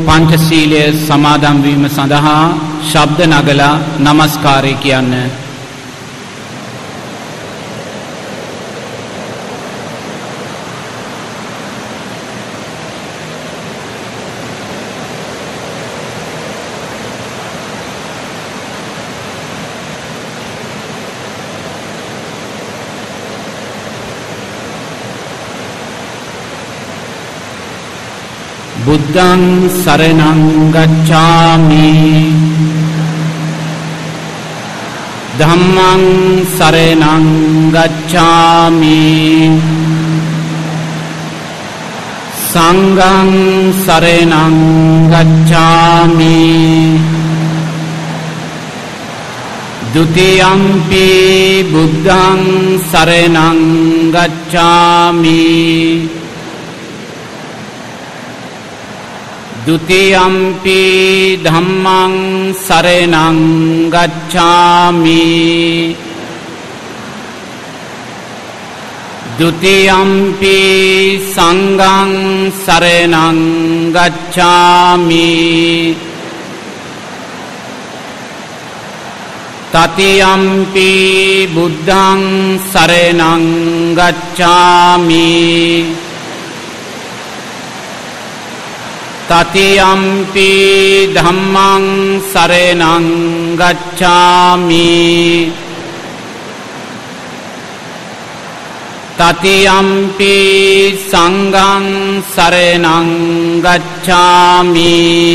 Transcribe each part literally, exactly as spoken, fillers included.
පංචශීලය සමාදන් වීම සඳහා ශබ්ද නගලා නමස්කාරය කියන්න. බුද්ධං සරණං ගච්ඡාමි ධම්මං සරණං ගච්ඡාමි සංඝං සරණං ගච්ඡාමි ဒ ුතියම්පි බුද්ධං සරණං ගච්ඡාමි द्वितीयम्पि धम्मं शरणं गच्छामि द्वितीयम्पि संघं शरणं गच्छामि तृतीयम्पि बुद्धं शरणं गच्छामि तृतीयम्पि धम्मं शरणं गच्छामि तृतीयम्पि संघं शरणं गच्छामि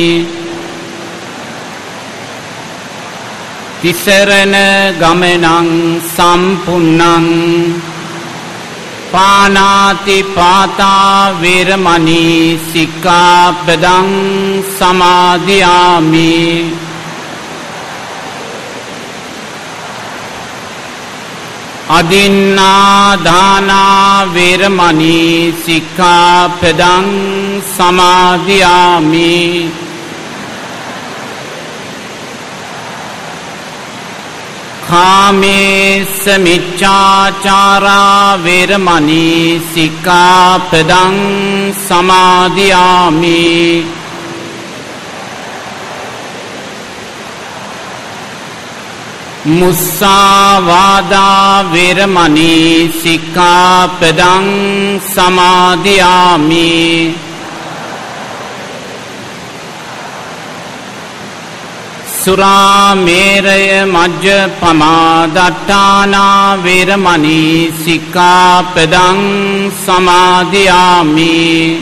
तिसरन गमनं संपूर्णं पानाति पाता वीरमणि सिक्खापदं समादयामि अदिन्नादाना वीरमणि सिक्खापदं समादयामि कामेश मिच्छाचारा वीरमणि सिक्खापदं समादयामि मुस्सावादा वीरमणि सिक्खापदं समादयामि सुरामेरय मज्जपमा दट्टाना वीरमणि सिक्खापदं समादयामि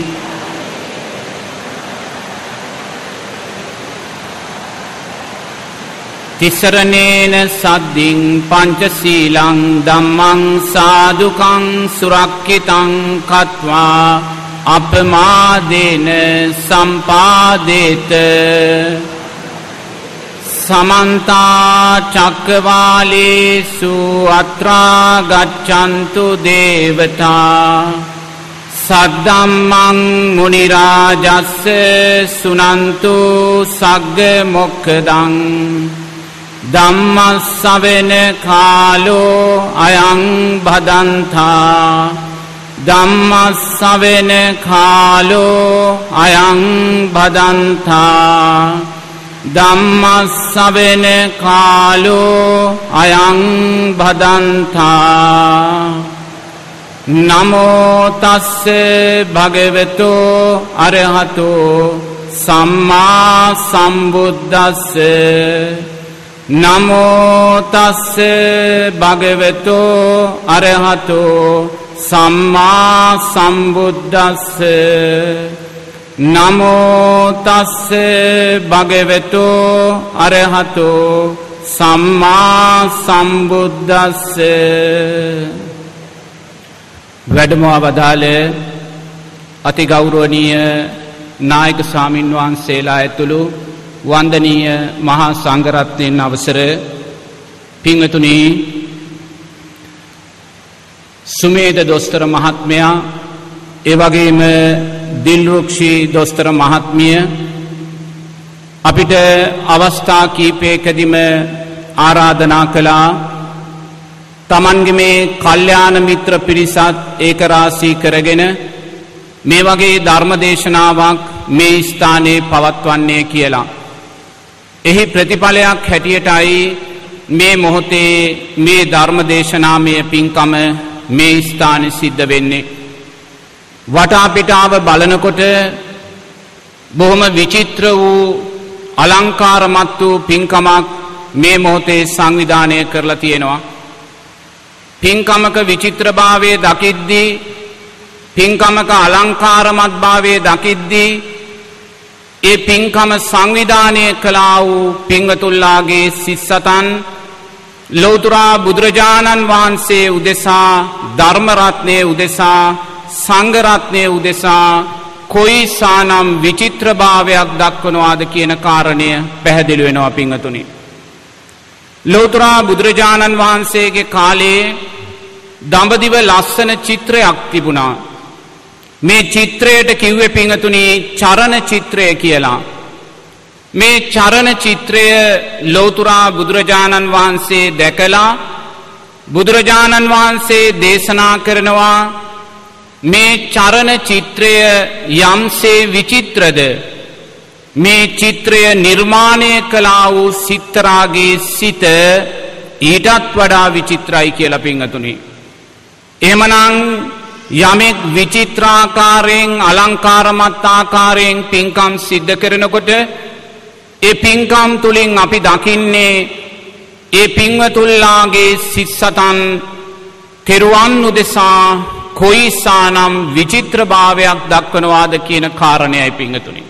तिसरनेन सद्दिं पंचशीलं धम्मं साधुकं सुरक्षितं कृत्वा अपमादेन सम्पादेत समन्ता चक्रवालेषु अत्रा गच्छन्तु देवता सद्धम्मं मुनिराजस्य सुनन्तु सग्गमुखदं धम्मश्रवण कालो अयं भदन्ता धम्मश्रवण कालो अयं भदन्ता धम्मश्रवण कालो अयं भदन्ता नमो तस्से भगवतो अरहतो सम्मा सम्बुद्धस्से नमो तस्से भगवतो अरहतो सम्मा सम्बुद्धस्से नमो तस्से भगवतो अरहतो सम्मा सम्बुद्धस्से වැඩමව වදාළ අති ගෞරවනීය නායක ස්වාමින් වහන්සේලා ඇතුළු වන්දනීය මහා සංඝරත්නයන් අවසර පින්වතුනි සුමේද දොස්තර මහත්මයා ඒ වගේම දිල්රුක්ෂි දොස්තර මහත්මිය අපිට අවස්ථා කීපයකදීම ආරාධනා කළා තමන්ගේ මේ කල්යාණ මිත්‍ර පිරිසත් ඒක රාශී කරගෙන මේ වගේ ධර්ම දේශනාවක් මේ ස්ථානයේ පවත්වන්නේ කියලා. එහි ප්‍රතිඵලයක් හැටියටයි මේ මොහොතේ මේ ධර්ම දේශනාමය පින්කම මේ ස්ථානයේ සිද්ධ වෙන්නේ. වටා පිටාව බලනකොට බොහොම විචිත්‍ර වූ අලංකාරමත් වූ පින්කමක් මේ මොහොතේ සංවිධානය කරලා තියෙනවා. පින්කමක විචිත්‍රභාවය දකිද්දී, පින්කමක අලංකාරමත්භාවය දකිද්දී, ඒ පින්කම සංවිධානය කළා වූ පින්වතුන්ලාගේ සිත්සතන් ලෞතර බුදුරජාණන් වහන්සේ උදෙසා, ධර්ම රත්නයේ උදෙසා, සංඝ රත්නයේ උදෙසා කොයිසානම් විචිත්‍රභාවයක් දක්වනවාද කියන කාරණය පැහැදිලි වෙනවා පින්වතුනි. ලෞතර බුදුරජාණන් වහන්සේගේ කාලේ දඹදිව ලස්සන චිත්‍රයක් තිබුණා. මේ චිත්‍රයට කිව්වේ පින්වතුනි චරණ චිත්‍රය කියලා. මේ චරණ චිත්‍රය ලෞතර බුදුරජාණන් වහන්සේ දැකලා බුදුරජාණන් වහන්සේ දේශනා කරනවා මේ චරණ චිත්‍රය යම්සේ විචිත්‍රද මේ චිත්‍රය නිර්මාණය කළා වූ සිත්තරාගේ සිත ඊටත් වඩා විචිත්‍රයි කියලා පින්වතුනි. එහෙමනම් යමෙක් විචිත්‍රාකාරයෙන් අලංකාරමත් ආකාරයෙන් පින්කම් සිද්ධ කරනකොට ඒ පින්කම් තුලින් අපි දකින්නේ ඒ පින්වතුන්ලාගේ සිත්සතන් තෙරුවන් උදෙසා කොයිසානම් විචිත්‍රභාවයක් දක්වනවාද කියන කාරණයයි පින්වතුනි.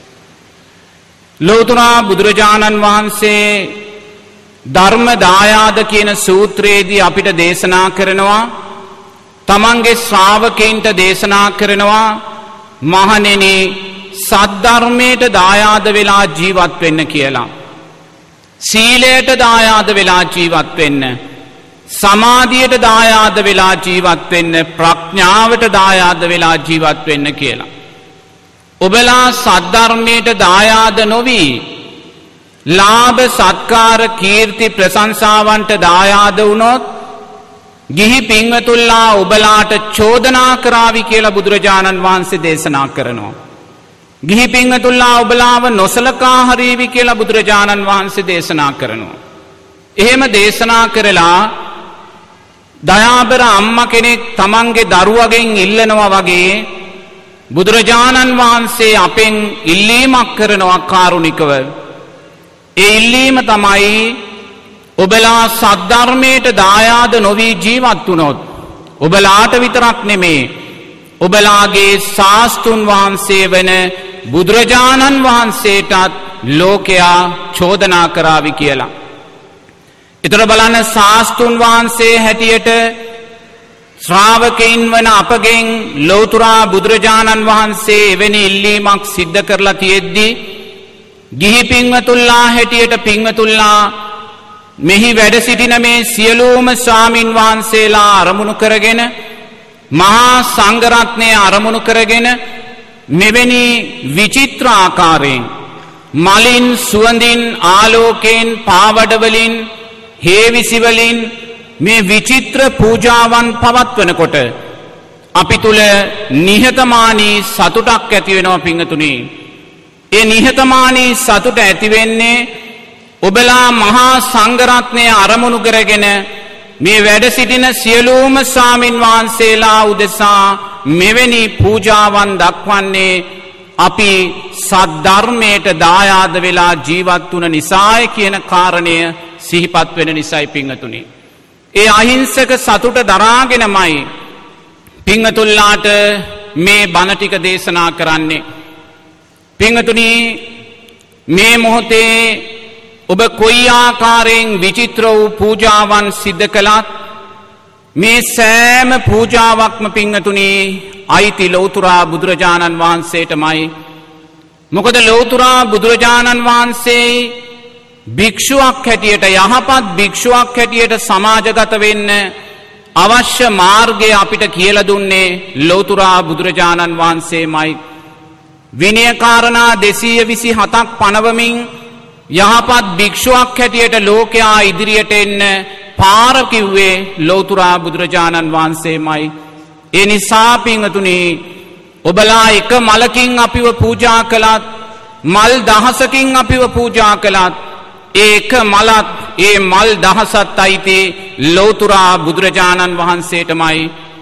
ලෞතර බුදුරජාණන් වහන්සේ ධර්ම දායාද කියන සූත්‍රයේදී අපිට දේශනා කරනවා, තමන්ගේ ශ්‍රාවකයන්ට දේශනා කරනවා, මහණෙනි සද්ධර්මයට දායාද වෙලා ජීවත් වෙන්න කියලා. සීලයට දායාද වෙලා ජීවත් වෙන්න, සමාධියට දායාද වෙලා ජීවත් වෙන්න, ප්‍රඥාවට දායාද වෙලා ජීවත් වෙන්න කියලා. ඔබලා සද්ධර්මයට දායාද නොවි ලාභ සත්කාර කීර්ති ප්‍රශංසාවන්ට දායාද වුණොත් ගිහි පින්වතුන්ලා ඔබලාට චෝදනා කරાવી කියලා බුදුරජාණන් වහන්සේ දේශනා කරනවා. ගිහි පින්වතුන්ලා ඔබලාව නොසලකා හරීවි කියලා බුදුරජාණන් වහන්සේ දේශනා කරනවා. එහෙම දේශනා කරලා දයාබර අම්මා කෙනෙක් තමන්ගේ දරුවගෙන් ඉල්ලනවා වගේ බුදුරජාණන් වහන්සේ අපෙන් ඉල්ලීමක් කරනවා කාරුණිකව. ඒ ඉල්ලීම තමයි ඔබලා සද්ධර්මයට දායාද නොවි ජීවත් වුණොත් ඔබලාට විතරක් නෙමේ ඔබලාගේ ශාස්ත්‍රුන් වහන්සේ වෙන බුදුරජාණන් වහන්සේටත් ලෝකයා චෝදනා කරાવી කියලා. ඊතර බලන්න ශාස්ත්‍රුන් වහන්සේ හැටියට ශ්‍රාවකයන් වන අපගෙන් ලෞතර බුදුරජාණන් වහන්සේ එවැනි ඉල්ලීමක් සිද්ධ කරලා තියෙද්දී ගිහි පින්වතුන්ලා හැටියට පින්වතුන්ලා මෙහි වැඩ සිටින මේ සියලුම ස්වාමින් වහන්සේලා අරමුණු කරගෙන මහා සංඝ රත්නය අරමුණු කරගෙන මෙවැනි විචිත්‍ර ආකාරයෙන් මලින් සුවඳින් ආලෝකයෙන් පාවඩ වලින් හේවිසි වලින් මේ විචිත්‍ර පූජාවන් පවත්වනකොට අපි තුල නිහතමානී සතුටක් ඇති වෙනවා පින්තුනි. ඒ නිහතමානී සතුට ඇති වෙන්නේ ඔබලා මහා සංඝ රත්නය අරමුණු කරගෙන මේ වැඩ සිටින සියලුම ස්වාමින් වහන්සේලා උදෙසා මෙවැනි පූජාවන් දක්වන්නේ අපි සද්ධර්මයට දායාද වෙලා ජීවත් වුණ නිසායි කියන කාරණය සිහිපත් වෙන නිසායි පින්වතුනි. ඒ අහිංසක සතුට දරාගෙනමයි පින්වතුන්ලාට මේ බණ ටික දේශනා කරන්නේ. පින්වතුනි මේ මොහොතේ ඔබ කොයි ආකාරයෙන් විචිත්‍ර වූ පූජාවන් සිද්ධ කළත් මේ සෑම පූජාවක්ම පින්වතුනි අයිති ලෞතර බුදුරජාණන් වහන්සේටමයි. මොකද ලෞතර බුදුරජාණන් වහන්සේ භික්ෂුවක් හැටියට යහපත් භික්ෂුවක් හැටියට සමාජගත වෙන්න අවශ්‍ය මාර්ගය අපිට කියලා දුන්නේ ලෞතර බුදුරජාණන් වහන්සේමයි. විනය කාරණා දෙසිය විසි හතක් පනවමින් යහපත් භික්ෂුවක් හැටියට ලෝකයා ඉදිරියට එන්න පාර කිව්වේ ලෞතර බුදුරජාණන් වහන්සේමයි. ඒ නිසා පින්වතුනි ඔබලා එක මලකින් අපිව පූජා කළත් මල් දහසකින් අපිව පූජා කළත් ඒක මලත් ඒ මල් දහසත් අයිති ලෞතුරා බුදුරජාණන් වහන්සේටමයි.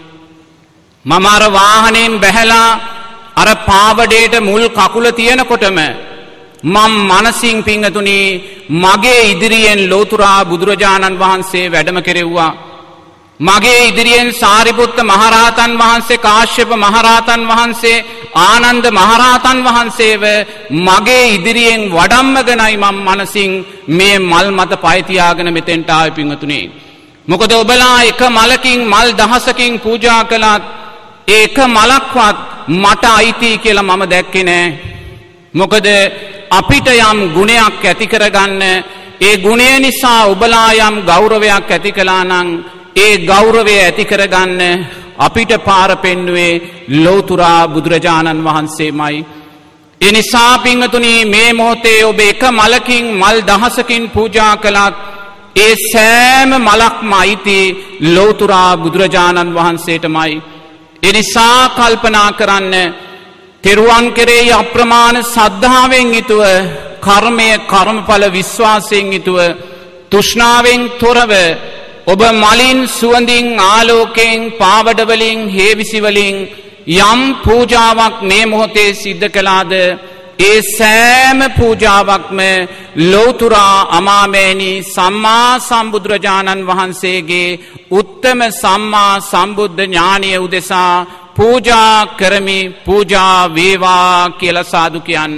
මම අර වාහනයෙන් බැහැලා අර පාවඩේට මුල් කකුල තියනකොටම මම මනසින් පිංගතුනි මගේ ඉදිරියෙන් ලෞතුරා බුදුරජාණන් වහන්සේ වැඩම කෙරෙව්වා. මගේ ඉදිරියෙන් සාරිපුත්ත මහරහතන් වහන්සේ, කාශ්‍යප මහරහතන් වහන්සේ, ආනන්ද මහරහතන් වහන්සේව මගේ ඉදිරියෙන් වඩම්මගෙනයි මම මනසින් මේ මල් මත පය තියාගෙන මෙතෙන්ට ආවේ පිංගතුනි. මොකද ඔබලා එක මලකින් මල් දහසකින් පූජා කළත් ඒක මලක්වත් මට අයිති කියලා මම දැක්කේ නෑ. මොකද අපිට යම් ගුණයක් ඇති කරගන්න, ඒ ගුණය නිසා ඔබලා යම් ගෞරවයක් ඇති කළා නම් ඒ ගෞරවය ඇති කරගන්න අපිට පාර පෙන්නුවේ ලෞතුරා බුදුරජාණන් වහන්සේමයි. ඒ නිසා පින්වතුනි මේ මොහොතේ ඔබ එක මලකින් මල් දහසකින් පූජා කළත් ඒ සෑම මලක්ම අයිති ලෞතුරා බුදුරජාණන් වහන්සේටමයි. ඒ නිසා කල්පනා කරන්න, තෙරුවන් කෙරෙහි අප්‍රමාණ සද්ධාවෙන් යුතුව, කර්මය කර්මඵල විශ්වාසයෙන් යුතුව, තෘෂ්ණාවෙන් තොරව ඔබ මලින්, සුවඳින්, ආලෝකයෙන්, පාවඩ වලින්, හේවිසි වලින් යම් පූජාවක් මේ මොහොතේ සිද්ධ කළාද ඒ සෑම පූජාවක්ම ලෞතුරා අමාමෑණි සම්මා සම්බුදුරජාණන් වහන්සේගේ උත්තම සම්මා සම්බුද්ධ ඥානය උදෙසා පූජා කරමි, පූජා වේවා කියලා සාදු කියන්න.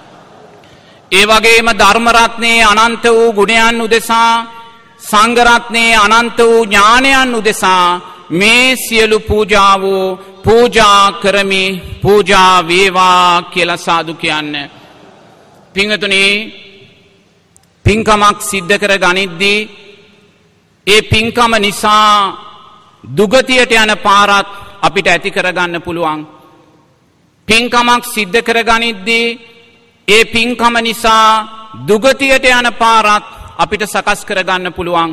ඒ වගේම ධර්ම රත්නයේ අනන්ත වූ ගුණයන් උදෙසා, සංඝ රත්නයේ අනන්ත වූ ඥානයන් උදෙසා මේ සියලු පූජාව පූජා කරමි, පූජා වේවා කියලා සාදු කියන්න. පින්වතුනි, පින්කමක් සිද්ධ කර ගනිද්දී ඒ පින්කම නිසා දුගතියට යන පාරත් අපිට ඇති කරගන්න පුළුවන්. පින්කමක් සිද්ධ කර ගනිද්දී ඒ පින්කම නිසා දුගතියට යන පාරත් අපිට සකස් කරගන්න පුළුවන්.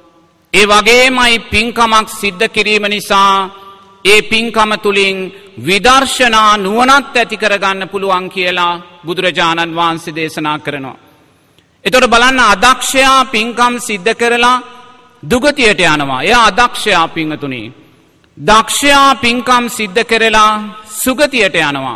ඒ වගේමයි පින්කමක් සිද්ධ කිරීම නිසා ඒ පින්කම තුලින් විදර්ශනා නුවණත් ඇති කරගන්න පුළුවන් කියලා බුදුරජාණන් වහන්සේ දේශනා කරනවා. එතකොට බලන්න, අදක්ෂයා පින්කම් සිද්ධ කරලා දුගතියට යනවා. එයා අදක්ෂයා පින්තුණි. දක්ෂයා පින්කම් සිද්ධ කරලා සුගතියට යනවා.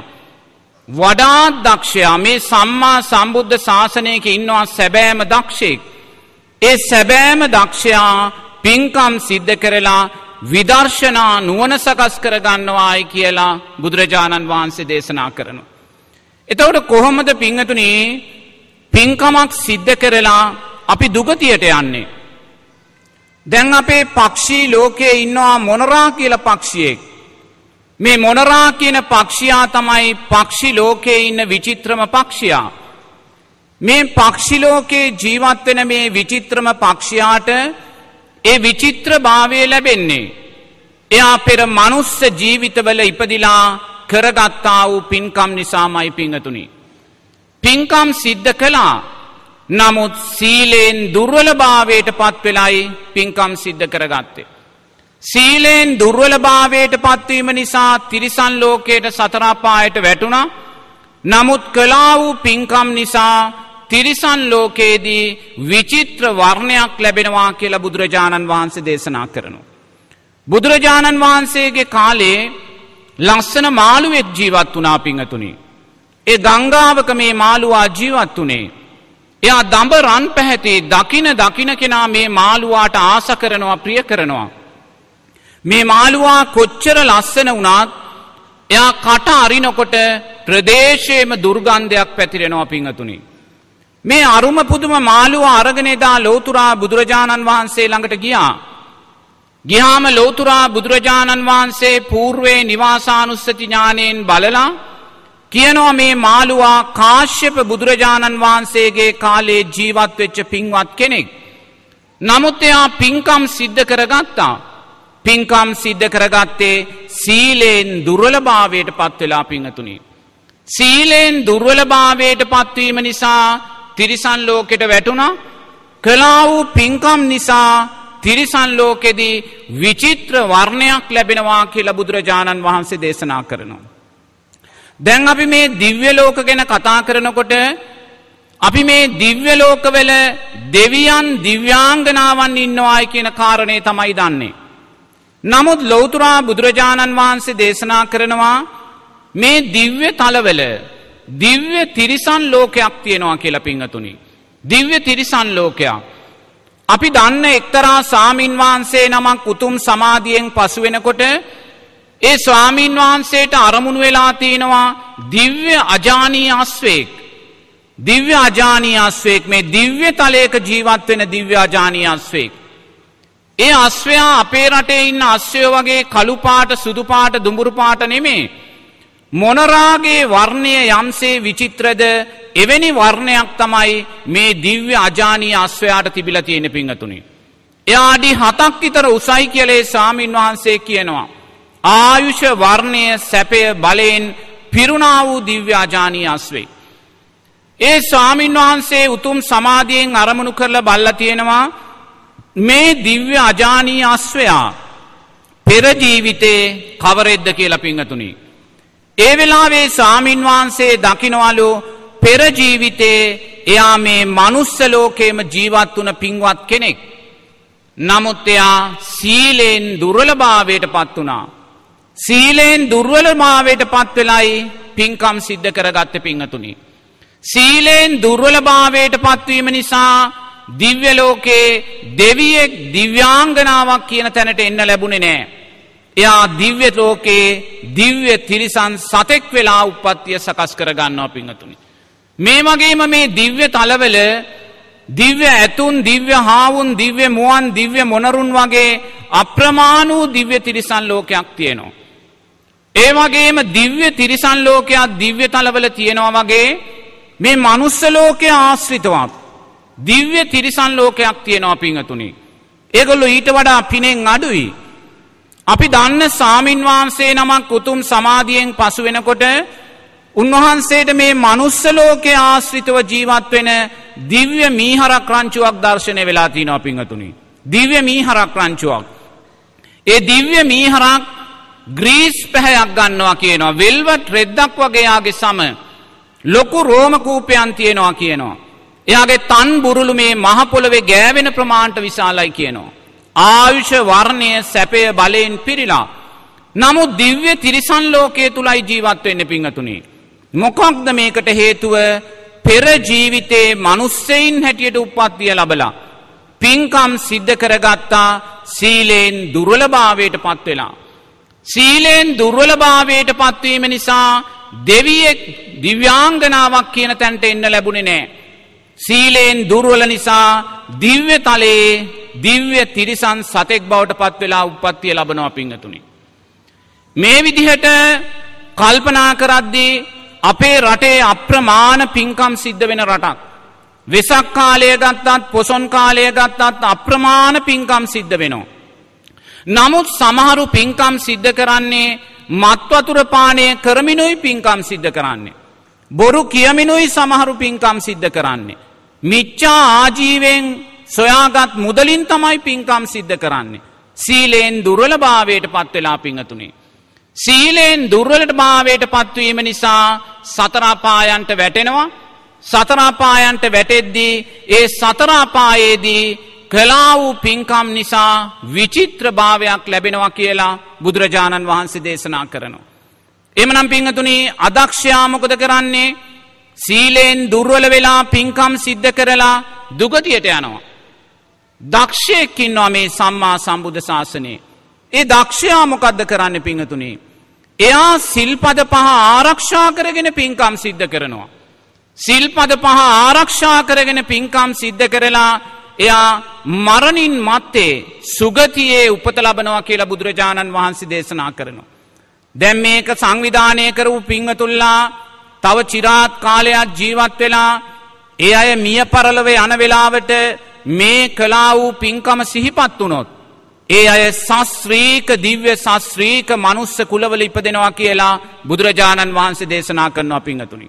වඩාත් දක්ෂයා, මේ සම්මා සම්බුද්ධ ශාසනයක ඉන්නවා සැබෑම දක්ෂයෙක්. ඒ සැබෑම දක්ෂයා පින්කම් සිද්ධ කරලා විදර්ශනා නුවණ සකස් කරගන්නවායි කියලා බුදුරජාණන් වහන්සේ දේශනා කරනවා. එතකොට කොහොමද පින්වතුනි පින්කමක් සිද්ධ කරලා අපි දුගතියට යන්නේ? දැන් අපේ පක්ෂී ලෝකයේ ඉන්නවා මොනරා කියලා පක්ෂියෙක්. මේ මොනරා කියන පක්ෂියා තමයි පක්ෂි ලෝකයේ ඉන්න විචිත්‍රම පක්ෂියා. මේ පක්ෂි ලෝකයේ ජීවත් වෙන මේ විචිත්‍රම පක්ෂියාට ඒ විචිත්‍ර භාවය ලැබෙන්නේ එයා පෙර මනුස්ස ජීවිතවල ඉපදිලා කරගත්තා වූ පින්කම් නිසාමයි පින්වතුනි. පින්කම් සිද්ධ කළා, නමුත් සීලෙන් දුර්වලභාවයට පත් වෙලයි පින්කම් සිද්ධ කරගත්තේ. සීලෙන් දුර්වලභාවයට පත්වීම නිසා තිරිසන් ලෝකයට සතර අපායට වැටුණා. නමුත් කළා වූ පින්කම් නිසා තිරිසන් ලෝකයේදී විචිත්‍ර වර්ණයක් ලැබෙනවා කියලා බුදුරජාණන් වහන්සේ දේශනා කරනවා. බුදුරජාණන් වහන්සේගේ කාලේ ලස්සන මාළුවෙක් ජීවත් වුණා පින්වතුනි. ඒ ගංගාවක මේ මාළුවා ජීවත් වුණේ. එයා දඹ රන් පැහැති දකින දකින කෙනා මේ මාළුවාට ආස කරනවා, ප්‍රිය කරනවා. මේ මාළුවා කොච්චර ලස්සන වුණත් එයා කට අරිනකොට ප්‍රදේශයේම දුර්ගන්ධයක් පැතිරෙනවා පින්වතුනි. මේ අරුම පුදුම මාළුවා අරගෙන එදා ලෞතුරා බුදුරජාණන් වහන්සේ ළඟට ගියා. ගියාම ලෞතුරා බුදුරජාණන් වහන්සේ పూర్වේ නිවාසානුස්සති ඥාණයෙන් බලලා කියනවා මේ මාළුවා කාශ්‍යප බුදුරජාණන් වහන්සේගේ කාලේ ජීවත් වෙච්ච පින්වත් කෙනෙක්. නමුත් එයා පින්කම් සිද්ධ කරගත්තා. පින්කම් සිද්ධ කරගත්තේ සීලෙන් දුර්වලභාවයට පත් වෙලා පින්වතුනි. සීලෙන් දුර්වලභාවයට පත්වීම නිසා තිරිසන් ලෝකෙට වැටුණා. කළා වූ පින්කම් නිසා තිරිසන් ලෝකෙදී විචිත්‍ර වර්ණයක් ලැබෙනවා කියලා බුදුරජාණන් වහන්සේ දේශනා කරනවා. දැන් අපි මේ දිව්‍ය ලෝක ගැන කතා කරනකොට අපි මේ දිව්‍ය ලෝකවල දෙවියන් දිව්‍යාංගනාවන් ඉන්නවායි කියන කාරණේ තමයි දන්නේ. නමුත් ලෞතර බුදුරජාණන් වහන්සේ දේශනා කරනවා මේ දිව්‍ය තලවල දිව්‍ය තිරිසන් ලෝකයක් තියෙනවා කියලා පින්වතුනි. දිව්‍ය තිරිසන් ලෝකයක්. අපි දන්න එක්තරා ස්වාමින් වහන්සේ නමක් උතුම් සමාධියෙන් පසු වෙනකොට ඒ ස්වාමින් වහන්සේට අරමුණු වෙලා තිනවා දිව්‍ය අජානීය අස්වැක්. දිව්‍ය අජානීය අස්වැක් මේ දිව්‍ය තලයක ජීවත් වෙන දිව්‍ය අජානීය අස්වැක්. ඒ අස්වැයා අපේ රටේ ඉන්න අස්වැයෝ වගේ කළු පාට සුදු පාට දුඹුරු පාට නෙමෙයි. මොනරාගේ වර්ණය යම්සේ විචිත්‍රද එවැනි වර්ණයක් තමයි මේ දිව්‍ය අජානීය අස්වැයාට තිබිලා තියෙන පිංගතුනි. එයා අඩි හතක් විතර උසයි කියලා ඒ ස්වාමින් වහන්සේ කියනවා. ආයුෂ වර්ණය සැපය බලයෙන් පිරුණා වූ දිව්‍ය අජානීය අස්වැක්. ඒ ස්වාමින් වහන්සේ උතුම් සමාධියෙන් අරමුණු කරලා බලලා තියෙනවා මේ දිව්‍ය අජානීය අස්වැයා පෙර ජීවිතේ කවරෙද්ද කියලා පිංගතුනි. ඒ වෙලාවේ ස්වාමින් වහන්සේ දකින්නවලු පෙර ජීවිතේ එයා මේ මනුස්ස ලෝකේම ජීවත් වුණ පින්වත් කෙනෙක්. නමුත් එයා සීලෙන් දුර්වලභාවයට පත් වුණා. සීලෙන් දුර්වලභාවයට පත් වෙලයි පින්කම් සිද්ධ කරගත්තේ පින්වතුනි. සීලෙන් දුර්වලභාවයට පත්වීම නිසා දිව්‍ය ලෝකේ දෙවියෙක් දිව්‍යාංගනාවක් කියන තැනට එන්න ලැබුණේ නැහැ. එයා දිව්‍ය ලෝකේ දිව්‍ය තිරිසන් සතෙක් වෙලා උප්පත්තිය සකස් කර ගන්නවා පින්වතුනි. මේ වගේම මේ දිව්‍ය තලවල දිව්‍ය ඇතුන් දිව්‍ය හාවුන් දිව්‍ය මුවන් දිව්‍ය මොනරුන් වගේ අප්‍රමාණ වූ දිව්‍ය තිරිසන් ලෝකයක් තියෙනවා. ඒ වගේම දිව්‍ය තිරිසන් ලෝකයක් දිව්‍ය තලවල තියෙනවා වගේ මේ මනුස්ස ලෝකයේ ආශ්‍රිතවත් දිව්‍ය තිරිසන් ලෝකයක් තියෙනවා පින්වතුනි. ඒගොල්ලෝ ඊට වඩා පිනෙන් අඩුයි. අපි දන්න ස්වාමින් වහන්සේ නමක් උතුම් සමාධියෙන් පසු වෙනකොට උන්වහන්සේට මේ මනුස්ස ලෝකයේ ආශ්‍රිතව ජීවත් වෙන දිව්‍ය මීහරක් රංචුවක් දැర్శණය වෙලා තියෙනවා පින්වතුනි. දිව්‍ය මීහරක් රංචුවක්. ඒ දිව්‍ය මීහරක් ග්‍රීස් පැහැයක් ගන්නවා කියනවා. වෙල්වට් රෙද්දක් වගේ යාගේ සම ලොකු රෝම කූපයන් තියෙනවා කියනවා. එයාගේ තන් බුරුළු මේ මහ පොළවේ ගෑවෙන ප්‍රමාණයට විශාලයි කියනවා. ආයුෂ වර්ණය සැපය බලයෙන් පිරීලා. නමුත් දිව්‍ය තිරිසන් ලෝකයේ තුලයි ජීවත් වෙන්නේ පින්වතුනි. මොකක්ද මේකට හේතුව? පෙර ජීවිතේ මිනිස්සෙයින් හැටියට උප්පත්තිය ලැබලා පින්කම් සිද්ධ කරගත්තා සීලෙන් දුර්වලභාවයට පත් වෙලා. සීලෙන් දුර්වලභාවයට පත්වීම නිසා දෙවියෙක් දිව්‍යාංගනාවක් කියන තැනට එන්න ලැබුණේ නැහැ. සීලෙන් දුර්වල නිසා දිව්‍ය තලයේ දිව්‍ය තිරිසන් සතෙක් බවට පත් වෙලා උප්පත්තිය ලැබනවා පින්වතුනි. මේ විදිහට කල්පනා කරද්දී අපේ රටේ අප්‍රමාණ පින්කම් සිද්ධ වෙන රටක්. වෙසක් කාලය ගත්තත් පොසොන් කාලය ගත්තත් අප්‍රමාණ පින්කම් සිද්ධ වෙනවා. නමුත් සමහරු පින්කම් සිද්ධ කරන්නේ මත් වතුර පානය කරමිනුයි පින්කම් සිද්ධ කරන්නේ. බොරු කියමිනුයි සමහරු පින්කම් සිද්ධ කරන්නේ. මිච්ඡා ආජීවයෙන් සොයාගත් මුදලින් තමයි පින්කම් සිද්ධ කරන්නේ. සීලෙන් දුර්වලභාවයට පත් වෙලා පින්වතුනි. සීලෙන් දුර්වලභාවයට පත්වීම නිසා සතර අපායන්ට වැටෙනවා. සතර අපායන්ට වැටෙද්දී ඒ සතර අපායේදී කළා වූ පින්කම් නිසා විචිත්‍ර භාවයක් ලැබෙනවා කියලා බුදුරජාණන් වහන්සේ දේශනා කරනවා. එමනම් පින්වතුනි අදක්ෂයා මොකද කරන්නේ? සීලෙන් දුර්වල වෙලා පින්කම් සිද්ධ කරලා දුගතියට යනවා. දක්ෂයෙක් ඉන්නවා මේ සම්මා සම්බුද්ධ ශාසනයේ. ඒ දක්ෂයා මොකද්ද කරන්නේ පින්වතුනි? එයා සිල්පද පහ ආරක්ෂා කරගෙන පින්කම් සිද්ධ කරනවා. සිල්පද පහ ආරක්ෂා කරගෙන පින්කම් සිද්ධ කරලා එයා මරණින් මත්තේ සුගතියේ උපත ලබනවා කියලා බුදුරජාණන් වහන්සේ දේශනා කරනවා. දැන් මේක සංවිධානය කරපු පින්වතුන්ලා තව চিරාත් කාලයක් ජීවත් වෙලා ඒ අය මිය පරලොව යන වෙලාවට මේ කළා වූ පින්කම සිහිපත් වුණොත් ඒ අය ශාස්ත්‍රීක දිව්‍ය ශාස්ත්‍රීක මනුස්ස කුලවල ඉපදෙනවා කියලා බුදුරජාණන් වහන්සේ දේශනා කරනවා පින්වතුනි.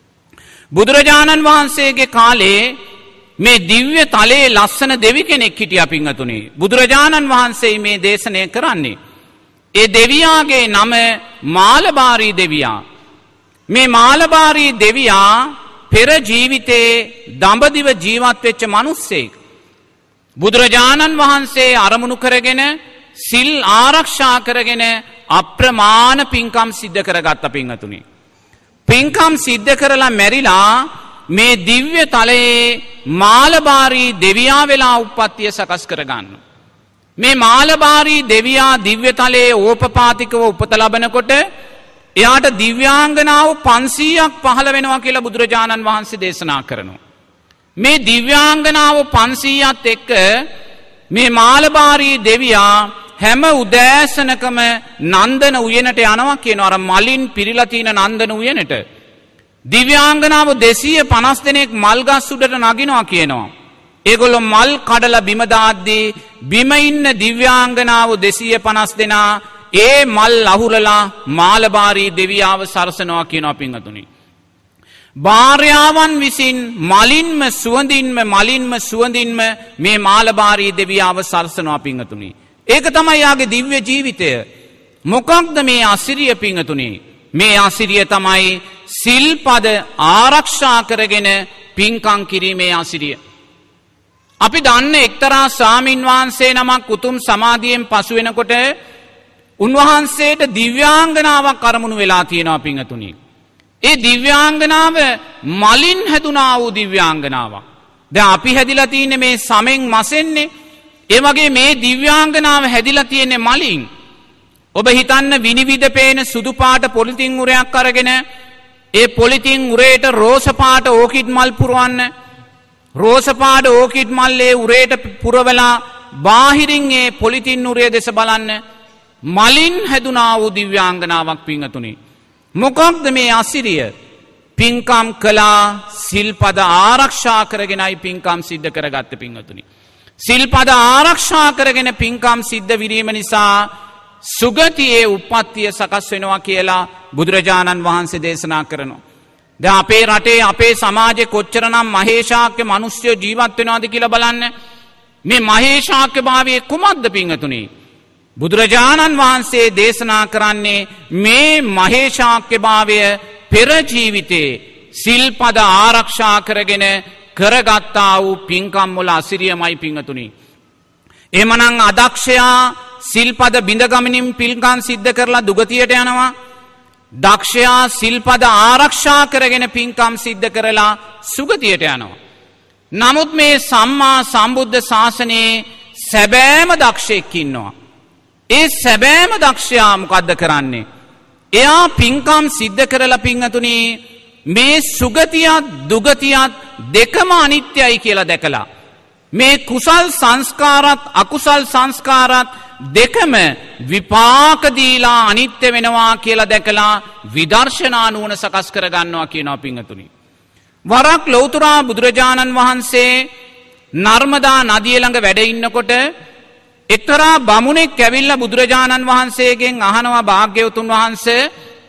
බුදුරජාණන් වහන්සේගේ කාලේ මේ දිව්‍ය තලයේ ලස්සන දෙවි කෙනෙක් හිටියා පින්වතුනි. බුදුරජාණන් වහන්සේ මේ දේශනය කරන්නේ. ඒ දෙවියාගේ නම මාලබාරී දෙවියා. මේ මාලබාරී දෙවියා පෙර ජීවිතේ දඹදිව ජීවත් වෙච්ච මිනිස්සෙක්. බුදුරජාණන් වහන්සේ අරමුණු කරගෙන සිල් ආරක්ෂා කරගෙන අප්‍රමාණ පින්කම් සිද්ධ කරගත්ත පින්වතුනි. පින්කම් සිද්ධ කරලා මැරිලා මේ දිව්‍ය තලයේ මාලබාරී දෙවියා වෙලා උප්පත්තිය සකස් කරගන්න. මේ මාලබාරී දෙවියා දිව්‍ය තලයේ ඕපපාතිකව උපත ලබනකොට එයාට දිව්‍යාංගනාව පන්සීයක් පහළ වෙනවා කියලා බුදුරජාණන් වහන්සේ දේශනා කරනවා. මේ දිව්‍යාංගනාව පන්සීයත් එක්ක මේ මාලබාරී දෙවියා හැම උදෑසනකම නන්දන උයනට යනවා කියනවා. අර මලින් පිරීලා තියෙන නන්දන උයනට දිව්‍යාංගනාව දෙසිය පනස් දෙනෙක් මල් ගස් උඩට නගිනවා කියනවා. ඒගොල්ලෝ මල් කඩලා බිම දාද්දී බිම ඉන්න දිව්‍යාංගනාව දෙසිය පනස් දෙනා ඒ මල් අහුරලා මාලබාරී දෙවියාව සරසනවා කියනවා පින්වතුනි. භාර්යාවන් විසින් මලින්ම සුවඳින්ම මලින්ම සුවඳින්ම මේ මාලබාරී දෙවියාව සරසනවා පින්වතුනි. ඒක තමයි යාගේ දිව්‍ය ජීවිතය. මොකක්ද මේ අසිරිය පින්වතුනි? මේ අසිරිය තමයි සිල්පද ආරක්ෂා කරගෙන පින්කම් කිරීමේ අසිරිය. අපි දන්න එක්තරා ස්වාමින් වහන්සේ නමක් උතුම් සමාධියෙන් පසු වෙනකොට උන්වහන්සේට දිව්‍යාංගනාවක් අරමුණු වෙලා තියෙනවා පින්වතුනි. ඒ දිව්‍යාංගනාව මලින් හැදුනා වූ දිව්‍යාංගනාවක්. දැන් අපි හැදිලා තියෙන්නේ මේ සමෙන් මසෙන්නේ. ඒ වගේ මේ දිව්‍යාංගනාව හැදිලා තියෙන්නේ මලින්. ඔබ හිතන්න විනිවිද පේන සුදු පාට පොලිතින් උරයක් අරගෙන ඒ පොලිතින් උරේට රෝස පාට ඕකිඩ් මල් පුරවන්න. රෝස පාට ඕකිඩ් මල්ලේ උරේට පුරවලා බාහිරින් ඒ පොලිතින් උරේ දෙස බලන්න. මලින් හැදුනා වූ දිව්‍යාංගනාවක් පින්වතුනි. මොකක්ද මේ අසිරිය? පින්කම් කළා සිල්පද ආරක්ෂා කරගෙනයි පින්කම් සිද්ධ කරගත්තේ පින්වතුනි. සිල්පද ආරක්ෂා කරගෙන පින්කම් සිද්ධ වීම නිසා සුගතියේ උප්පත්තිය සකස් වෙනවා කියලා බුදුරජාණන් වහන්සේ දේශනා කරනවා. දැන් අපේ රටේ අපේ සමාජයේ කොච්චරනම් මහේශාක්‍ය මිනිස්සු ජීවත් වෙනවද කියලා බලන්න. මේ මහේශාක්‍ය භාවයේ කුමක්ද පින්වතුනි? බුදුරජාණන් වහන්සේ දේශනා කරන්නේ මේ මහේශාක්‍ය භාවය පෙර ජීවිතේ සිල්පද ආරක්ෂා කරගෙන කරගත්තා වූ පින්කම් වල අසිරියමයි පින්වතුනි. එමනම් අදක්ෂයා සිල්පද බිඳගමනින් පින්කම් සිද්ධ කරලා දුගතියට යනවා. දක්ෂයා සිල්පද ආරක්ෂා කරගෙන පින්කම් සිද්ධ කරලා සුගතියට යනවා. නමුත් මේ සම්මා සම්බුද්ධ ශාසනයේ සැබෑම දක්ෂයෙක් ඉන්නවා. ඒ සැබෑම දක්ෂයා මොකද්ද කරන්නේ? එයා පින්කම් සිද්ධ කරලා පින්වතුනි මේ සුගතියත් දුගතියත් දෙකම අනිත්‍යයි කියලා දැකලා මේ කුසල් සංස්කාරත් අකුසල් සංස්කාරත් දෙකම විපාක දීලා අනිත්‍ය වෙනවා කියලා දැකලා විදර්ශනා නුවණ සකස් කර ගන්නවා කියනවා පින්වතුනි. වරක් ලෞතර බුදුරජාණන් වහන්සේ නර්මදා නදිය ළඟ වැඩ ඉන්නකොට එක්තරා බමුණෙක් ඇවිල්ලා බුදුරජාණන් වහන්සේගෙන් අහනවා භාග්‍යවතුන් වහන්සේ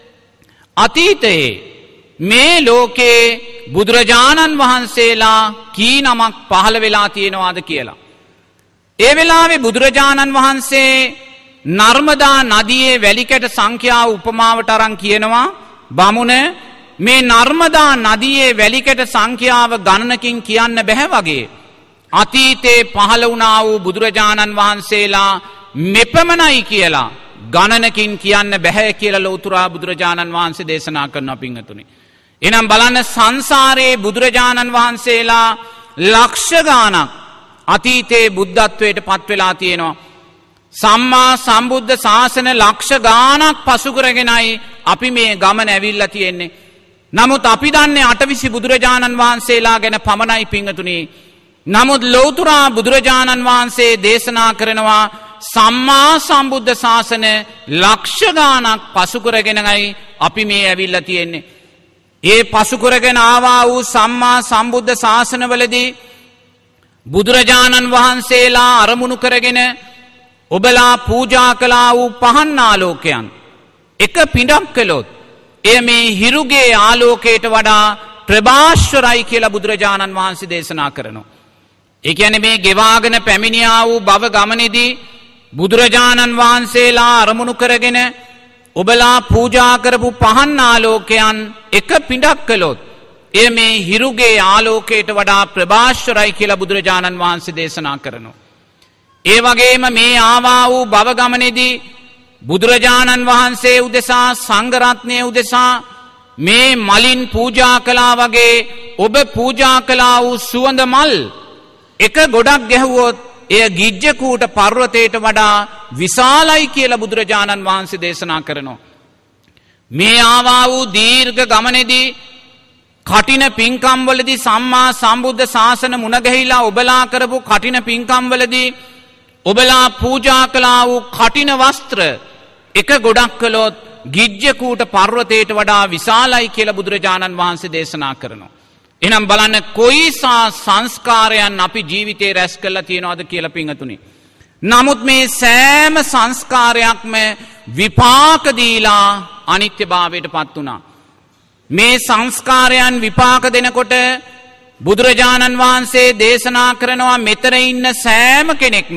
අතීතයේ මේ ලෝකේ බුදුරජාණන් වහන්සේලා කී නමක් පහළ වෙලා තියෙනවාද කියලා. ඒ වෙලාවේ බුදුරජාණන් වහන්සේ නර්මදා නදියේ වැලිකැට සංඛ්‍යාව උපමාවට අරන් කියනවා බමුණ මේ නර්මදා නදියේ වැලිකැට සංඛ්‍යාව ගණනකින් කියන්න බෑ වගේ අතීතේ පහළ වුණා වූ බුදුරජාණන් වහන්සේලා මෙපමණයි කියලා ගණනකින් කියන්න බෑ කියලා ලෞතර බුදුරජාණන් වහන්සේ දේශනා කරනවා පින්වතුනි. එහෙනම් බලන්න සංසාරයේ බුදුරජාණන් වහන්සේලා ලක්ෂ ගාණක් අතීතේ බුද්ධත්වයට පත් වෙලා තියෙනවා. සම්මා සම්බුද්ධ ශාසන ලක්ෂ ගාණක් පසු කරගෙනයි අපි මේ ගමන ඇවිල්ලා තියෙන්නේ. නමුත් අපි දන්නේ අටවිසි බුදුරජාණන් වහන්සේලා ගැන පමණයි පින්වතුනි. නමුත් ලෞතර බුදුරජාණන් වහන්සේ දේශනා කරනවා සම්මා සම්බුද්ධ ශාසන ලක්ෂ ගාණක් පසු කරගෙනයි අපි මේ ඇවිල්ලා තියෙන්නේ. ඒ පසු කරගෙන ආවා වූ සම්මා සම්බුද්ධ ශාසනවලදී බුදුරජාණන් වහන්සේලා අරමුණු කරගෙන ඔබලා පූජා කළා වූ පහන් ආලෝකයන් එක පිටක් කළොත් එය මේ හිරුගේ ආලෝකයට වඩා ප්‍රභාස්වරයි කියලා බුදුරජාණන් වහන්සේ දේශනා කරනවා. ඒ කියන්නේ මේ ගෙවාගෙන පැමිණියා වූ භව ගමනේදී බුදුරජාණන් වහන්සේලා අරමුණු කරගෙන ඔබලා පූජා කරපු පහන් ආලෝකයන් එක පිටක් කළොත් එය මේ හිරුගේ ආලෝකයට වඩා ප්‍රභාස්වරයි කියලා බුදුරජාණන් වහන්සේ දේශනා කරනවා. ඒ වගේම මේ ආවා වූ භව ගමනේදී බුදුරජාණන් වහන්සේ උදෙසා සංඝ රත්නය උදෙසා මේ මලින් පූජා කළා වගේ ඔබ පූජා කළා වූ සුවඳ මල් එක ගොඩක් ගැහුවොත් එය ගිජ්ජකූට පර්වතයට වඩා විශාලයි කියලා බුදුරජාණන් වහන්සේ දේශනා කරනවා. මේ ආවා වූ දීර්ඝ ගමනේදී කටින පින්කම් වලදී සම්මා සම්බුද්ධ ශාසන මුණ ගැහිලා ඔබලා කරපු කටින පින්කම් වලදී ඔබලා පූජා කළා වූ කටින වස්ත්‍ර එක ගොඩක් කළොත් ගිජ්ජකූට පර්වතයට වඩා විශාලයි කියලා බුදුරජාණන් වහන්සේ දේශනා කරනවා. එහෙනම් බලන්න කොයිසා සංස්කාරයන් අපි ජීවිතේ රැස් කරලා තියනවද කියලා පින්වතුනි. නමුත් මේ සෑම සංස්කාරයක්ම විපාක දීලා අනිත්‍යභාවයටපත් වුණා. මේ සංස්කාරයන් විපාක දෙනකොට බුදුරජාණන් වහන්සේ දේශනා කරනවා මෙතන ඉන්න සෑම කෙනෙක්ම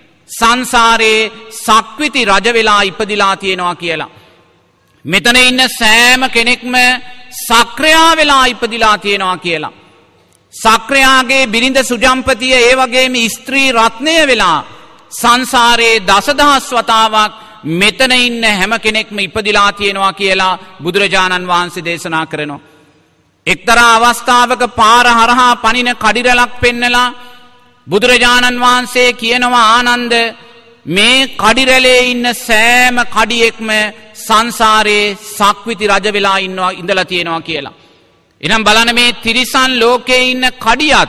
සංසාරේ සක්විති රජ වෙලා ඉපදිලා තියෙනවා කියලා. මෙතන ඉන්න සෑම කෙනෙක්ම සක්‍රයා වෙලා ඉපදිලා තියෙනවා කියලා. සක්‍රයාගේ බිරිඳ සුජම්පතිය ඒ වගේම ස්ත්‍රී රත්නය වෙලා සංසාරේ දසදහස් වතාවක් මෙතන ඉන්න හැම කෙනෙක්ම ඉපදිලා තියෙනවා කියලා බුදුරජාණන් වහන්සේ දේශනා කරනවා. එක්තරා අවස්ථාවක පාර හරහා පනින කඩිරලක් පෙන්නලා බුදුරජාණන් වහන්සේ කියනවා ආනන්ද මේ කඩිරැලේ ඉන්න සෑම කඩියෙක්ම සංසාරේ සක්විති රජ වෙලා ඉන්නවා ඉඳලා තියෙනවා කියලා. එහෙනම් බලන්න මේ තිරිසන් ලෝකේ ඉන්න කඩියත්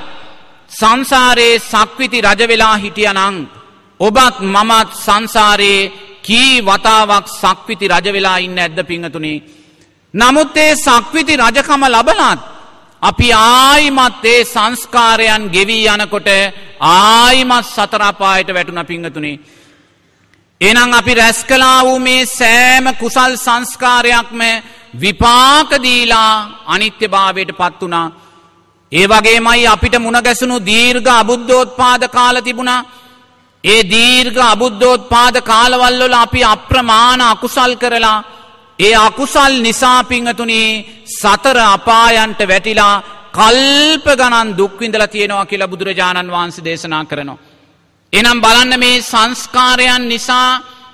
සංසාරේ සක්විති රජ වෙලා හිටියානම් ඔබත් මමත් සංසාරේ කී වතාවක් සක්විති රජ වෙලා ඉන්න ඇද්ද පිංගතුනි? නමුත් ඒ සක්විති රජකම ලබනත් අපි ආයිමත් ඒ සංස්කාරයන් ගෙවි යනකොට ආයිමත් සතර අපායට වැටුණා පිංගතුනි. එහෙනම් අපි රැස් කළා වූ මේ සෑම කුසල් සංස්කාරයක්ම විපාක දීලා අනිත්‍යභාවයටපත් වුණා. ඒ වගේමයි අපිට මුණ ගැසුණු දීර්ඝ අබුද්ධෝත්පාද කාල තිබුණා. ඒ දීර්ඝ අබුද්ධෝත්පාද කාලවල වල අපි අප්‍රමාණ අකුසල් කරලා ඒ අකුසල් නිසා පිංගතුනි සතර අපායන්ට වැටිලා කල්ප ගණන් දුක් විඳලා තියෙනවා කියලා බුදුරජාණන් වහන්සේ දේශනා කරනවා. එහෙනම් බලන්න මේ සංස්කාරයන් නිසා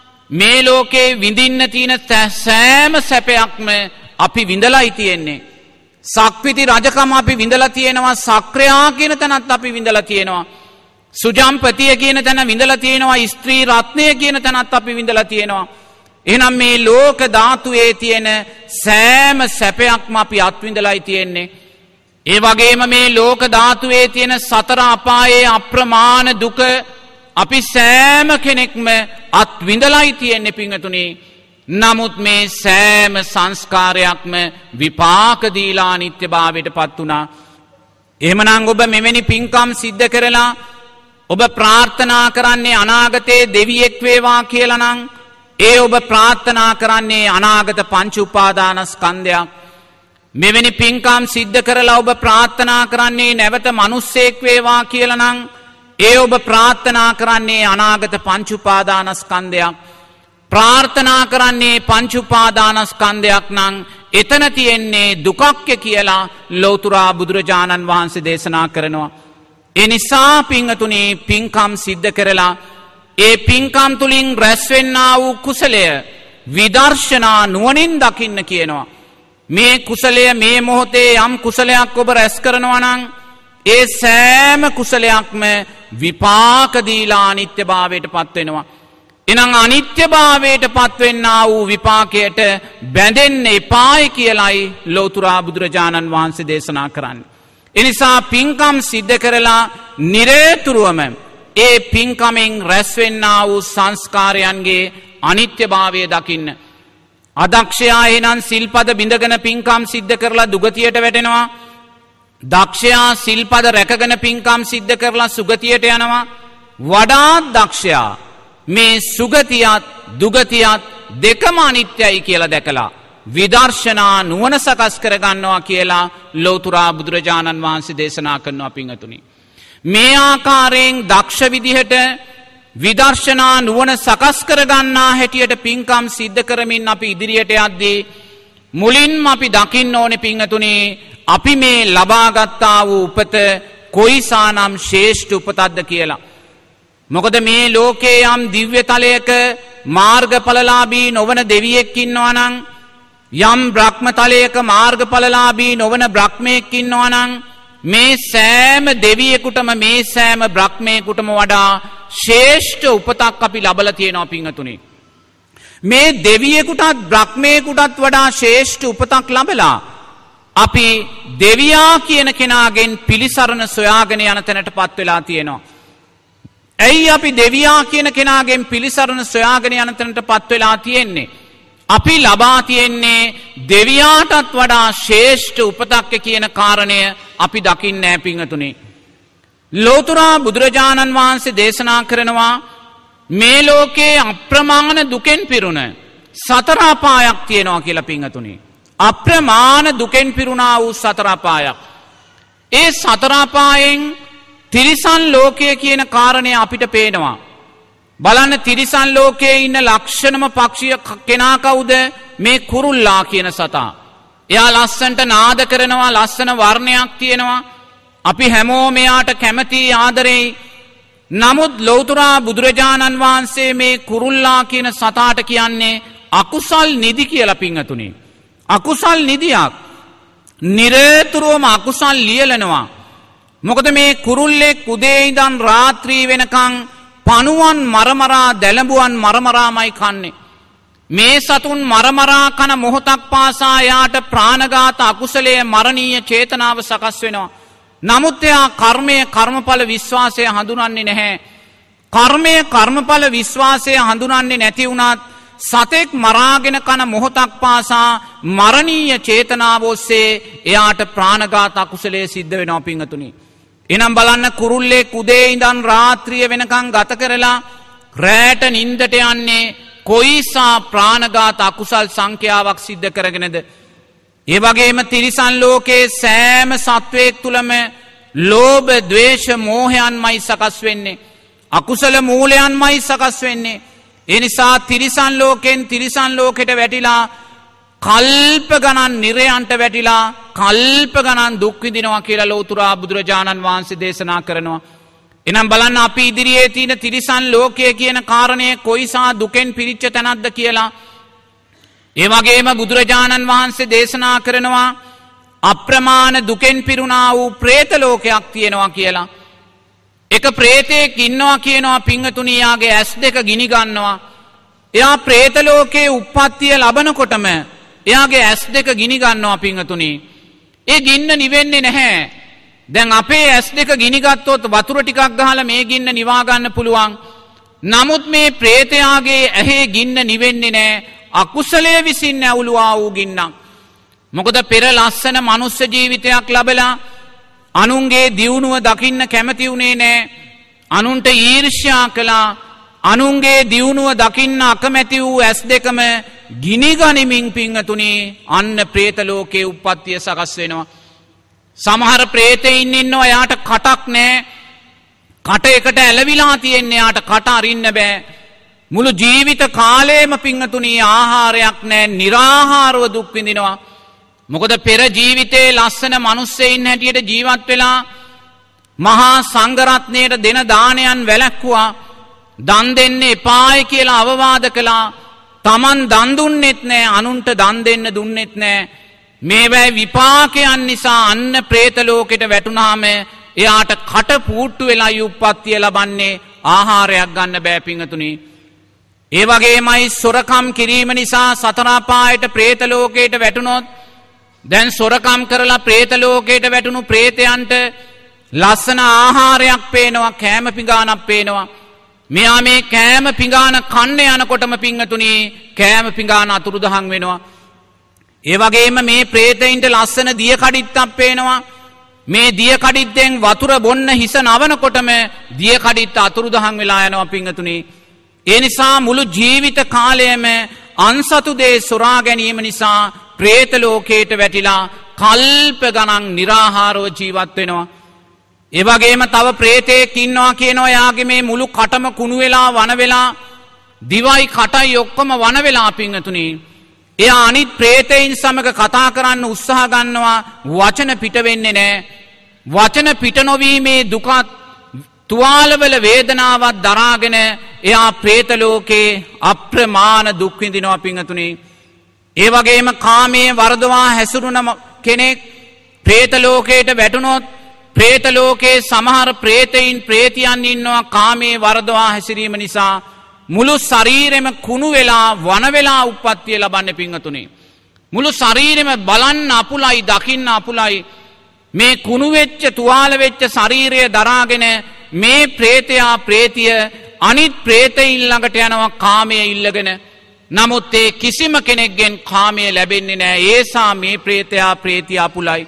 මේ ලෝකේ විඳින්න තියෙන සෑම සැපයක්ම අපි විඳලායි තියෙන්නේ. සක්විති රජකම අපි විඳලා තියෙනවා. සක්‍රයා කියන තැනත් අපි විඳලා තියෙනවා. සුජම්පතිය කියන තැන විඳලා තියෙනවා. ස්ත්‍රී රත්නය කියන තැනත් අපි විඳලා තියෙනවා. එහෙනම් මේ ලෝක ධාතුවේ තියෙන සෑම සැපයක්ම අපි අත්විඳලායි තියෙන්නේ. ඒ වගේම මේ ලෝක ධාතුවේ තියෙන සතර අපායේ අප්‍රමාණ දුක අපි සෑම කෙනෙක්ම අත්විඳලායි තියෙන්නේ පිංගතුනි. නමුත් මේ සෑම සංස්කාරයක්ම විපාක දීලා අනිත්‍යභාවයටපත් වුණා. එහෙමනම් ඔබ මෙවැනි පින්කම් සිද්ධ කරලා ඔබ ප්‍රාර්ථනා කරන්නේ අනාගතයේ දෙවියෙක් වේවා කියලා නම් ඒ ඔබ ප්‍රාර්ථනා කරන්නේ අනාගත පංච උපාදානස්කන්ධයක්. මෙවැනි පින්කම් සිද්ධ කරලා ඔබ ප්‍රාර්ථනා කරන්නේ නැවත මිනිස්සෙක් වේවා කියලා නම් ඒ ඔබ ප්‍රාර්ථනා කරන්නේ අනාගත පංච උපාදානස්කන්ධයක්. ප්‍රාර්ථනා කරන්නේ පංච උපාදානස්කන්ධයක් නම් එතන තියෙන්නේ දුකක් කියලා ලෞතර බුදුරජාණන් වහන්සේ දේශනා කරනවා. ඒ නිසා පින්තුනි පින්කම් සිද්ධ කරලා ඒ පින්කම් තුලින් රැස්වෙන්නා වූ කුසලය විදර්ශනා නුවණින් දකින්න කියනවා. මේ කුසලය මේ මොහොතේ යම් කුසලයක් ඔබ රැස් කරනවා නම් ඒ සෑම කුසලයක්ම විපාක දීලා අනිත්‍යභාවයටපත් වෙනවා. එනම් අනිත්‍යභාවයටපත් වෙන්නා වූ විපාකයට බැඳෙන්න එපායි කියලයි ලෞතර බුදුරජාණන් වහන්සේ දේශනා කරන්නේ. එනිසා පින්කම් සිද්ධ කරලා නිරේතුරුවම ඒ පින්කමෙන් රැස්වෙන්නා වූ සංස්කාරයන්ගේ අනිත්‍යභාවය දකින්න. අදක්ෂයා එහෙනම් සිල්පද බිඳගෙන පින්කම් සිද්ධ කරලා දුගතියට වැටෙනවා. දක්ෂයා සිල්පද රැකගෙන පින්කම් සිද්ධ කරලා සුගතියට යනවා. වඩාත් දක්ෂයා මේ සුගතියත් දුගතියත් දෙකම අනිත්‍යයි කියලා දැකලා විදර්ශනා නුවණ සකස් කරගන්නවා කියලා ලෞතර බුදුරජාණන් වහන්සේ දේශනා කරනවා පින්වතුනි. මේ ආකාරයෙන් දක්ෂ විදිහට විදර්ශනා නුවණ සකස් කරගන්නා හැටියට පින්කම් සිද්ධ කරමින් අපි ඉදිරියට යද්දී මුලින්ම අපි දකින්න ඕනේ පින්තුනි අපි මේ ලබාගත්තා වූ උපත කොයිසානම් ශ්‍රේෂ්ඨ උපතක්ද කියලා. මොකද මේ ලෝකේ යම් දිව්‍ය තලයක මාර්ගඵලලාභී නොවන දෙවියෙක් ඉන්නවා නම් යම් බ්‍රහ්මතලයක මාර්ගඵලලාභී නොවන බ්‍රහ්මයෙක් ඉන්නවා නම් මේ සෑම දෙවියෙකුටම මේ සෑම බ්‍රහ්මයෙකුටම වඩා ශ්‍රේෂ්ඨ උපතක් අපි ලබලා තියෙනවා පින්තුනි. මේ දෙවියෙකුටත් බ්‍රහ්මයෙකුටත් වඩා ශ්‍රේෂ්ඨ උපතක් ලැබලා අපි දෙවියා කියන කෙනාගෙන් පිළිසරණ සොයාගෙන යන තැනටපත් වෙලා තියෙනවා. ඇයි අපි දෙවියා කියන කෙනාගෙන් පිළිසරණ සොයාගෙන යන තැනටපත් වෙලා තියෙන්නේ? අපි ලබා තියෙන්නේ දෙවියාටත් වඩා ශ්‍රේෂ්ඨ උපතක් කියන කාරණය අපි දකින්නේ නැහැ පින්තුනි. ලෝතර බුදුරජාණන් වහන්සේ දේශනා කරනවා මේ ලෝකේ අප්‍රමාණ දුකෙන් පිරුණ සතර අපායක් තියෙනවා කියලා පින්තුනි. අප්‍රමාණ දුකෙන් පිරුණා වූ සතර අපායක්. ඒ සතර අපායෙන් තිරිසන් ලෝකය කියන කාරණය අපිට පේනවා. බලන්න තිරිසන් ලෝකයේ ඉන්න ලක්ෂණම පක්ෂිය කෙනා කවුද? මේ කුරුල්ලා කියන සතා. එයා ලස්සනට නාද කරනවා, ලස්සන වර්ණයක් තියෙනවා. අපි හැමෝම එයාට කැමති ආදරෙයි. නමුත් ලෞතර බුදුරජාණන් වහන්සේ මේ කුරුල්ලා කියන සතාට කියන්නේ අකුසල් නිදි කියලා පින්තුනි. අකුසල් නිදියක්. නිරතුරුවම අකුසල් ලියලනවා. මොකද මේ කුරුල්ලෙක් උදේ ඉඳන් රාත්‍රී වෙනකන් පණුවන් මරමරා දැලඹුවන් මරමරාමයි කන්නේ. මේ සතුන් මරමරා කන මොහොතක් පාසා යාට ප්‍රාණඝාත අකුසලයේ මරණීය චේතනාව සකස් වෙනවා. නමුත් එයා කර්මය කර්මඵල විශ්වාසය හඳුනන්නේ නැහැ. කර්මය කර්මඵල විශ්වාසය හඳුනන්නේ නැති වුණත් සතෙක් මරාගෙන කන මොහොතක් පාසා මරණීය චේතනාව ඔස්සේ එයාට ප්‍රාණඝාත අකුසලයේ සිද්ධ වෙනවා පින්තුනි. එනම් බලන්න කුරුල්ලෙක් උදේ ඉඳන් රාත්‍රිය වෙනකන් ගත කරලා රැට නිින්දට යන්නේ කොයිසා ප්‍රාණඝාත අකුසල් සංඛ්‍යාවක් සිද්ධ කරගෙනද? ඒ වගේම තිරිසන් ලෝකයේ සෑම සත්වයක් තුලම ලෝභ, ද්වේෂ, මෝහයන්මයි සකස් වෙන්නේ. අකුසල මූලයන්මයි සකස් වෙන්නේ. ඒ නිසා තිරිසන් ලෝකෙන් තිරිසන් ලෝකෙට වැටිලා කල්ප ගණන් නිරයන්ට වැටිලා කල්ප ගණන් දුක් විඳිනවා කියලා ලෞතර බුදුරජාණන් වහන්සේ දේශනා කරනවා. එනම් බලන්න අපි ඉදිරියේ තියෙන තිරිසන් ලෝකය කියන කාරණය කොයිසා දුකෙන් පිරිච්ච තැනක්ද කියලා. ඒ වගේම බුදුරජාණන් වහන්සේ දේශනා කරනවා අප්‍රමාණ දුකෙන් පිරුණා වූ പ്രേත ලෝකයක් තියෙනවා කියලා. එක പ്രേතෙක් ඉන්නවා කියනවා පින්තුනි, යාගේ ඇස් දෙක ගිනි ගන්නවා. එයා പ്രേත ලෝකයේ උප්පත්තිය ලබනකොටම එයාගේ ඇස් දෙක ගිනි ගන්නවා පින්තුනි. ඒ ගින්න නිවෙන්නේ නැහැ. දැන් අපේ ඇස් දෙක ගිනි ගත්තොත් වතුර ටිකක් ගහලා මේ ගින්න නිවා ගන්න පුළුවන්. නමුත් මේ പ്രേතයාගේ ඇහි ගින්න නිවෙන්නේ නැහැ. අකුසලයේ විසින් ඇවුලුවා වූ ගින්නක්. මොකද පෙර ලස්සන මනුස්ස ජීවිතයක් ලැබලා අනුන්ගේ දියුණුව දකින්න කැමති වුණේ නැහැ. අනුන්ට ඊර්ෂ්‍යා කළා. අනුන්ගේ දියුණුව දකින්න අකමැති වූ ඇස් දෙකම ගිනි ගනිමින් පින්තුනි අන්න പ്രേත ලෝකේ උප්පත්තිය සකස් වෙනවා. සමහර പ്രേතයින් ඉන්නවා යාට කටක් නැහැ. කට එකට ඇලවිලා තියෙන්නේ, යාට කට අරින්න බෑ. මුළු ජීවිත කාලයම පින්තුනි ආහාරයක් නැහැ, निराහාරව දුක් විඳිනවා. මොකද පෙර ජීවිතේ ලස්සන මිනිස්සෙයින් හැටියට ජීවත් වෙලා මහා සංඝරත්නයට දෙන දානයන් වැළැක්වුවා. දන් දෙන්න එපායි කියලා අවවාද කළා. Taman දන් දුන්නෙත් නැහැ, අනුන්ට දන් දෙන්න දුන්නෙත් නැහැ. මේවැයි විපාකයන් නිසා අන්න പ്രേත ලෝකෙට වැටුණාම එයාට කට පූට්ටු වෙලා උප්පත්තිය ලබන්නේ, ආහාරයක් ගන්න බෑ පින්තුනි. ඒ වගේමයි සොරකම් කිරීම නිසා සතර අපායට പ്രേත ලෝකයට වැටුණොත්, දැන් සොරකම් කරලා പ്രേත ලෝකයට වැටුණු പ്രേතයන්ට ලස්සන ආහාරයක් පේනවා, කෑම පිඟානක් පේනවා. මෙයා මේ කෑම පිඟාන කන්න යනකොටම පින්තුනි කෑම පිඟාන අතුරුදහන් වෙනවා. ඒ වගේම මේ പ്രേතයින්ට ලස්සන දිය කඩਿੱත්තක් පේනවා. මේ දිය කඩਿੱත්තෙන් වතුර බොන්න හිස නවනකොටම දිය කඩਿੱත්ත අතුරුදහන් වෙලා යනවා පින්තුනි. ඒ නිසා මුළු ජීවිත කාලයම අන්සතු දේ සොරා ගැනීම නිසා പ്രേත ලෝකයට වැටිලා කල්ප ගණන් निराහාරව ජීවත් වෙනවා. ඒ වගේම තව ප්‍රේතෙක් ඉන්නවා කියනවා යාගේ මේ මුළු කටම කුණු වෙලා වන වෙලා දිවයි කටයි ඔක්කොම වන වෙලා පිංගතුනි. එයා අනිත් ප්‍රේතයින් සමග කතා කරන්න උත්සාහ ගන්නවා වචන පිට වෙන්නේ නැහැ. වචන පිට නොවීමේ දුකත් තුවාලවල වේදනාවක් දරාගෙන එයා പ്രേත ලෝකේ අප්‍රමාණ දුක් විඳිනවා පිංගතුනි. ඒ වගේම කාමයේ වර්ධවා හැසිරුණ කෙනෙක් പ്രേත ලෝකයට වැටුනොත් പ്രേත ලෝකේ සමහර പ്രേතයින් പ്രേතියන් ඉන්නවා කාමයේ වර්ධවා හැසිරීම නිසා මුළු ශරීරෙම කුණු වෙලා වන වෙලා උප්පත්තිය ලබන්නේ පිංගතුනි. මුළු ශරීරෙම බලන්න අපුලයි දකින්න අපුලයි. මේ කුණු වෙච්ච තුවාල වෙච්ච ශරීරය දරාගෙන මේ പ്രേතයා പ്രേතිය අනිත් പ്രേතයින් ළඟට යනවා කාමයේ ඉල්ලගෙන. නමුත් ඒ කිසිම කෙනෙක්ගෙන් කාමයේ ලැබෙන්නේ නැහැ. ඒසා මේ പ്രേතයා പ്രേතිය අපුලයි.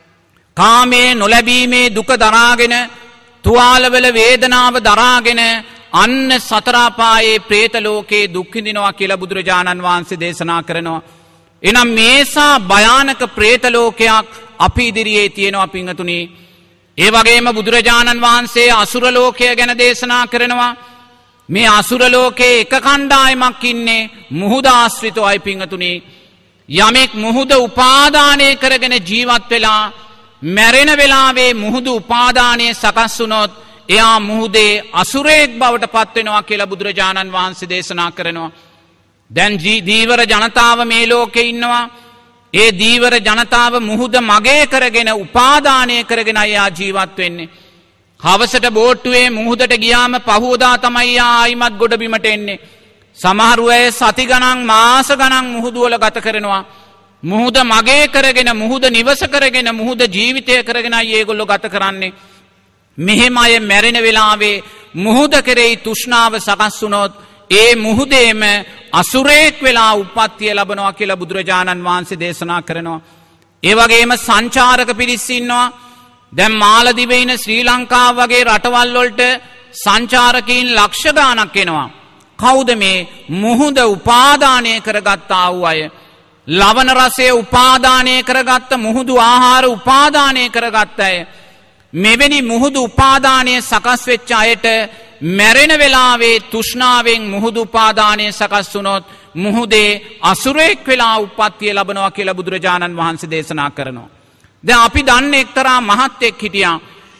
කාමයේ නොලැබීමේ දුක දරාගෙන තුවාලවල වේදනාව දරාගෙන අන්න සතර අපායේ പ്രേත ලෝකේ දුක් විඳිනවා කියලා බුදුරජාණන් වහන්සේ දේශනා කරනවා. එනම් මේසා භයානක പ്രേත ලෝකයක් අපි ඉදිරියේ තියෙනවා පිංගතුනි. ඒ වගේම බුදුරජාණන් වහන්සේ අසුර ලෝකය ගැන දේශනා කරනවා. මේ අසුර ලෝකේ එක කණ්ඩායමක් ඉන්නේ මුහුද ආශ්‍රිතවයි පිංගතුනි. යමෙක් මුහුද උපාදානය කරගෙන ජීවත් වෙලා මැරෙන වෙලාවේ මුහුදු උපාදානයේ සකස් වුණොත් එයා මුහුදේ අසුරයෙක් බවට පත් වෙනවා කියලා බුදුරජාණන් වහන්සේ දේශනා කරනවා. දැන් දීවර ජනතාව මේ ලෝකේ ඉන්නවා. ඒ දීවර ජනතාව මුහුද මගේ කරගෙන උපාදානය කරගෙන අයියා ජීවත් වෙන්නේ. හවසට බෝට්ටුවේ මුහුදට ගියාම පහුවදා තමයි ආයිමත් ගොඩබිමට එන්නේ. සමහර අය සති ගණන් මාස ගණන් මුහුදු වල ගත කරනවා. මුහුද මගේ කරගෙන මුහුද නිවස කරගෙන මුහුද ජීවිතය කරගෙන ඒගොල්ලෝ ගත කරන්නේ. මෙහෙම අය මැරෙන වෙලාවේ මුහුද කෙරෙහි තෘෂ්ණාව සකස් වුණොත් ඒ මුහුදේම අසුරේක් වෙලා උප්පත්තිය ලැබනවා කියලා බුදුරජාණන් වහන්සේ දේශනා කරනවා. ඒ වගේම සංචාරක පිරිස් ඉන්නවා. දැන් මාලදිවේ ඉන ශ්‍රී ලංකාව වගේ රටවල් වලට සංචාරකීන් ලක්ෂ ගණනක් එනවා. කවුද මේ මුහුද උපාදානය කරගත්තා වූ අය? ලවණ රසය උපාදානය කරගත්ත මුහුදු ආහාර උපාදානය කරගත්ත අය. මෙවැනි මුහුදු උපාදානය සකස් වෙච්ච අයට මැරෙන වෙලාවේ තෘෂ්ණාවෙන් මුහුදු උපාදානය සකස් වුණොත් මුහුදේ අසුරෙක් වෙලා උප්පත්තිය ලබනවා කියලා බුදුරජාණන් වහන්සේ දේශනා කරනවා. දැන් අපි දන්නේ එක්තරා මහත්ෙක් හිටියා.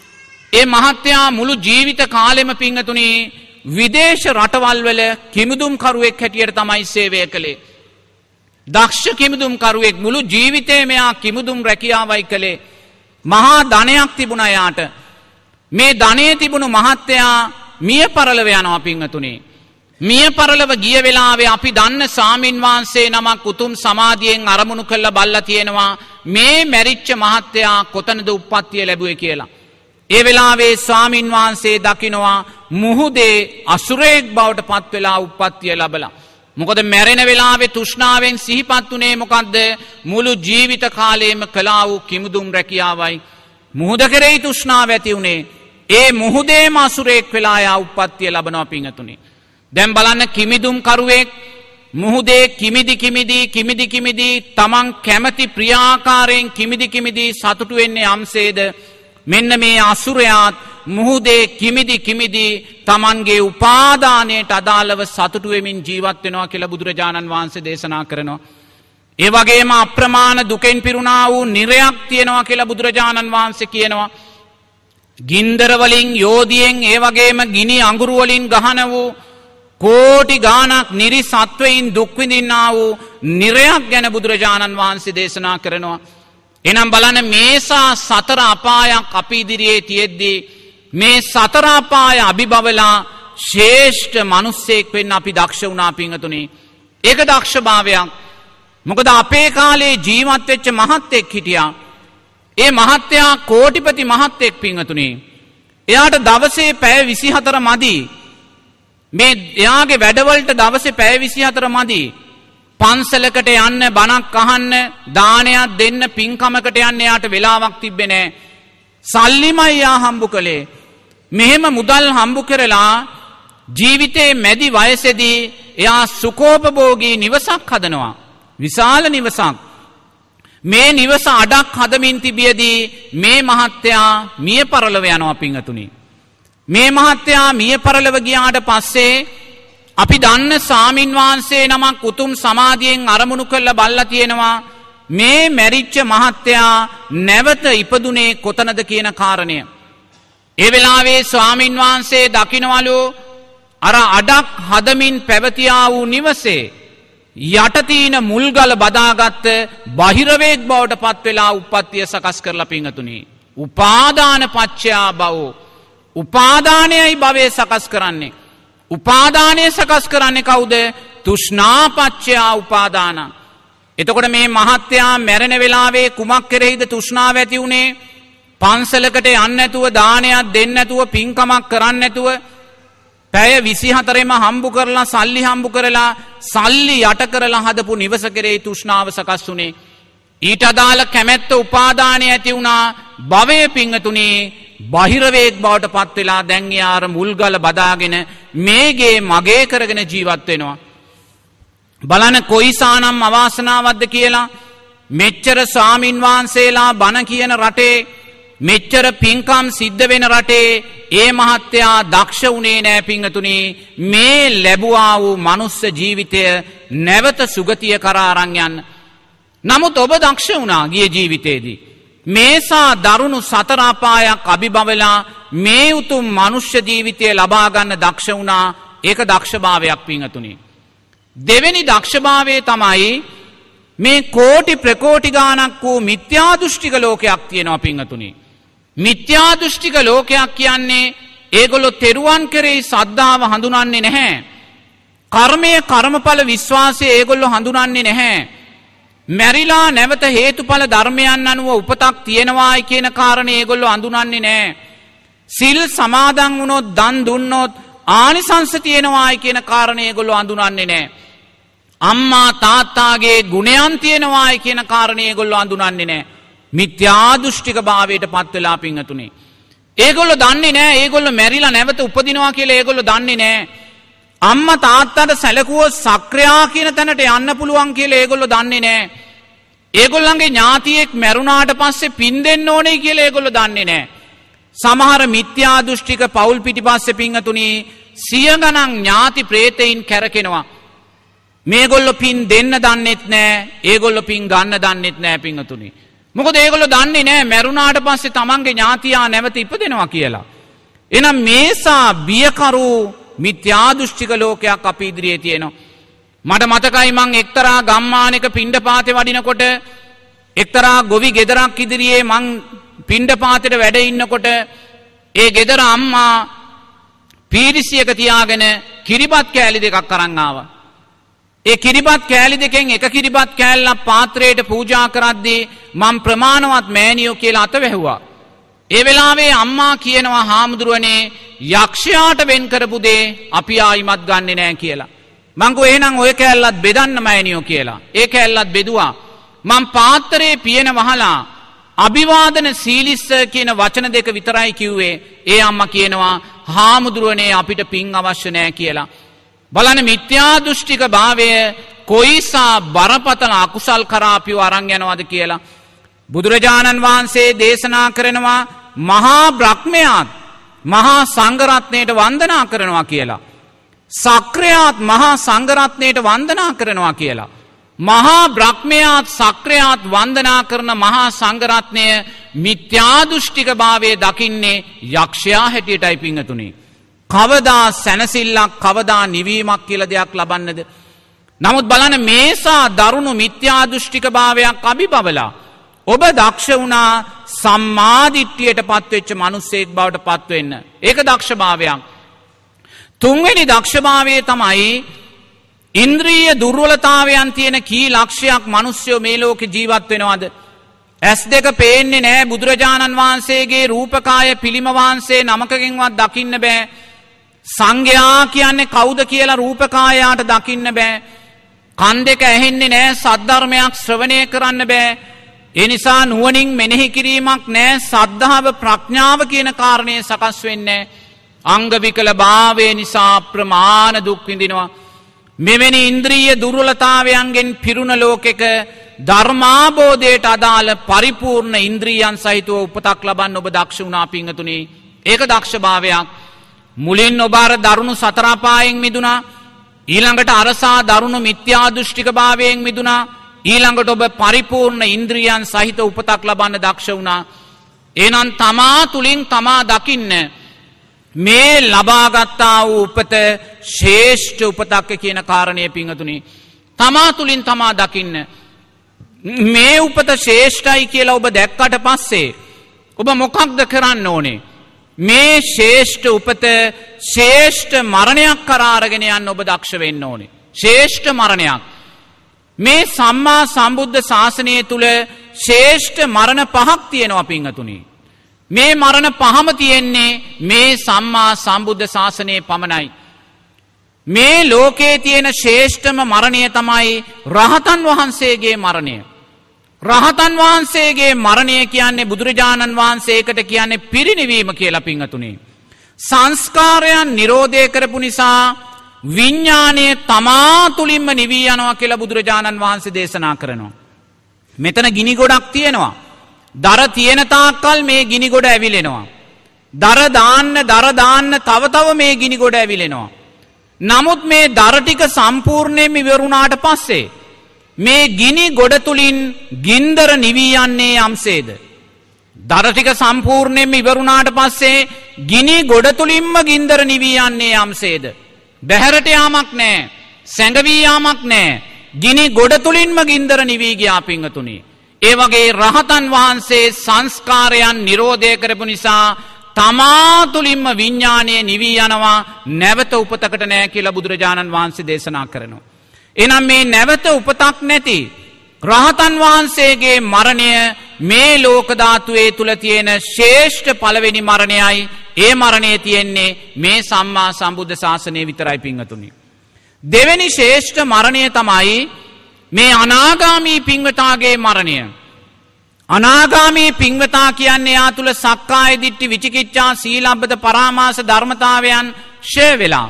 ඒ මහත්තයා මුළු ජීවිත කාලෙම පිංගතුනි විදේශ රටවල් වල කිමිදුම් කරුවෙක් හැටියට තමයි සේවය කළේ. දක්ෂ කිමිදුම් කරුවෙක් මුළු ජීවිතේ මෙයා කිමිදුම් රැකියාවයි කළේ. මහා ධනයක් තිබුණා යාට. මේ ධනෙ තිබුණු මහත්තයා මිය පරලව යනවා පිංගතුනි. මිය පරලව ගිය වෙලාවේ අපි දන්න සාමින් වහන්සේ නමක් උතුම් සමාධියෙන් අරමුණු කළා බල්ලා තියෙනවා මේ මැරිච්ච මහත්තයා කොතනද උප්පත්තිය ලැබුවේ කියලා. ඒ වෙලාවේ ස්වාමින් වහන්සේ දකිනවා මුහුදේ අසුරයෙක් බවට පත් වෙලා උප්පත්තිය ලැබලා. මොකද මැරෙන වෙලාවේ තෘෂ්ණාවෙන් සිහිපත් උනේ මොකද්ද? මුළු ජීවිත කාලයේම කළා වූ කිමුදුම් රැකියාවයි. මුහුද කෙරෙහි තෘෂ්ණාව ඇති උනේ. ඒ මුහුදේම අසුරයෙක් වෙලා යා උප්පත්තිය ලැබනවා පිංගතුනි. දැන් බලන්න කිමිදුම් කරුවෙක් මුහුදේ කිමිදි කිමිදි කිමිදි කිමිදි තමන් කැමති ප්‍රියාකාරයෙන් කිමිදි කිමිදි සතුටු වෙන්නේ යම්සේද මෙන්න මේ අසුරයාත් මුහුදේ කිමිදි කිමිදි තමන්ගේ උපාදානයට අදාළව සතුටු වෙමින් ජීවත් වෙනවා කියලා බුදුරජාණන් වහන්සේ දේශනා කරනවා. ඒ වගේම අප්‍රමාණ දුකෙන් පිරුණා වූ නිරයක් තියෙනවා කියලා බුදුරජාණන් වහන්සේ කියනවා. ගින්දර වලින් යෝධියෙන් ඒ වගේම ගිනි අඟුරු වලින් ගහන වූ කෝටි ගාණක් නිරි සත්වයින් දුක් විඳින්නා වූ නිරයක් ගැන බුදුරජාණන් වහන්සේ දේශනා කරනවා. එනම් බලන්න මේසා සතර අපායක් අපි ඉදිරියේ තියෙද්දී මේ සතර අපාය අභිබවලා ශ්‍රේෂ්ඨ මිනිස්සෙක් වෙන්න අපි දක්ෂ වුණා පිංගතුනි. ඒක දක්ෂභාවයක්. මොකද අපේ කාලේ ජීවත් වෙච්ච මහත්ෙක් හිටියා. ඒ මහත්තයා කෝටිපති මහත්ෙක් පිංගතුනි. එයාට දවසේ පැය විසිහතර මදි. මේ එයාගේ වැඩවලට දවසේ පැය විසිහතර මදි. පන්සලකට යන්න බණක් අහන්න දානයක් දෙන්න පින්කමකට යන්න එයාට වෙලාවක් තිබ්බේ නැහැ. සල්ලිමයි යා හම්බු කළේ. මෙහෙම මුදල් හම්බු කරලා ජීවිතේ මැදි වයසේදී එයා සුඛෝපභෝගී නිවසක් හදනවා. විශාල නිවසක්. මේ නිවස අඩක් හදමින් තිබියදී මේ මහත්තයා මිය පරලොව යනවා පිංගතුනි. මේ මහත්තයා මිය පරලොව ගියාට පස්සේ අපි දන්න ස්වාමින් වහන්සේ නමක් උතුම් සමාධියෙන් අරමුණු කරලා බලලා තියෙනවා මේ මැරිච්ච මහත්තයා නැවත ඉපදුනේ කොතනද කියන කාරණය. ඒ වෙලාවේ ස්වාමින් වහන්සේ දකින්නවලු අර අඩක් හදමින් පැවතියා වූ නිවසේ යටතීන මුල්ගල බදාගත්ත බහිරවේග බවට පත් වෙලා උප්පත්තිය සකස් කරලා පිංගතුනි. උපාදාන පච්චයා භව. උපාදානයයි භවය සකස් කරන්නේ. උපාදානය සකස් කරන්නේ කවුද? තෘෂ්ණා පච්චයා උපාදාන. එතකොට මේ මහත්තයා මැරෙන වෙලාවේ කුමක් කෙරෙහිද තෘෂ්ණාව ඇති උනේ? පන්සලකට යන්නේ නැතුව දානයක් දෙන්නේ නැතුව පින්කමක් කරන්නේ නැතුව පැය විසිහතරෙම හම්බු කරලා සල්ලි හම්බු කරලා සල්ලි යට කරලා හදපු නිවස කෙරෙහි තෘෂ්ණාව සකස් වුනේ. ඊට අදාළ කැමැත්ත උපාදානය ඇති වුණා. භවයේ පිංගතුනේ බහිරවේග බවට පත් වෙලා දැන් යාර මුල්ගල බදාගෙන මේගේ මගේ කරගෙන ජීවත් වෙනවා. බලන්න කොයිසානම් අවාසනාවක්ද කියලා. මෙච්චර ස්වාමින් වහන්සේලා බණ කියන රටේ මෙච්චර පින්කම් සිද්ධ වෙන රටේ ඒ මහත්තයා දක්ෂ වුණේ නෑ පිංගතුනි මේ ලැබුවා වූ මනුස්ස ජීවිතය නැවත සුගතිය කරා අරන් යන්න. නමුත් ඔබ දක්ෂ වුණා ගිය ජීවිතේදී. මේසා දරුණු සතර අපායක් අභිබවලා මේ උතුම් මනුෂ්‍ය ජීවිතය ලබා ගන්න දක්ෂ වුණා. ඒක දක්ෂභාවයක් පිංගතුනි. දෙවෙනි දක්ෂභාවය තමයි මේ කෝටි ප්‍රකෝටි ගානක් වූ මිත්‍යා දෘෂ්ටික ලෝකයක් තියෙනවා පිංගතුනි. මිත්‍යා දෘෂ්ටික ලෝකයක් කියන්නේ ඒගොල්ලෝ තෙරුවන් කෙරෙහි සද්ධාව හඳුනන්නේ නැහැ. කර්මය කර්මඵල විශ්වාසය ඒගොල්ලෝ හඳුනන්නේ නැහැ. මැරිලා නැවත හේතුඵල ධර්මයන් අනුව උපතක් තියෙනවායි කියන කාරණේ ඒගොල්ලෝ හඳුනන්නේ නැහැ. සිල් සමාදන් වුණොත් දන් දුන්නොත් ආනිසංස තියෙනවායි කියන කාරණේ ඒගොල්ලෝ හඳුනන්නේ නැහැ. අම්මා තාත්තාගේ ගුණයන් තියෙනවායි කියන කාරණේ ඒගොල්ලෝ හඳුනන්නේ නැහැ. මිත්‍යා දෘෂ්ටික භාවයට පත් වෙලා පිංගතුනේ. ඒගොල්ලෝ දන්නේ නැහැ ඒගොල්ලෝ මැරිලා නැවත උපදිනවා කියලා ඒගොල්ලෝ දන්නේ නැහැ. අම්මා තාත්තාට සැලකුවොත් සක්‍රියා කියන තැනට යන්න පුළුවන් කියලා ඒගොල්ලෝ දන්නේ නැහැ. ඒගොල්ලන්ගේ ඥාතියෙක් මැරුණාට පස්සේ පින් දෙන්න ඕනේ කියලා ඒගොල්ලෝ දන්නේ නැහැ. සමහර මිත්‍යා දෘෂ්ටික පෞල් පිටිපස්සේ පිංගතුනි සිය ගණන් ඥාති ප්‍රේතයින් කැරකෙනවා. මේගොල්ලෝ පින් දෙන්න දන්නෙත් නැහැ. ඒගොල්ලෝ පින් ගන්න දන්නෙත් නැහැ පිංගතුනි. මොකද ඒගොල්ලෝ දන්නේ නැහැ මැරුණාට පස්සේ තමන්ගේ ඥාතියා නැවත ඉපදෙනවා කියලා. එහෙනම් මේසා බියකරු මිත්‍යා දෘෂ්ටික ලෝකයක් අපි ඉදිරියේ තියෙනවා. මට මතකයි මං එක්තරා ගම්මානයක පිණ්ඩපාතේ වඩිනකොට එක්තරා ගොවි ගෙදරක් ඉදිරියේ මං පිණ්ඩපාතේට වැඩ ඉන්නකොට ඒ ගෙදර අම්මා පීරිසියක තියාගෙන කිරිබත් කෑලි දෙකක් අරන් ආවා. ඒ කිරිබත් කෑලි දෙකෙන් එක කිරිබත් කෑල්ලක් පාත්‍රයට පූජා කරද්දී මම ප්‍රමාණවත් මෑණියෝ කියලා අත වැහුවා. ඒ වෙලාවේ අම්මා කියනවා හාමුදුරුවනේ යක්ෂයාට වෙන් කරපු දේ අපි ආයිමත් ගන්නෙ නෑ කියලා. මං ගෝ එහෙනම් ඔය කෑල්ලත් බෙදන්න මෑණියෝ කියලා. ඒ කෑල්ලත් බෙදුවා. මං පාත්‍රයේ පියන වහලා අභිවාදන සීලිස්ස කියන වචන දෙක විතරයි කිව්වේ. ඒ අම්මා කියනවා හාමුදුරුවනේ අපිට පින් අවශ්‍ය නෑ කියලා. බලන්න මිත්‍යා දෘෂ්ටික භාවය කොයිසා බරපතල අකුසල් කරා අපිව අරන් යනවද කියලා. බුදුරජාණන් වහන්සේ දේශනා කරනවා මහා බ්‍රහ්මයාත් මහා සංඝරත්නයට වන්දනා කරනවා කියලා. සක්‍රයාත් මහා සංඝරත්නයට වන්දනා කරනවා කියලා. මහා බ්‍රහ්මයාත් සක්‍රයාත් වන්දනා කරන මහා සංඝරත්නය මිත්‍යා දෘෂ්ටික භාවයේ දකින්නේ යක්ෂයා හැටියටයි පිංගතුනි. කවදා සැනසෙල්ලක් කවදා නිවීමක් කියලා දෙයක් ලබන්නද? නමුත් බලන්න මේසා දරුණු මිත්‍යා දෘෂ්ටික භාවයක් අභිබවලා ඔබ දක්ෂ වුණා සම්මාදිට්ඨියට පත්වෙච්ච මිනිසෙක් බවට පත් වෙන්න. ඒක දක්ෂභාවයක්. තුන්වෙනි දක්ෂභාවය තමයි ඉන්ද්‍රිය දුර්වලතාවයන් තියෙන කී ලක්ෂයක් මිනිස්සු මේ ලෝකේ ජීවත් වෙනවද? ඇස් දෙක පේන්නේ නැහැ. බුදුරජාණන් වහන්සේගේ රූපකාය පිළිම වහන්සේ නමකකින්වත් දකින්න බෑ. සංඝයා කියන්නේ කවුද කියලා රූපකායයට දකින්න බෑ. කන් දෙක ඇහෙන්නේ නැහැ. සද්ධර්මයක් ශ්‍රවණය කරන්න බෑ. ඒ නිසා නුවණින් මෙනෙහි කිරීමක් නැහැ. සද්ධාව ප්‍රඥාව කියන කාරණේ සකස් වෙන්නේ. අංග විකල භාවය නිසා ප්‍රමාණ දුක් විඳිනවා. මෙවැනි ඉන්ද්‍රිය දුර්වලතාවයන්ගෙන් පිරුණ ලෝකෙක ධර්මාබෝධයට අදාළ පරිපූර්ණ ඉන්ද්‍රියයන් සහිතව උපතක් ලබන්න ඔබ දක්ෂ වුණා පිංගතුනි. ඒක දක්ෂභාවයක්. මුලින් ඔබ අර දරුණු සතර අපායෙන් මිදුණා. ඊළඟට අරසා දරුණු මිත්‍යා දෘෂ්ටික භාවයෙන් මිදුණා. ඊළඟට ඔබ පරිපූර්ණ ඉන්ද්‍රියයන් සහිත උපතක් ලබන්න දක්ෂ වුණා. එහෙනම් තමා තුලින් තමා දකින්න මේ ලබාගත්තා වූ උපත ශ්‍රේෂ්ඨ උපතක් කියන කාරණය පිංගතුනි. තමා තුලින් තමා දකින්න මේ උපත ශ්‍රේෂ්ඨයි කියලා ඔබ දැක්කට පස්සේ ඔබ මොකක්ද කරන්න ඕනේ? මේ ශ්‍රේෂ්ඨ උපත ශ්‍රේෂ්ඨ මරණයක් කරා අරගෙන යන්න ඔබ දක්ෂ වෙන්න ඕනේ. ශ්‍රේෂ්ඨ මරණයක්. මේ සම්මා සම්බුද්ධ ශාසනය තුල ශ්‍රේෂ්ඨ මරණ පහක් තියෙනවා පිංගතුනි. මේ මරණ පහම තියෙන්නේ මේ සම්මා සම්බුද්ධ ශාසනයේ පමණයි. මේ ලෝකයේ තියෙන ශ්‍රේෂ්ඨම මරණය තමයි රහතන් වහන්සේගේ මරණය. රහතන් වහන්සේගේ මරණය කියන්නේ බුදුරජාණන් වහන්සේකට කියන්නේ පිරිනිවීම කියලා පිංගතුනි. සංස්කාරයන් නිරෝධය කරපු නිසා විඥාණය තමා තුලින්ම නිවී යනවා කියලා බුදුරජාණන් වහන්සේ දේශනා කරනවා. මෙතන ගිනි ගොඩක් තියෙනවා. දර තියෙන තාක්කල් මේ ගිනි ගොඩ ඇවිලෙනවා. දර දාන්න දර දාන්න තව තව මේ ගිනි ගොඩ ඇවිලෙනවා. නමුත් මේ දර ටික සම්පූර්ණයෙන්ම ඉවරුණාට පස්සේ මේ ගිනි ගොඩ තුලින් ගින්දර නිවී යන්නේ යම්සේද? දර ටික සම්පූර්ණයෙන්ම ඉවරුණාට පස්සේ ගිනි ගොඩ තුලින්ම ගින්දර නිවී යන්නේ යම්සේද? බැහැරට යාමක් නැහැ. සැඟවී යාමක් නැහැ. ගිනි ගොඩ තුලින්ම ගින්දර නිවී ගියා පිංගතුනි. ඒ වගේ රහතන් වහන්සේ සංස්කාරයන් නිරෝධය කරපු නිසා තමා තුලින්ම විඥාණය නිවී යනවා. නැවත උපතකට නැහැ කියලා බුදුරජාණන් වහන්සේ දේශනා කරනවා. එහෙනම් මේ නැවත උපතක් නැති රහතන් වහන්සේගේ මරණය මේ ලෝක ධාතුවේ තුල තියෙන ශ්‍රේෂ්ඨ පළවෙනි මරණයයි. ඒ මරණය තියෙන්නේ මේ සම්මා සම්බුද්ධ ශාසනය විතරයි පිංගතුනි. දෙවෙනි ශ්‍රේෂ්ඨ මරණය තමයි මේ අනාගාමී පිංවතාගේ මරණය. අනාගාමී පිංවතා කියන්නේ යා තුල සක්කාය දිට්ඨි විචිකිච්ඡා සීලබ්බත පරාමාස ධර්මතාවයන් ෂේ වෙලා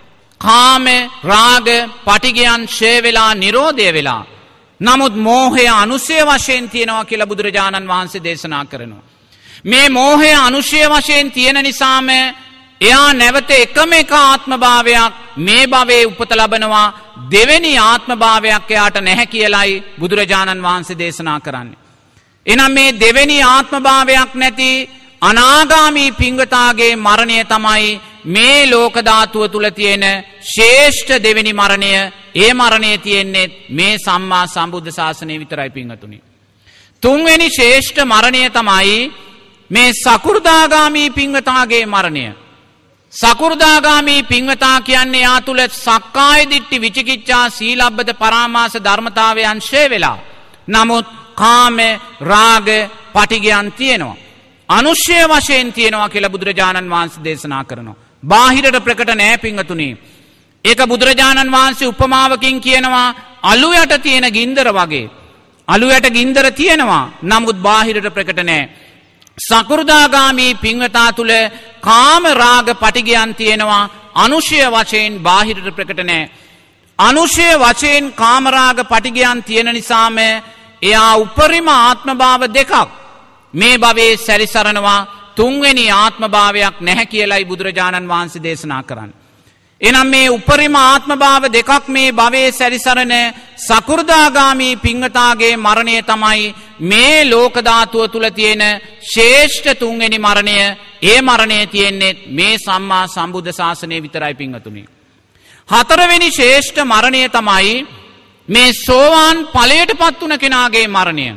කාම රාග පටිගයන් ෂේ වෙලා නිරෝධය වෙලා. නමුත් මෝහය අනුසය වශයෙන් තියෙනවා කියලා බුදුරජාණන් වහන්සේ දේශනා කරනවා. මේ මෝහය අනුශය වශයෙන් තියෙන නිසාම එයා නැවත එකම එක ආත්මභාවයක් මේ භවයේ උපත ලබනවා. දෙවෙනි ආත්මභාවයක් එයාට නැහැ කියලයි බුදුරජාණන් වහන්සේ දේශනා කරන්නේ. එහෙනම් මේ දෙවෙනි ආත්මභාවයක් නැති අනාගාමී පිංවතාගේ මරණය තමයි මේ ලෝක ධාතුව තුල තියෙන ශ්‍රේෂ්ඨ දෙවෙනි මරණය. ඒ මරණය තියෙන්නේ මේ සම්මා සම්බුද්ධ ශාසනය විතරයි පිංවතුනි. තුන්වෙනි ශ්‍රේෂ්ඨ මරණය තමයි මේ සකු르දාගාමී පිංවතාගේ මරණය. සකු르දාගාමී පිංවතා කියන්නේ යා තුල සක්කාය දිට්ඨි විචිකිච්ඡා සීලබ්බත පරාමාස ධර්මතාවයන් ෂේ වෙලා. නමුත් කාම රාග පටිගයන් තියෙනවා. අනුශය වශයෙන් තියෙනවා කියලා බුදුරජාණන් වහන්සේ දේශනා කරනවා. බාහිරට ප්‍රකට නෑ පිංගතුනි. ඒක බුදුරජාණන් වහන්සේ උපමාවකින් කියනවා අලු යට තියෙන ගින්දර වගේ. අලු යට ගින්දර තියෙනවා. නමුත් බාහිරට ප්‍රකට නෑ. සකු르දාගාමී පිංවතා තුල කාම රාග පටිගයන් තියෙනවා. අනුශය වශයෙන් බාහිරට ප්‍රකට නෑ. අනුශය වශයෙන් කාම රාග පටිගයන් තියෙන නිසාම එයා උපරිම ආත්මභාව දෙකක් මේ භවයේ සැරිසරනවා. තුන්වෙනි ආත්මභාවයක් නැහැ කියලයි බුදුරජාණන් වහන්සේ දේශනා කරන්නේ. එනම් මේ උපරිම ආත්මභාව දෙකක් මේ භවයේ සැරිසරන සකු르දාගාමී පිංවතාගේ මරණය තමයි මේ ලෝක ධාතුව තුල තියෙන ශ්‍රේෂ්ඨ තුන්වෙනි මරණය. ඒ මරණය තියෙන්නේ මේ සම්මා සම්බුද්ධ ශාසනය විතරයි පිංවතුනි. හතරවෙනි ශ්‍රේෂ්ඨ මරණය තමයි මේ සෝවාන් ඵලයටපත් වුණ කෙනාගේ මරණය.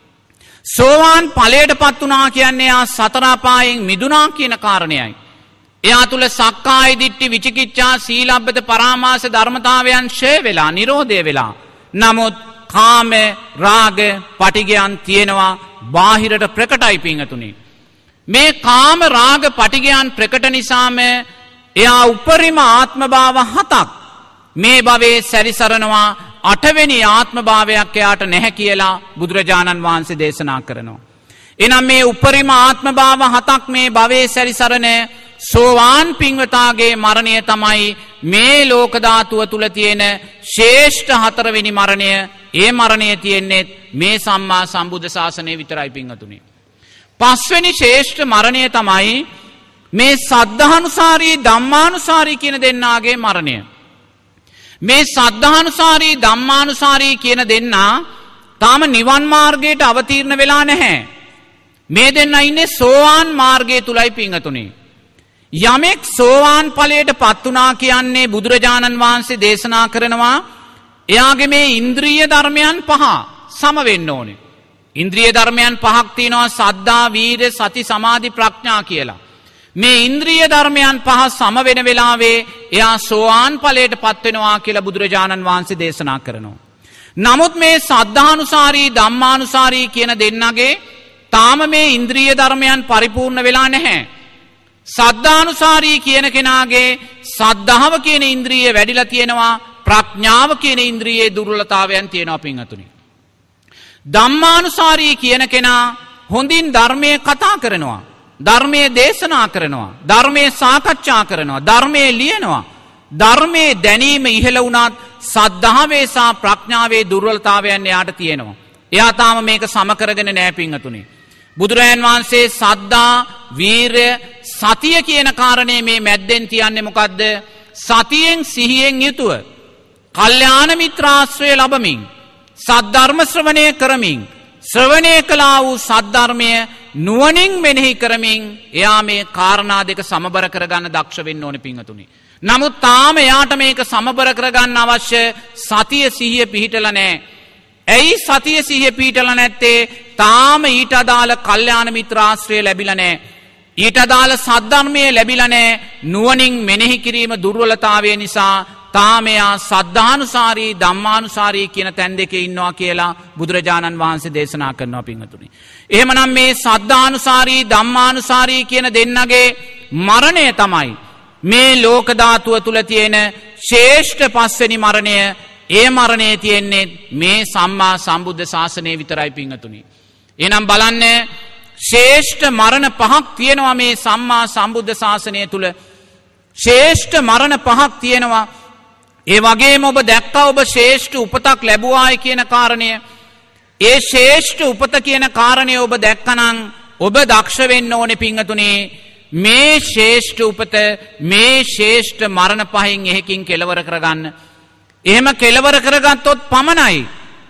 සෝවාන් ඵලයටපත් වුණා කියන්නේ ආ සතර අපායෙන් මිදුණා කියන කාරණයයි. එයා තුල සක්කාය දිට්ඨි විචිකිච්ඡා සීලබ්බත පරාමාස ධර්මතාවයන් ෂේ වෙලා නිරෝධය වෙලා. නමුත් කාම රාග පටිගයන් තියෙනවා. බාහිරට ප්‍රකටයි පිංගතුනි. මේ කාම රාග පටිගයන් ප්‍රකට නිසාම එයා උපරිම ආත්මභාව හතක් මේ භවයේ සැරිසරනවා. අටවෙනි ආත්මභාවයක් එයාට නැහැ කියලා බුදුරජාණන් වහන්සේ දේශනා කරනවා. එනම් මේ උපරිම ආත්මභාව හතක් මේ භවයේ සැරිසරන සෝවාන් පිංවතාගේ මරණය තමයි මේ ලෝක ධාතුව තුල තියෙන ශ්‍රේෂ්ඨ හතරවෙනි මරණය. ඒ මරණය තියෙන්නේ මේ සම්මා සම්බුද්ධ ශාසනය විතරයි පින්වතුනි. පස්වෙනි ශ්‍රේෂ්ඨ මරණය තමයි මේ සද්ධානුසාරී ධම්මානුසාරී කියන දෙන්නාගේ මරණය. මේ සද්ධානුසාරී ධම්මානුසාරී කියන දෙන්නා තාම නිවන් මාර්ගයට අවතීර්ණ වෙලා නැහැ. මේ දෙන්න ඉන්නේ සෝවාන් මාර්ගය තුලයි පින්වතුනි. යමෙක් සෝවාන් ඵලයට පත් වුණා කියන්නේ බුදුරජාණන් වහන්සේ දේශනා කරනවා එයාගේ මේ ඉන්ද්‍රිය ධර්මයන් පහ සම වෙන්න ඕනේ. ඉන්ද්‍රිය ධර්මයන් පහක් තියෙනවා සද්ධා, වීර්ය, සති, සමාධි, ප්‍රඥා කියලා. මේ ඉන්ද්‍රිය ධර්මයන් පහ සම වෙන වෙලාවේ එයා සෝවාන් ඵලයට පත් වෙනවා කියලා බුදුරජාණන් වහන්සේ දේශනා කරනවා. නමුත් මේ සද්ධානුසාරී ධම්මානුසාරී කියන දෙන්නගේ තාම මේ ඉන්ද්‍රිය ධර්මයන් පරිපූර්ණ වෙලා නැහැ. සද්ධානුසාරී කියන කෙනාගේ සද්ධාව කියන ඉන්ද්‍රිය වැඩිලා තියෙනවා, ප්‍රඥාව කියන ඉන්ද්‍රියේ දුර්වලතාවයන් තියෙනවා පින්වතුනි. ධම්මානුසාරී කියන කෙනා හොඳින් ධර්මයේ කතා කරනවා, ධර්මයේ දේශනා කරනවා, ධර්මයේ සාකච්ඡා කරනවා, ධර්මයේ ලියනවා. ධර්මයේ දැනීම ඉහළ වුණත් සද්ධාවේ සහ ප්‍රඥාවේ දුර්වලතාවයන් එයාට තියෙනවා. එයා තාම මේක සම කරගෙන නැහැ පින්වතුනි. බුදුරජාන් වහන්සේ සද්ධා, වීරය, සතිය කියන කාරණේ මේ මැද්දෙන් තියන්නේ මොකද්ද? සතියෙන් සිහියෙන් යුතුව කල්යාණ මිත්‍රාශ්‍රය ලැබමින් සද්ධර්ම ශ්‍රවණය කරමින් ශ්‍රවණය කළා වූ සද්ධර්මය නුවණින් මෙනෙහි කරමින් එයා මේ කාරණා දෙක සමබර කරගන්න දක්ෂ වෙන්න ඕනේ පින්වතුනි. නමුත් තාම එයාට මේක සමබර කරගන්න අවශ්‍ය සතිය සිහිය පිහිටලා නැහැ. ඇයි සතිය සිහිය පිහිටලා නැත්තේ? තාම ඊට අදාළ කල්යාණ මිත්‍රාශ්‍රය ලැබිලා නැහැ. ඊට අදාළ සද්ධර්මය ලැබිලා නැහැ. නුවණින් මෙනෙහි කිරීම දුර්වලතාවය නිසා තාම එයා සද්ධානුසාරී ධම්මානුසාරී කියන තැන් දෙකේ ඉන්නවා කියලා බුදුරජාණන් වහන්සේ දේශනා කරනවා පින්වතුනි. එහෙමනම් මේ සද්ධානුසාරී ධම්මානුසාරී කියන දෙන්නගේ මරණය තමයි මේ ලෝක ධාතුව තුල තියෙන ශ්‍රේෂ්ඨ පස්වෙනි මරණය. ඒ මරණය තියෙන්නේ මේ සම්මා සම්බුද්ධ ශාසනය විතරයි පින්වතුනි. එහෙනම් බලන්න ශ්‍රේෂ්ඨ මරණ පහක් තියෙනවා මේ සම්මා සම්බුද්ධ ශාසනය තුල. ශ්‍රේෂ්ඨ මරණ පහක් තියෙනවා. ඒ වගේම ඔබ දැක්කා ඔබ ශ්‍රේෂ්ඨ උපතක් ලැබුවායි කියන කාරණය. ඒ ශ්‍රේෂ්ඨ උපත කියන කාරණය ඔබ දැක්කනම් ඔබ දක්ෂ වෙන්න ඕනේ පින්වතුනි. මේ ශ්‍රේෂ්ඨ උපත මේ ශ්‍රේෂ්ඨ මරණ පහෙන් එකකින් කෙලවර කරගන්න. එහෙම කෙලවර කරගත්තොත් පමණයි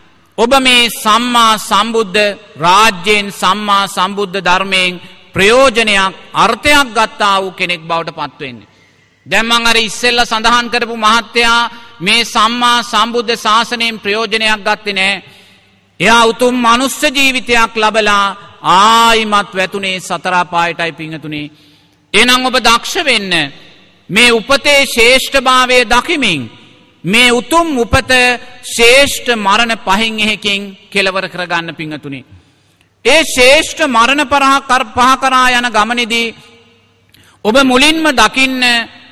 ඔබ මේ සම්මා සම්බුද්ධ රාජ්‍යයෙන් සම්මා සම්බුද්ධ ධර්මයෙන් ප්‍රයෝජනයක් අර්ථයක් ගත්තා වූ කෙනෙක් බවට පත් වෙන්නේ. දැන් මම අර ඉස්සෙල්ලා සඳහන් කරපු මහත්තයා මේ සම්මා සම්බුද්ධ ශාසනයෙන් ප්‍රයෝජනයක් ගත්තේ නැහැ. එයා උතුම් මනුස්ස ජීවිතයක් ලබලා ආයිමත් වැතුනේ සතර පායටයි පිංගතුනේ. එහෙනම් ඔබ දක්ෂ වෙන්න මේ උපතේ ශ්‍රේෂ්ඨභාවය දකිමින් මේ උතුම් උපත ශ්‍රේෂ්ඨ මරණ පහෙන් එකකින් කෙලවර කරගන්න පිංගතුනේ. ඒ ශ්‍රේෂ්ඨ මරණ පහ කරා යන ගමනේදී ඔබ මුලින්ම දකින්න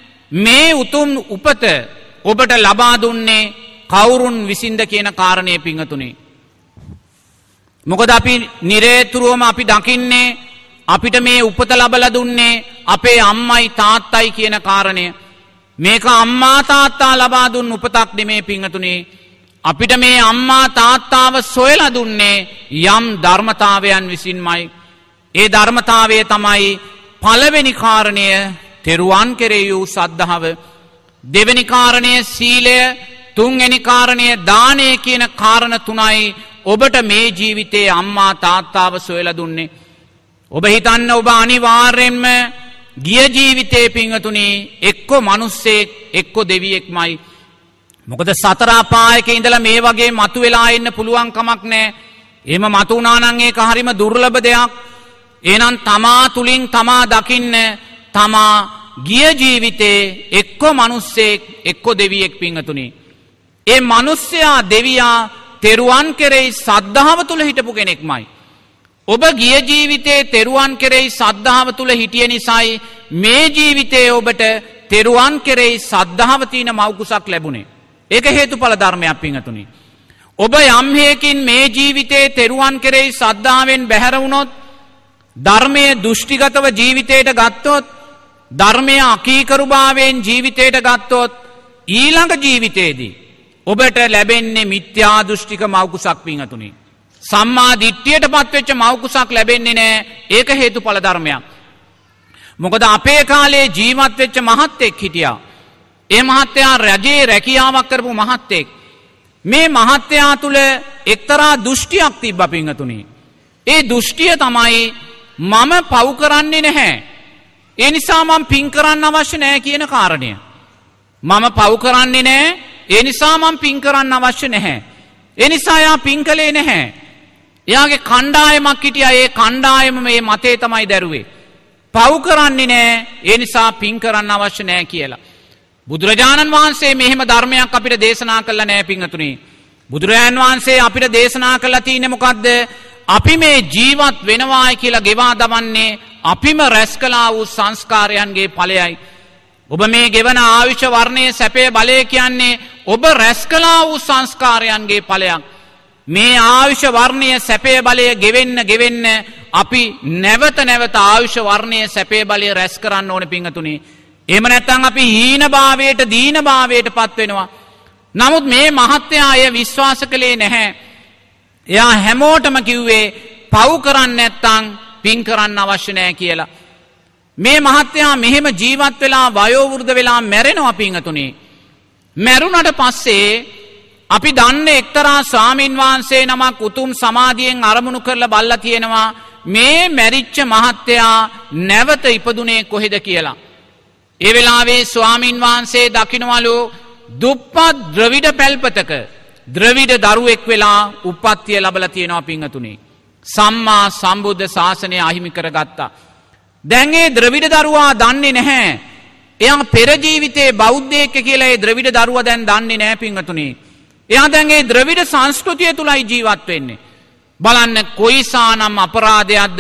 මේ උතුම් උපත ඔබට ලබා දුන්නේ කවුරුන් විසින්ද කියන කාරණය පිංගතුනේ. මොකද අපි නිරේතුරුවම අපි දකින්නේ අපිට මේ උපත ලබලා දුන්නේ අපේ අම්මයි තාත්තයි කියන කාරණය. මේක අම්මා තාත්තා ලබා දුන්න උපතක් නෙමේ පිංගතුනේ. අපිට මේ අම්මා තාත්තාව සොයලා දුන්නේ යම් ධර්මතාවයන් විසින්මයි. ඒ ධර්මතාවය තමයි පළවෙනි කාරණය තෙරුවන් කෙරෙහි වූ සද්ධාව, දෙවෙනි කාරණය සීලය, තුන්වෙනි කාරණය දානය කියන කාරණ තුනයි ඔබට මේ ජීවිතයේ අම්මා තාත්තාව සොයලා දුන්නේ. ඔබ හිතන්න ඔබ අනිවාර්යෙන්ම ගිය ජීවිතයේ පිංගතුනි එක්ක මිනිස්සෙක් එක්ක දෙවියෙක්මයි. මොකද සතර අපායක ඉඳලා මේ වගේ මතු වෙලා එන්න පුළුවන් කමක් නැහැ. එහෙම මතු වුණා නම් ඒක හරිම දුර්ලභ දෙයක්. එහෙනම් තමා තුලින් තමා දකින්න තමා ගිය ජීවිතේ එක්ක මිනිස්සෙක් එක්ක දෙවියෙක් පිංගතුනි. ඒ මිනිස්සයා දෙවියා තෙරුවන් කෙරෙහි සද්ධාව තුල හිටපු කෙනෙක්මයි. ඔබ ගිය ජීවිතේ තෙරුවන් කෙරෙහි සද්ධාව තුල හිටිය නිසායි මේ ජීවිතේ ඔබට තෙරුවන් කෙරෙහි සද්ධාව තියෙන මෞකුසක් ලැබුණේ. ඒක හේතුඵල ධර්මයක් පිංගතුනි. ඔබ යම් හේකින් මේ ජීවිතේ තෙරුවන් කෙරෙහි සද්ධාවෙන් බැහැර වුණොත්, ධර්මයේ දෘෂ්ටිගතව ජීවිතයට ගත්තොත්, ධර්මයේ අකීකරුභාවයෙන් ජීවිතයට ගත්තොත්, ඊළඟ ජීවිතයේදී ඔබට ලැබෙන්නේ මිත්‍යා දෘෂ්ටික මව්කුසක් පින්වතුනි. සම්මා දිට්ඨියටපත් වෙච්ච මව්කුසක් ලැබෙන්නේ නැහැ. ඒක හේතුඵල ධර්මයක්. මොකද අපේ කාලේ ජීවත් වෙච්ච මහත්තයෙක් හිටියා. ඒ මහත්තයා රජේ රැකියාවක් කරපු මහත්තයෙක්. මේ මහත්තයා තුල එක්තරා දෘෂ්ටියක් තිබ්බා පින්වතුනි. ඒ දෘෂ්ටිය තමයි මම පව් කරන්නේ නැහැ. ඒ නිසා මම පින් කරන්න අවශ්‍ය නැහැ කියන කාරණය. මම පව් කරන්නේ නැහැ. ඒ නිසා මම පින් කරන්න අවශ්‍ය නැහැ. ඒ නිසා යා පින් කළේ නැහැ. එයාගේ කණ්ඩායමක් හිටියා. ඒ කණ්ඩායම මේ මතේ තමයි දැරුවේ. පව් කරන්නේ නැහැ. ඒ නිසා පින් කරන්න අවශ්‍ය නැහැ කියලා. බුදුරජාණන් වහන්සේ මෙහෙම ධර්මයක් අපිට දේශනා කළා නෑ පින්වතුනි. බුදුරජාණන් වහන්සේ අපිට දේශනා කළා තියෙන්නේ මොකද්ද? අපි මේ ජීවත් වෙනවායි කියලා ගෙවා දමන්නේ අපිම රැස් කළා වූ සංස්කාරයන්ගේ ඵලයයි. ඔබ මේ ගෙවන ආයුෂ වර්ණයේ සැපේ බලය කියන්නේ ඔබ රැස් කළා වූ සංස්කාරයන්ගේ ඵලයක්. මේ ආයුෂ වර්ණයේ සැපේ බලය ගෙවෙන්න ගෙවෙන්න අපි නැවත නැවත ආයුෂ වර්ණයේ සැපේ බලය රැස් කරන්න ඕනේ පින්වතුනි. එහෙම නැත්නම් අපි හීන භාවයට දීන භාවයට පත් වෙනවා. නමුත් මේ මහත්තයා අය විශ්වාස කළේ නැහැ. එයා හැමෝටම කිව්වේ පව් කරන්නේ නැත්නම් පින් කරන්න අවශ්‍ය නැහැ කියලා. මේ මහත්තයා මෙහෙම ජීවත් වෙලා වයෝ වෘද්ධ වෙලා මැරෙනවා පින්වතුනි. මැරුණට පස්සේ අපි දන්නේ එක්තරා ස්වාමින් වහන්සේ නමක් උතුම් සමාධියෙන් අරමුණු කරලා බල්ලා තියෙනවා මේ මැරිච්ච මහත්තයා නැවත ඉපදුනේ කොහෙද කියලා. ඒ වෙලාවේ ස්වාමින් වහන්සේ දකින්නවලු දුප්පත් ද්‍රවිඩ පැල්පතක ද්‍රවිඩ දරුවෙක් වෙලා උප්පත්තිය ලැබලා තියෙනවා පින්වතුනි. සම්මා සම්බුද්ධ ශාසනය අහිමි කරගත්තා. දැන් ඒ ද්‍රවිඩ දරුවා දන්නේ නැහැ. එයා පෙර ජීවිතේ බෞද්ධයෙක් කියලා ඒ ද්‍රවිඩ දරුවා දැන් දන්නේ නැහැ පින්වතුනි. එයා දැන් ඒ ද්‍රවිඩ සංස්කෘතිය තුලයි ජීවත් වෙන්නේ. බලන්න කොයිසානම් අපරාධයක්ද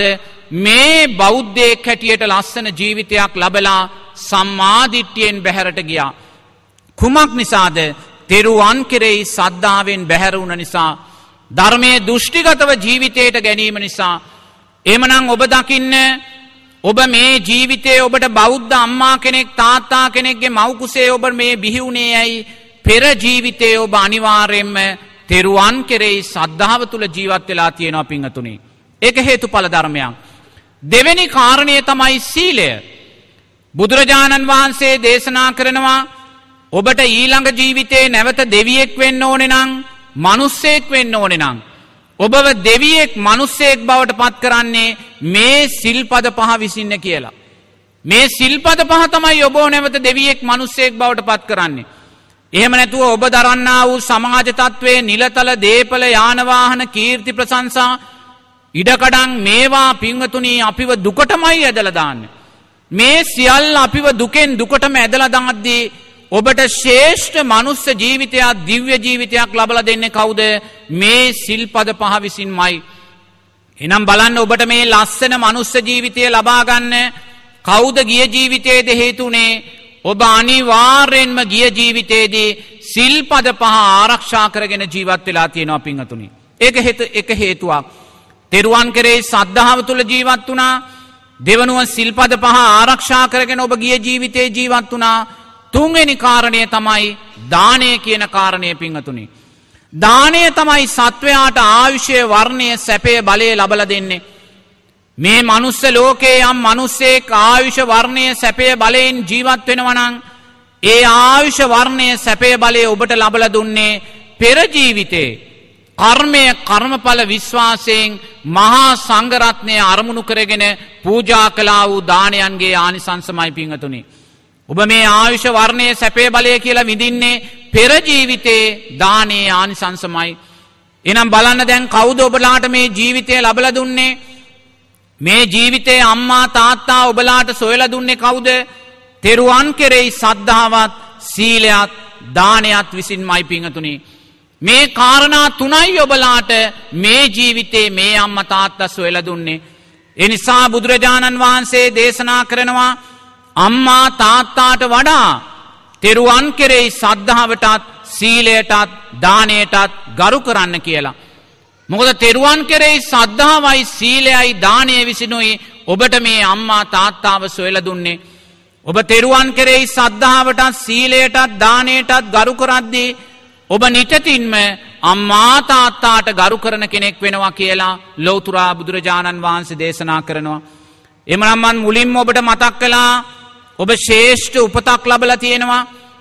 මේ බෞද්ධයෙක් හැටියට ලස්සන ජීවිතයක් ලැබලා සම්මාදිට්ඨියෙන් බැහැරට ගියා. කුමක් නිසාද? තෙරුවන් කෙරෙහි සද්ධාවෙන් බැහැර වුණ නිසා, ධර්මයේ දෘෂ්ටිගතව ජීවිතයට ගැනීම නිසා. එහෙමනම් ඔබ දකින්න ඔබ මේ ජීවිතයේ ඔබට බෞද්ධ අම්මා කෙනෙක් තාත්තා කෙනෙක්ගේ මව් කුසේ ඔබ මේ බිහි වුණේ ඇයි? පෙර ජීවිතයේ ඔබ අනිවාර්යයෙන්ම තෙරුවන් කෙරෙහි සද්ධාව තුල ජීවත් වෙලා තියෙනවා පින්වතුනි. ඒක හේතුඵල ධර්මයක්. දෙවෙනි කාරණය තමයි සීලය. බුදුරජාණන් වහන්සේ දේශනා කරනවා ඔබට ඊළඟ ජීවිතේ නැවත දෙවියෙක් වෙන්න ඕනේ නම්, මිනිස්සෙක් වෙන්න ඕනේ නම් ඔබව දෙවියෙක් මිනිස්සෙක් බවට පත් කරන්නේ මේ සිල්පද පහ විසින්න කියලා. මේ සිල්පද පහ තමයි ඔබව නැවත දෙවියෙක් මිනිස්සෙක් බවට පත් කරන්නේ. එහෙම නැතුව ඔබ දරන්නා වූ සමාජ තත්වයේ නිලතල දීපල යාන වාහන කීර්ති ප්‍රශංසා ඉඩකඩම් මේවා පින්වතුනි අපිව දුකටමයි ඇදලා දාන්නේ. මේ සියල්ල අපිව දුකෙන් දුකටම ඇදලා දාද්දී ඔබට ශ්‍රේෂ්ඨ මනුස්ස ජීවිතයක් දිව්‍ය ජීවිතයක් ලබලා දෙන්නේ කවුද? මේ සිල්පද පහ විසින්මයි. එහෙනම් බලන්න ඔබට මේ ලස්සන මනුස්ස ජීවිතය ලබා ගන්න කවුද ගිය ජීවිතයේද හේතුනේ? ඔබ අනිවාර්යෙන්ම ගිය ජීවිතයේදී සිල්පද පහ ආරක්ෂා කරගෙන ජීවත් වෙලා තියෙනවා පින්වතුනි. ඒක හේතු එක හේතුවක්. තෙරුවන් කෙරෙහි සද්ධාව තුල ජීවත් වුණා. දෙවනුව සිල්පද පහ ආරක්ෂා කරගෙන ඔබ ගිය ජීවිතේ ජීවත් වුණා. තුන්වෙනි කාරණය තමයි දානය කියන කාරණය පින්වතුනි. දානය තමයි සත්වයාට ආයුෂය වර්ණය සැපය බලය ලබලා දෙන්නේ. මේ මනුස්ස ලෝකයේ යම් මිනිසෙක් ආයුෂ වර්ණය සැපය බලයෙන් ජීවත් වෙනවා නම් ඒ ආයුෂ වර්ණය සැපය බලය ඔබට ලබලා දුන්නේ පෙර ජීවිතේ කර්මය කර්මඵල විශ්වාසයෙන් මහා සංඝරත්නය අරමුණු කරගෙන පූජා කළා වූ දානයන්ගේ ආනිසංසමයි පින්වතුනි. ඔබ මේ ආයුෂ වර්ණයේ සැපේ බලය කියලා විඳින්නේ පෙර ජීවිතේ දානයේ ආනිසංසමයි. එහෙනම් බලන්න දැන් කවුද ඔබලාට මේ ජීවිතය ලැබලා දුන්නේ? මේ ජීවිතේ අම්මා තාත්තා ඔබලාට සොයලා දුන්නේ කවුද? තෙරුවන් කෙරෙහි සද්ධාවත් සීලයත් දානයත් විසින්මයි පින්වතුනි. මේ කාරණා තුනයි ඔබලාට මේ ජීවිතේ මේ අම්මා තාත්තා සොයලා දුන්නේ. ඒ නිසා බුදුරජාණන් වහන්සේ දේශනා කරනවා අම්මා තාත්තාට වඩා තෙරුවන් කෙරෙහි සද්ධාවටත් සීලයටත් දානයටත් ගරු කරන්න කියලා. මොකද තෙරුවන් කෙරෙහි සද්ධාවයි සීලයයි දානය විසිනුයි ඔබට මේ අම්මා තාත්තාව සොයලා දුන්නේ. ඔබ තෙරුවන් කෙරෙහි සද්ධාවටත් සීලයටත් දානයටත් ගරු කරද්දී ඔබ නිතතින්ම අම්මා තාත්තාට ගරු කරන කෙනෙක් වෙනවා කියලා ලෞතුරා බුදුරජාණන් වහන්සේ දේශනා කරනවා. එමනම් මන් මුලින්ම ඔබට මතක් කළා ඔබ ශ්‍රේෂ්ඨ උපතක් ලැබලා තියෙනවා.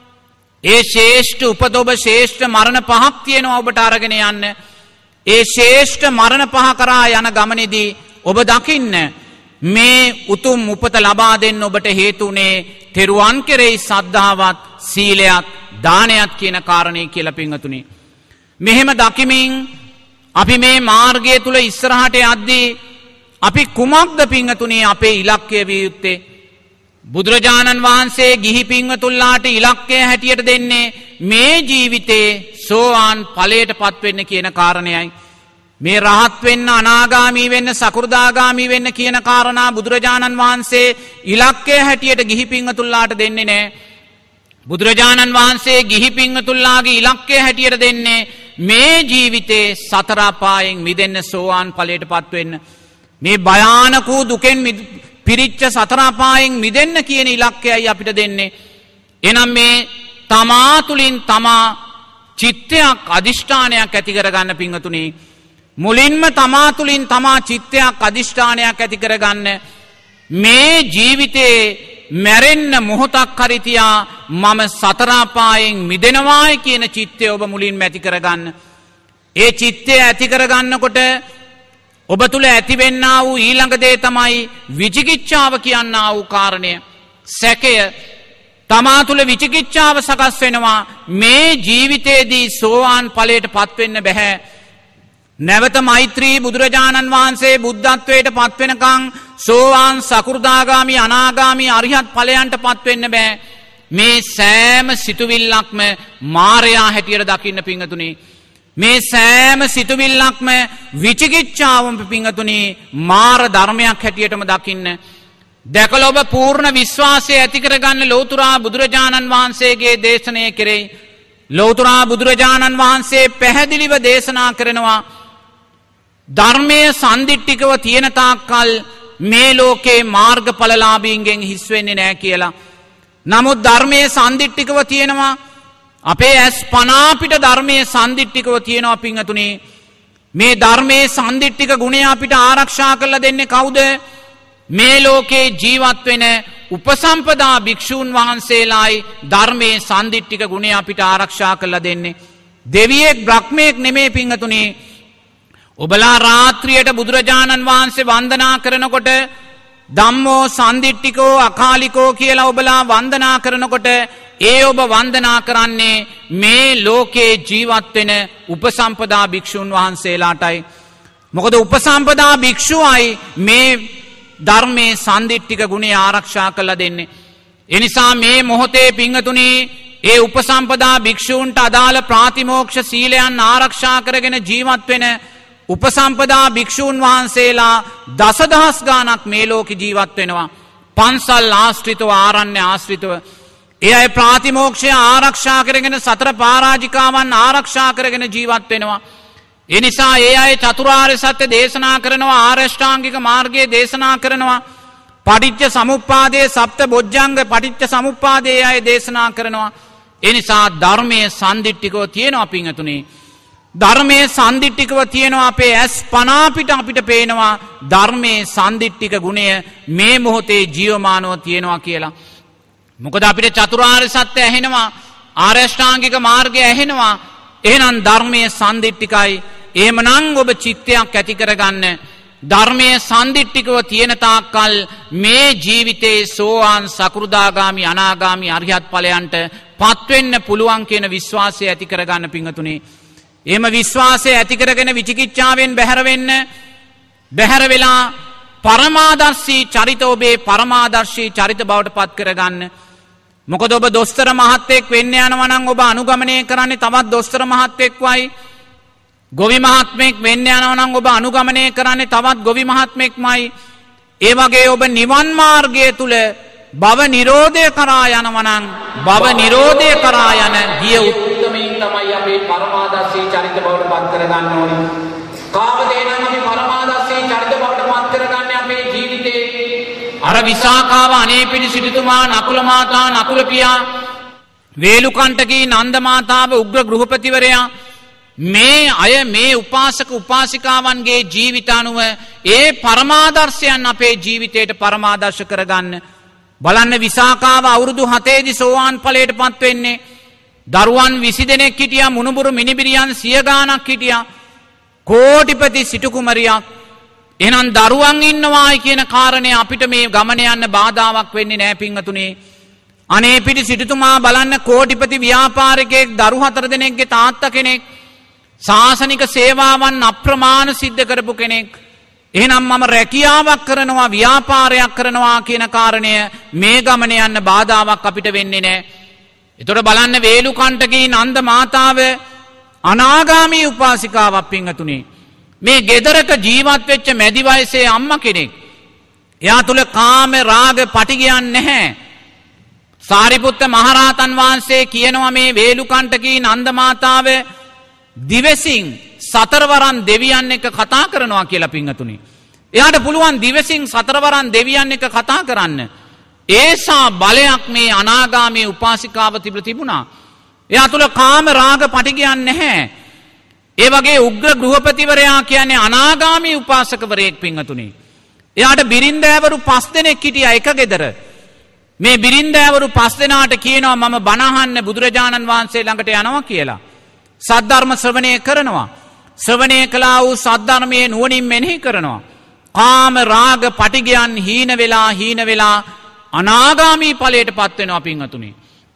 ඒ ශ්‍රේෂ්ඨ උපත ඔබ ශ්‍රේෂ්ඨ මරණ පහක් තියෙනවා ඔබට අරගෙන යන්න. ඒ ශ්‍රේෂ්ඨ මරණ පහ කරා යන ගමනේදී ඔබ දකින්න මේ උතුම් උපත ලබා දෙන්න ඔබට හේතුුනේ තෙරුවන් කෙරෙහි සද්ධාවත් සීලයත් දානයත් කියන කාරණේ කියලා පින්වතුනි. මෙහෙම දකිමින් අපි මේ මාර්ගය තුල ඉස්සරහට යද්දී අපි කුමක්ද පින්වතුනි අපේ ඉලක්කය විය යුත්තේ? බුදුරජාණන් වහන්සේ ගිහි පින්වතුන්ලාට ඉලක්කය හැටියට දෙන්නේ මේ ජීවිතේ සෝවාන් ඵලයටපත් වෙන්න කියන කාරණයයි. මේ රහත් වෙන්න අනාගාමී වෙන්න සකෘදාගාමී වෙන්න කියන කාරණා බුදුරජාණන් වහන්සේ ඉලක්කය හැටියට ගිහි පින්වතුන්ලාට දෙන්නේ නැහැ. බුදුරජාණන් වහන්සේ ගිහි පින්වතුන්ලාගේ ඉලක්කය හැටියට දෙන්නේ මේ ජීවිතේ සතර අපායෙන් මිදෙන්න සෝවාන් ඵලයටපත් වෙන්න. මේ භයානක වූ දුකෙන් පිරිච්ච සතර අපායෙන් මිදෙන්න කියන ඉලක්කයයි අපිට දෙන්නේ. එනම් මේ තමා තුලින් තමා චිත්තයක් අදිෂ්ඨානයක් ඇති කරගන්න පින්වතුනි. මුලින්ම තමා තුලින් තමා චිත්තයක් අදිෂ්ඨානයක් ඇති කරගන්න මේ ජීවිතේ මැරෙන්න මොහොතක් හරි තියා මම සතර අපායෙන් මිදෙනවායි කියන චිත්තය ඔබ මුලින්ම ඇති කරගන්න. ඒ චිත්තය ඇති කරගන්නකොට ඔබ තුල ඇතිවෙන්නා වූ ඊළඟ දේ තමයි විචිකිච්ඡාව කියනා වූ කාරණය. සැකය තමා තුල විචිකිච්ඡාව සකස් වෙනවා. මේ ජීවිතේදී සෝවාන් ඵලයටපත් වෙන්න බෑ. නැවත මෛත්‍රී බුදුරජාණන් වහන්සේ බුද්ධත්වයට පත් වෙනකන් සෝවාන් සකෘදාගාමි අනාගාමි අරිහත් ඵලයන්ට පත් වෙන්න බෑ. මේ සෑම සිතුවිල්ලක්ම මායя හැටියට දකින්න පිංගතුනි. මේ සෑම සිතුවිල්ලක්ම විචිකිච්ඡාවම පිංගතුනි මාර ධර්මයක් හැටියටම දකින්න. දැකලා ඔබ පූර්ණ විශ්වාසය ඇති කරගන්න ලෞතුරා බුදුරජාණන් වහන්සේගේ දේශනය කෙරෙහි. ලෞතුරා බුදුරජාණන් වහන්සේ පැහැදිලිව දේශනා කරනවා ධර්මයේ සම්දිට්ඨිකව තියෙන තාක්කල් මේ ලෝකේ මාර්ගඵලලාභීන්ගෙන් හිස් වෙන්නේ නැහැ කියලා. නමුත් ධර්මයේ සම්දිට්ඨිකව තියෙනවා අපේ ඇස් පන අපිට ධර්මයේ සම්දිට්ඨිකව තියෙනවා පිංගතුනි. මේ ධර්මයේ සම්දිට්ඨික ගුණය අපිට ආරක්ෂා කරලා දෙන්නේ කවුද? මේ ලෝකේ ජීවත් වෙන උපසම්පදා භික්ෂූන් වහන්සේලායි ධර්මයේ සම්දිට්ඨික ගුණය අපිට ආරක්ෂා කරලා දෙන්නේ. දෙවියෙක් බ්‍රහ්මයෙක් නෙමේ පිංගතුනි. ඔබලා රාත්‍රියට බුදුරජාණන් වහන්සේ වන්දනා කරනකොට ධම්මෝ සම්දිට්ඨිකෝ අකාලිකෝ කියලා ඔබලා වන්දනා කරනකොට ඒ ඔබ වන්දනා කරන්නේ මේ ලෝකේ ජීවත් වෙන උපසම්පදා භික්ෂුන් වහන්සේලාටයි. මොකද උපසම්පදා භික්ෂුවයි මේ ධර්මයේ සම්දිට්ඨික ගුණය ආරක්ෂා කරලා දෙන්නේ. ඒ නිසා මේ මොහොතේ පිංගතුනි ඒ උපසම්පදා භික්ෂූන්ට අදාළ ප්‍රාතිමෝක්ෂ සීලයන් ආරක්ෂා කරගෙන ජීවත් වෙන උපසම්පදා භික්ෂූන් වහන්සේලා දසදහස් ගාණක් මේ ලෝකේ ජීවත් වෙනවා. පන්සල් ආශ්‍රිතව ආරණ්‍ය ආශ්‍රිතව ඒ අය ප්‍රාතිමෝක්ෂය ආරක්ෂා කරගෙන සතර පරාජිකාවන් ආරක්ෂා කරගෙන ජීවත් වෙනවා. ඒ නිසා ඒ අය චතුරාර්ය සත්‍ය දේශනා කරනවා, ආරෂ්ඨාංගික මාර්ගය දේශනා කරනවා, පටිච්ච සමුප්පාදයේ සප්ත බොජ්ජංග පටිච්ච සමුප්පාදයේ අය දේශනා කරනවා. ඒ නිසා ධර්මයේ සම්දිට්ඨිකව තියෙනවා පිංගතුනි. ධර්මයේ සම්දිට්ඨිකව තියෙනවා අපේ ඇස් පන අපිට අපිට පේනවා ධර්මයේ සම්දිට්ඨික ගුණය මේ මොහොතේ ජීවමානව තියෙනවා කියලා. මොකද අපිට චතුරාර්ය සත්‍ය ඇහෙනවා, ආරෂ්ඨාංගික මාර්ගය ඇහෙනවා. එහෙනම් ධර්මයේ සම්දිට්ඨිකයි. එහෙමනම් ඔබ චිත්තයක් ඇති කරගන්න. ධර්මයේ සම්දිට්ඨිකව තියෙන තාක්කල් මේ ජීවිතේ සෝවාන් සකෘදාගාමි අනාගාමි අරිහත් ඵලයන්ට පත් වෙන්න පුළුවන් කියන විශ්වාසය ඇති කරගන්න පිංගතුනි. එහෙම විශ්වාසය ඇති කරගෙන විචිකිච්ඡාවෙන් බැහැර වෙන්න. බැහැර වෙලා පරමාදර්ශී චරිත ඔබේ පරමාදර්ශී චරිත බවට පත් කරගන්න. මොකද ඔබ දොස්තර මහත්තයෙක් වෙන්න යනවා නම් ඔබ අනුගමනය කරන්නේ තවත් දොස්තර මහත්තයෙක්වයි. ගොවි මහත්මයෙක් වෙන්න යනවා නම් ඔබ අනුගමනය කරන්නේ තවත් ගොවි මහත්මයෙක්මයි. ඒ වගේ ඔබ නිවන් මාර්ගය තුල භව නිරෝධය කරා යනවා නම් භව නිරෝධය කරා යන ගිය උත්තමයින් තමයි අපේ පරමාදර්ශී චරිත බවට පත් කරගන්න ඕනේ. කාමදේනම් අපි පරමාදර්ශී චරිත බවට පත් කරගන්නේ අපේ ජීවිතේ අර අර විසාකාව අනේපිඩි සිටුතුමා නකුල මාතා නකුල පියා වේලුකණ්ඨකී නන්ද මාතාව උග්‍ර ගෘහපතිවරයා මේ අය මේ උපාසක උපාසිකාවන්ගේ ජීවිත අනුව ඒ පරමාදර්ශයන් අපේ ජීවිතයට පරමාදර්ශ කරගන්න බලන්න විසාකාව අවුරුදු හතේදි සෝවාන් ඵලයට පත් වෙන්නේ දරුවන් විසි දෙනෙක් හිටියා මුණුබුරු මිනිබිරියන් සිය ගාණක් හිටියා කෝටිපති සිටු කුමරියක් එහෙනම් දරුවන් ඉන්නවායි කියන කාරණේ අපිට මේ ගමන යන්න බාධාවක් වෙන්නේ නැහැ පින්වතුනි අනේ පිටි සිටුතුමා බලන්න කෝටිපති ව්‍යාපාරිකයෙක් දරු හතර දෙනෙක්ගේ තාත්තා කෙනෙක් ශාසනික සේවාවන් අප්‍රමාණ සිද්ධ කරපු කෙනෙක් එහෙනම් මම රැකියාවක් කරනවා ව්‍යාපාරයක් කරනවා කියන කාරණය මේ ගමන යන්න බාධාවක් අපිට වෙන්නේ නැහැ. ඒතකොට බලන්න වේලුකණ්ඨකී නන්ද මාතාව අනාගාමී උපාසිකාවක් පින්වතුනි. මේ ගෙදරක ජීවත් වෙච්ච මැදි වයසේ අම්මා කෙනෙක්. එයා තුල කාම රාග පටිගයන් නැහැ. සාරිපුත්ත මහරහතන් වහන්සේ කියනවා මේ වේලුකණ්ඨකී නන්ද මාතාව දිවසින් සතරවරන් දෙවියන් එක්ක කතා කරනවා කියලා පින්වතුනි. එයාට පුළුවන් දිවසින් සතරවරන් දෙවියන් එක්ක කතා කරන්න. ඒසා බලයක් මේ අනාගාමී උපාසිකාව තිබුණා. එයා තුල කාම රාග පටිගයන් නැහැ. ඒ වගේ උග්‍ර ගෘහපතිවරයා කියන්නේ අනාගාමී උපාසකවරයෙක් පින්වතුනි. එයාට බිරින්දෑවරු පස් දෙනෙක් හිටියා එක ගෙදර. මේ බිරින්දෑවරු පස් දෙනාට කියනවා මම බණ අහන්න බුදුරජාණන් වහන්සේ ළඟට යනවා කියලා. සද්ධර්ම ශ්‍රවණය කරනවා. ශ්‍රවණය කළා වූ සද්ධර්මයේ නුවණින් මෙනෙහි කරනවා. කාම රාග පටිගයන් හීන වෙලා හීන වෙලා අනාගාමී ඵලයට පත් වෙනවා පින්වතුනි.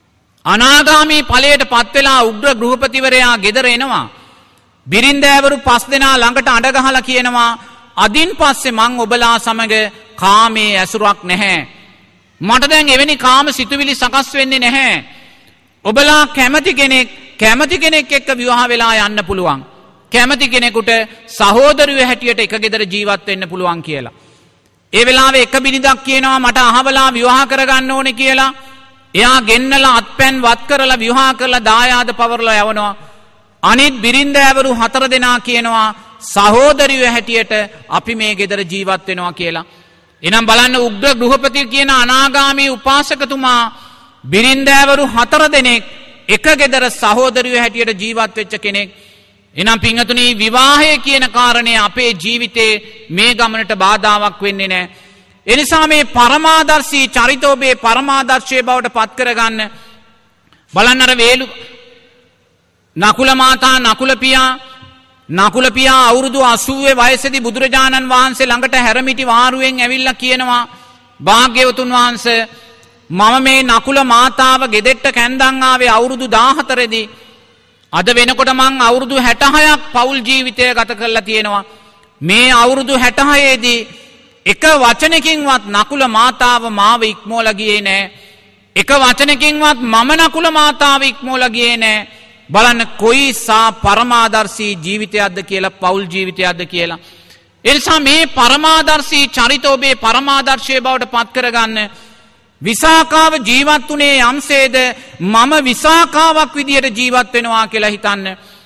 අනාගාමී ඵලයට පත් වෙලා උග්‍ර ගෘහපතිවරයා ගෙදර එනවා. බිරින්දෑවරු පස් දෙනා ළඟට අඬ ගහලා කියනවා අදින් පස්සේ මං ඔබලා සමග කාමයේ ඇසුරක් නැහැ. මට දැන් එවැනි කාම සිතුවිලි සකස් වෙන්නේ නැහැ. ඔබලා කැමති කෙනෙක් කැමති කෙනෙක් එක්ක විවාහ වෙලා යන්න පුළුවන්. කැමති කෙනෙකුට සහෝදරයෝ හැටියට එක ගෙදර ජීවත් වෙන්න පුළුවන් කියලා. ඒ වෙලාවේ එක බිරිඳක් කියනවා මට අහවලා විවාහ කරගන්න ඕනේ කියලා. එයා ගෙන්නලා අත්පැන් වත් කරලා විවාහ කරලා දායාද පවරලා යවනවා. අනිත් බිරින්දෑවරු හතර දෙනා කියනවා සහෝදරයෝ හැටියට අපි මේ ගෙදර ජීවත් වෙනවා කියලා. එනම් බලන්න උග්‍ර ගෘහපති කියන අනාගාමී උපාසකතුමා බිරින්දෑවරු හතර දෙනෙක් එක ගෙදර සහෝදරයෝ හැටියට ජීවත් වෙච්ච කෙනෙක්. එනම් පින්වතුනි විවාහය කියන කාරණය අපේ ජීවිතේ මේ ගමනට බාධාවක් වෙන්නේ නැහැ. ඒ නිසා මේ පරමාදර්ශී චරිත ඔබේ පරමාදර්ශයේ බවට පත් කරගන්න බලන්න අර වේලු නකුල මාතා නකුල පියා නකුල පියා අවුරුදු අසූවේ වයසේදී බුදුරජාණන් වහන්සේ ළඟට හැරමිටි වාරුවෙන් ඇවිල්ලා කියනවා භාග්‍යවතුන් වහන්සේ මම මේ නකුල මාතාව ගෙදෙට්ට කැන්දන් ආවේ අවුරුදු දාහතර දී අද වෙනකොට මං අවුරුදු හැටහයක් පෞල් ජීවිතය ගත කරලා තියෙනවා. මේ අවුරුදු හැටහයේ දී එක වචනකින්වත් නකුල මාතාව මාව ඉක්මෝලා ගියේ නෑ. එක වචනකින්වත් මම නකුල මාතාව ඉක්මෝලා ගියේ නෑ. බලන්න කොයිසා පරමාදර්ශී ජීවිතයක්ද කියලා පෞල් ජීවිතයක්ද කියලා. ඒ නිසා මේ පරමාදර්ශී චරිත ඔබේ පරමාදර්ශයේ බවට පත් කරගන්න. විසාකාව ජීවත් වුණේ යම්සේද මම විසාකාවක් විදියට ජීවත් වෙනවා කියලා හිතන්න.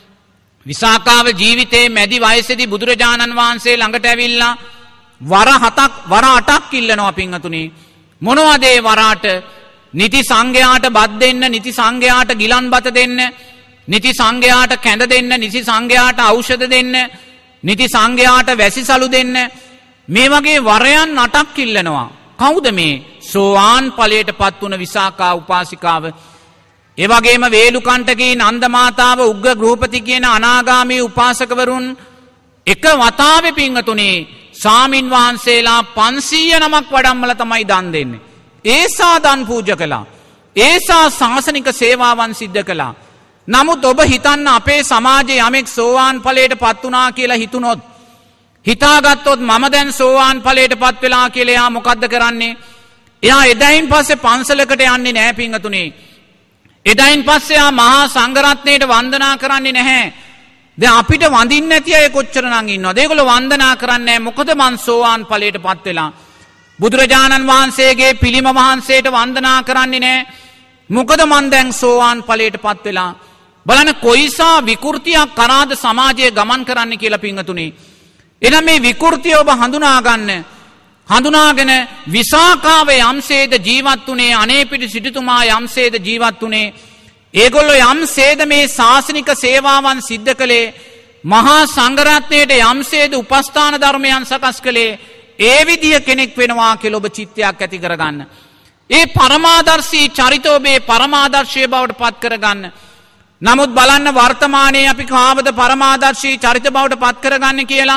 විසාකාව ජීවිතේ මැදි වයසේදී බුදුරජාණන් වහන්සේ ළඟට ඇවිල්ලා වර හතක් වර අටක් ඉල්ලනවා පින්වතුනි. මොනවද ඒ වරාට? නිති සංඝයාට බත් දෙන්න, නිති සංඝයාට ගිලන් බත දෙන්න, නිති සංඝයාට කැඳ දෙන්න, නිති සංඝයාට ඖෂධ දෙන්න, නිති සංඝයාට වැසිසලු දෙන්න. මේ වගේ වරයන් අටක් ඉල්ලනවා. කවුද මේ? සෝවාන් ඵලයට පත් වුණ විසාකා උපාසිකාව. ඒ වගේම වේලුකණ්ඨකී නන්ද මාතාව උග්‍ර ගෘහපති කියන අනාගාමී උපාසකවරුන් එක වතාවේ පින්වතුනි සාමින් වහන්සේලා පන්සීය නමක් වඩම්මලා තමයි දන් දෙන්නේ. ඒසා දන් පූජා කළා. ඒසා ශාසනික සේවාවන් සිද්ධ කළා. නමුත් ඔබ හිතන්න අපේ සමාජයේ යමෙක් සෝවාන් ඵලයට පත් වුණා කියලා හිතුනොත් හිතාගත්තොත් මම දැන් සෝවාන් ඵලයට පත් වෙලා කියලා එයා මොකද්ද කරන්නේ? එයා එදායින් පස්සේ පන්සලකට යන්නේ නැහැ පින්වතුනි. එදායින් පස්සේ ආ මහා සංඝරත්නයට වන්දනා කරන්නේ නැහැ. දැන් අපිට වඳින්න නැති අය කොච්චර නම් ඉන්නවද? ඒගොල්ලෝ වන්දනා කරන්නේ නැහැ. මොකද මං සෝවාන් ඵලයට පත් වෙලා. බුදුරජාණන් වහන්සේගේ පිළිම වහන්සේට වන්දනා කරන්නේ නැහැ. මොකද මං දැන් සෝවාන් ඵලයට පත් වෙලා. බලන්න කොයිසා විකෘතියක් කරාද සමාජයේ ගමන් කරන්න කියලා පින්වතුනි. එනම් මේ විකෘතිය ඔබ හඳුනා ගන්න. හඳුනාගෙන විසාකාව යම්සේද ජීවත් වුණේ, අනේපිඬු සිටුතුමා යම්සේද ජීවත් වුණේ, ඒගොල්ලෝ යම්සේද මේ ශාසනික සේවාවන් සිද්ධ කළේ, මහා සංඝරත්නයට යම්සේද උපස්ථාන ධර්මයන් සකස් කළේ, ඒ විදිය කෙනෙක් වෙනවා කියලා ඔබ චිත්තයක් ඇති කරගන්න. ඒ පරමාදර්ශී චරිත ඔබේ පරමාදර්ශය බවට පත් කරගන්න. නමුත් බලන්න වර්තමානයේ අපි කාවද පරමාදර්ශී චරිත බවට පත් කරගන්නේ කියලා?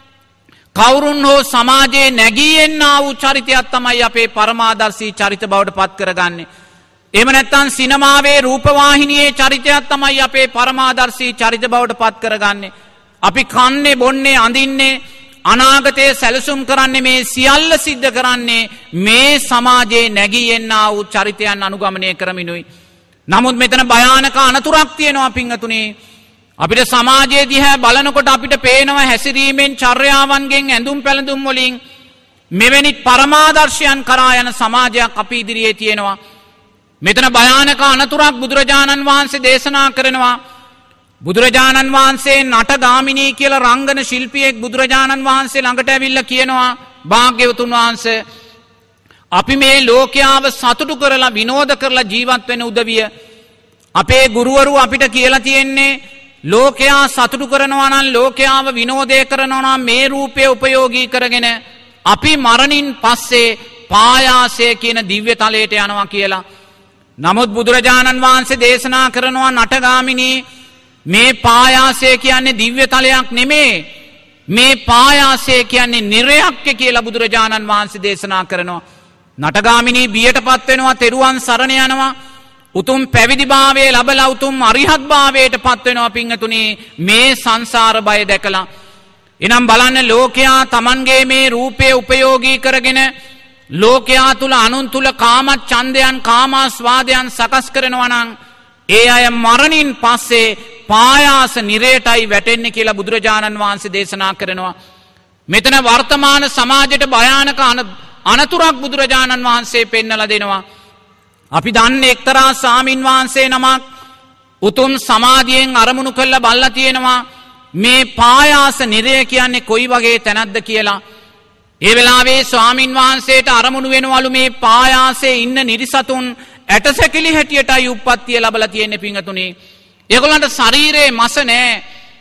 කවුරුන් හෝ සමාජයේ නැගී එන්නා වූ චරිතයක් තමයි අපේ පරමාදර්ශී චරිත බවට පත් කරගන්නේ. එහෙම නැත්නම් සිනමාවේ රූපවාහිනියේ චරිතයක් තමයි අපේ පරමාදර්ශී චරිත බවට පත් කරගන්නේ. අපි කන්නේ, බොන්නේ, අඳින්නේ, අනාගතයේ සැලසුම් කරන්නේ, මේ සියල්ල සිද්ධ කරන්නේ මේ සමාජයේ නැගී එන්නා වූ චරිතයන් අනුගමනය කරමිනුයි. නමුත් මෙතන භයානක අනතුරක් තියෙනවා පින්වතුනි. අපිට සමාජයේ දිහා බලනකොට අපිට පේනවා හැසිරීමෙන්, චර්යාවන්ගෙන්, ඇඳුම් පැළඳුම් වලින් මෙවැනි පරමාදර්ශයන් කරා යන සමාජයක් අපි ඉදිරියේ තියෙනවා. මෙතන භයානක අනතුරක් බුදුරජාණන් වහන්සේ දේශනා කරනවා. බුදුරජාණන් වහන්සේ නටගාමිනී කියලා රංගන ශිල්පියෙක් බුදුරජාණන් වහන්සේ ළඟට ඇවිල්ලා කියනවා, භාග්‍යවතුන් වහන්සේ අපි මේ ලෝකයාව සතුටු කරලා විනෝද කරලා ජීවත් වෙන උදවිය අපේ ගුරුවරු අපිට කියලා තියෙන්නේ, ලෝකයා සතුටු කරනවා නම්, ලෝකයාව විනෝදය කරනවා නම් මේ රූපය උපයෝගී කරගෙන අපි මරණින් පස්සේ පායාසය කියන දිව්‍ය තලයට යනවා කියලා. නමුත් බුදුරජාණන් වහන්සේ දේශනා කරනවා, නටගාමිනී මේ පායාසය කියන්නේ දිව්‍ය තලයක් නෙමේ, මේ පායාසය කියන්නේ නිරයක් කියලා බුදුරජාණන් වහන්සේ දේශනා කරනවා. නටගාමිනී බියටපත් වෙනවා, තෙරුවන් සරණ යනවා, උතුම් පැවිදිභාවයේ ලැබලා උතුම් අරිහත්භාවයට පත් වෙනවා පින්වතුනි මේ සංසාර බය දැකලා. එනම් බලන්න, ලෝකයා Tamanගේ මේ රූපය උපයෝගී කරගෙන ලෝකයා තුල අනුන් තුල කාම ඡන්දයන්, කාමාස්වාදයන් සකස් කරනවා නම් ඒ අය මරණින් පස්සේ පායාස නිරේටයි වැටෙන්නේ කියලා බුදුරජාණන් වහන්සේ දේශනා කරනවා. මෙතන වර්තමාන සමාජයට භයානක අනතුරක් බුදුරජාණන් වහන්සේ පෙන්නලා දෙනවා. අපි දන්නේ එක්තරා සාමින් වහන්සේ නමක් උතුම් සමාධියෙන් අරමුණු කරලා බලලා තියෙනවා මේ පායාස නිරය කියන්නේ කොයි වගේ තැනක්ද කියලා. ඒ වෙලාවේ ස්වාමින් වහන්සේට අරමුණු වෙනවලු මේ පායාසයේ ඉන්න නිරිසතුන් ඇටසැකිලි හැටියටයි උප්පත්තිය ලැබලා තියෙන්නේ පිංගතුනි. ඒගොල්ලන්ට ශරීරයේ මස නැහැ.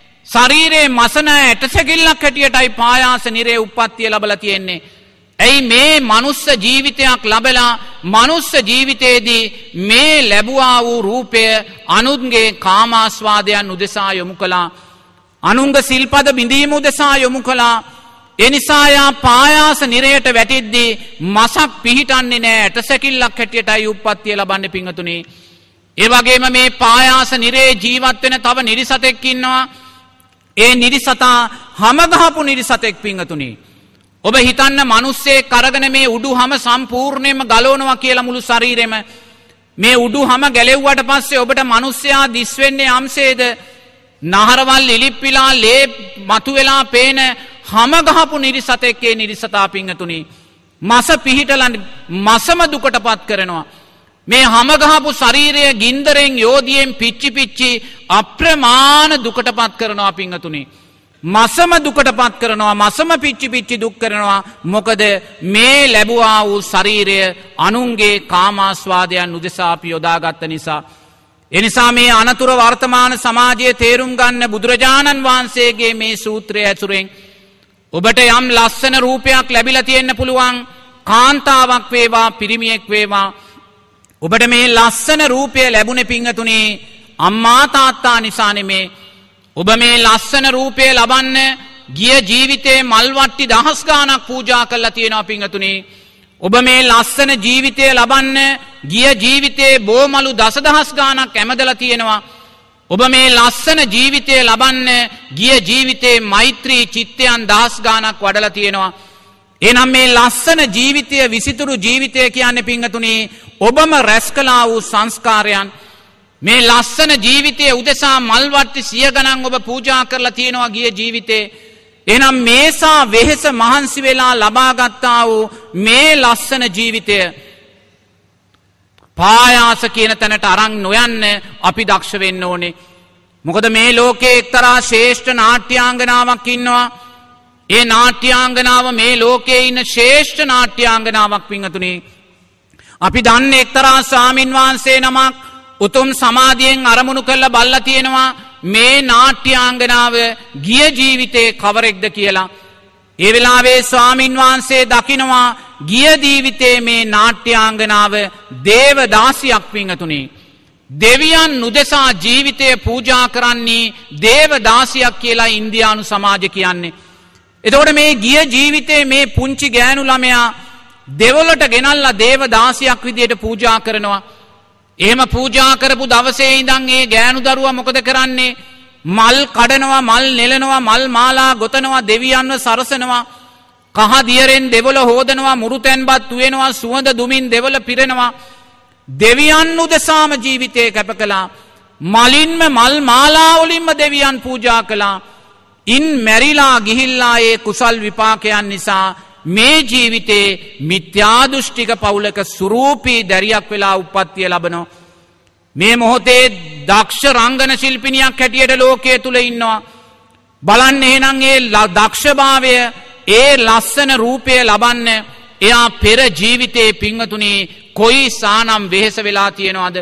ශරීරයේ මස නැහැ, ඇටසැකිල්ලක් හැටියටයි පායාස නිරේ උප්පත්තිය ලැබලා තියෙන්නේ. ඇයි මේ මනුස්ස ජීවිතයක් ලැබලා මනුස්ස ජීවිතයේදී මේ ලැබුවා වූ රූපය අනුන්ගේ කාමාස්වාදයන් උදෙසා යොමු කළා. අනුන්ග සිල්පද බිඳීම උදෙසා යොමු කළා. එනිසා යා පායාස නිරයට වැටිද්දී මසක් පිහිටන්නේ නැහැ, ඇටසැකිල්ලක් හැටියටයි උප්පත්තිය ලබන්නේ පිංගතුනි. ඒ වගේම මේ පායාස නිරේ ජීවත් වෙන තව නිරිසතෙක් ඉන්නවා. ඒ නිරිසතා හැම ගහපු නිරිසතෙක් පිංගතුනි. ඔබ හිතන්න මිනිස්සෙක් අරගෙන මේ උඩුහම සම්පූර්ණයෙන්ම ගලවනවා කියලා මුළු ශරීරෙම. මේ උඩුහම ගැලෙව්වට පස්සේ ඔබට මිනිස්සයා දිස් වෙන්නේ යම්සේද? නහරවල් ඉලිප්පිලා ලේ මතුවෙලා පේන හැම ගහපු නිරිසතෙක් ඒ නිරිසතා පිංගතුනි. මස පිහිටලා මසම දුකටපත් කරනවා. මේ හැම ගහපු ශරීරය ගින්දරෙන් යෝධියෙන් පිච්චි පිච්චි අප්‍රමාණ දුකටපත් කරනවා පිංගතුනි. මසම දුකටපත් කරනවා, මසම පිච්චි පිච්චි දුක් කරනවා. මොකද මේ ලැබුවා වූ ශරීරය අනුන්ගේ කාමාස්වාදයන් උදෙසා අපි යොදාගත්ත නිසා. එනිසා මේ අනතුර වර්තමාන සමාජයේ තේරුම් ගන්න බුදුරජාණන් වහන්සේගේ මේ සූත්‍රය ඇසුරෙන් ඔබට යම් ලස්සන රූපයක් ලැබිලා තියෙන්න පුළුවන්. කාන්තාවක් වේවා, පිරිමියෙක් වේවා, ඔබට මේ ලස්සන රූපය ලැබුණේ පිංගතුනි අම්මා තාත්තා නිසා නෙමේ. ඔබ මේ ලස්සන රූපය ලබන්න ගිය ජීවිතේ මල්වට්ටි දහස් ගාණක් පූජා කරලා තියෙනවා පිංගතුනි. ඔබ මේ ලස්සන ජීවිතය ලබන්න ගිය ජීවිතේ බෝමලු දසදහස් ගාණක් ඇමදලා තියෙනවා. ඔබ මේ ලස්සන ජීවිතය ලබන්න ගිය ජීවිතේ මෛත්‍රී චිත්තයන් දහස් ගාණක් වඩලා තියෙනවා. එහෙනම් මේ ලස්සන ජීවිතය, විසිතුරු ජීවිතය කියන්නේ පිංගතුනි ඔබම රැස් කළා වූ සංස්කාරයන්. මේ ලස්සන ජීවිතයේ උදෙසා මල්වට්ටි සිය ගණන් ඔබ පූජා කරලා තියෙනවා ගිය ජීවිතේ. එහෙනම් මේසා වෙහෙස මහන්සි වෙලා ලබා ගත්තා වූ මේ ලස්සන ජීවිතය පායාස කියන තැනට අරන් නොයන්න අපි දක්ෂ වෙන්න ඕනේ. මොකද මේ ලෝකේ එක්තරා ශ්‍රේෂ්ඨ නාට්‍යාංගනාවක් ඉන්නවා. ඒ නාට්‍යාංගනාව මේ ලෝකයේ ඉන්න ශ්‍රේෂ්ඨ නාට්‍යාංගනාවක් පිංගතුනි. අපි දන්නේ එක්තරා ස්වාමින් වහන්සේ නමක් උතුම් සමාධියෙන් අරමුණු කරලා බල්ලා තියෙනවා මේ නාට්‍යාංගනාව ගිය ජීවිතේ කවරෙක්ද කියලා. ඒ වෙලාවේ ස්වාමින් වහන්සේ දකිනවා ගිය ජීවිතේ මේ නාට්‍යාංගනාව දේවදාසියක් පිංගතුනි. දෙවියන් නුදෙසා ජීවිතය පූජා කරන්නේ දේවදාසියක් කියලා ඉන්දියානු සමාජය කියන්නේ. එතකොට මේ ගිය ජීවිතේ මේ පුංචි ගෑනු ළමයා දෙවොලට ගෙනල්ලා දේවදාසියක් විදියට පූජා කරනවා. එහෙම පූජා කරපු දවසේ ඉඳන් ඒ ගෑනු දරුවා මොකද කරන්නේ? මල් කඩනවා, මල් නෙලනවා, මල් මාලා ගොතනවා, දෙවියන්ව සරසනවා, කහ දියරෙන් දෙවොල හොදනවා, මුරුතැන්පත් උයනවා, සුවඳ දුමින් දෙවොල පිරෙනවා. දෙවියන් උදෙසාම ජීවිතේ කැප කළා. මලින්ම මල් මාලා වලින්ම දෙවියන් පූජා කළා. ඉන් මැරිලා ගිහිල්ලා ඒ කුසල් විපාකයන් නිසා මේ ජීවිතේ මිත්‍යා දෘෂ්ටික පවුලක සුරූපී දැරියක් වෙලා උප්පත්තිය ලබනවා. මේ මොහොතේ දක්ෂ රංගන ශිල්පිනියක් හැටියට ලෝකයේ තුල ඉන්නවා. බලන්න එහෙනම් ඒ දක්ෂභාවය, ඒ ලස්සන රූපය ලබන්න එයා පෙර ජීවිතේ පිංගතුනි කොයි සානම් වෙහෙස වෙලා තියෙනවද?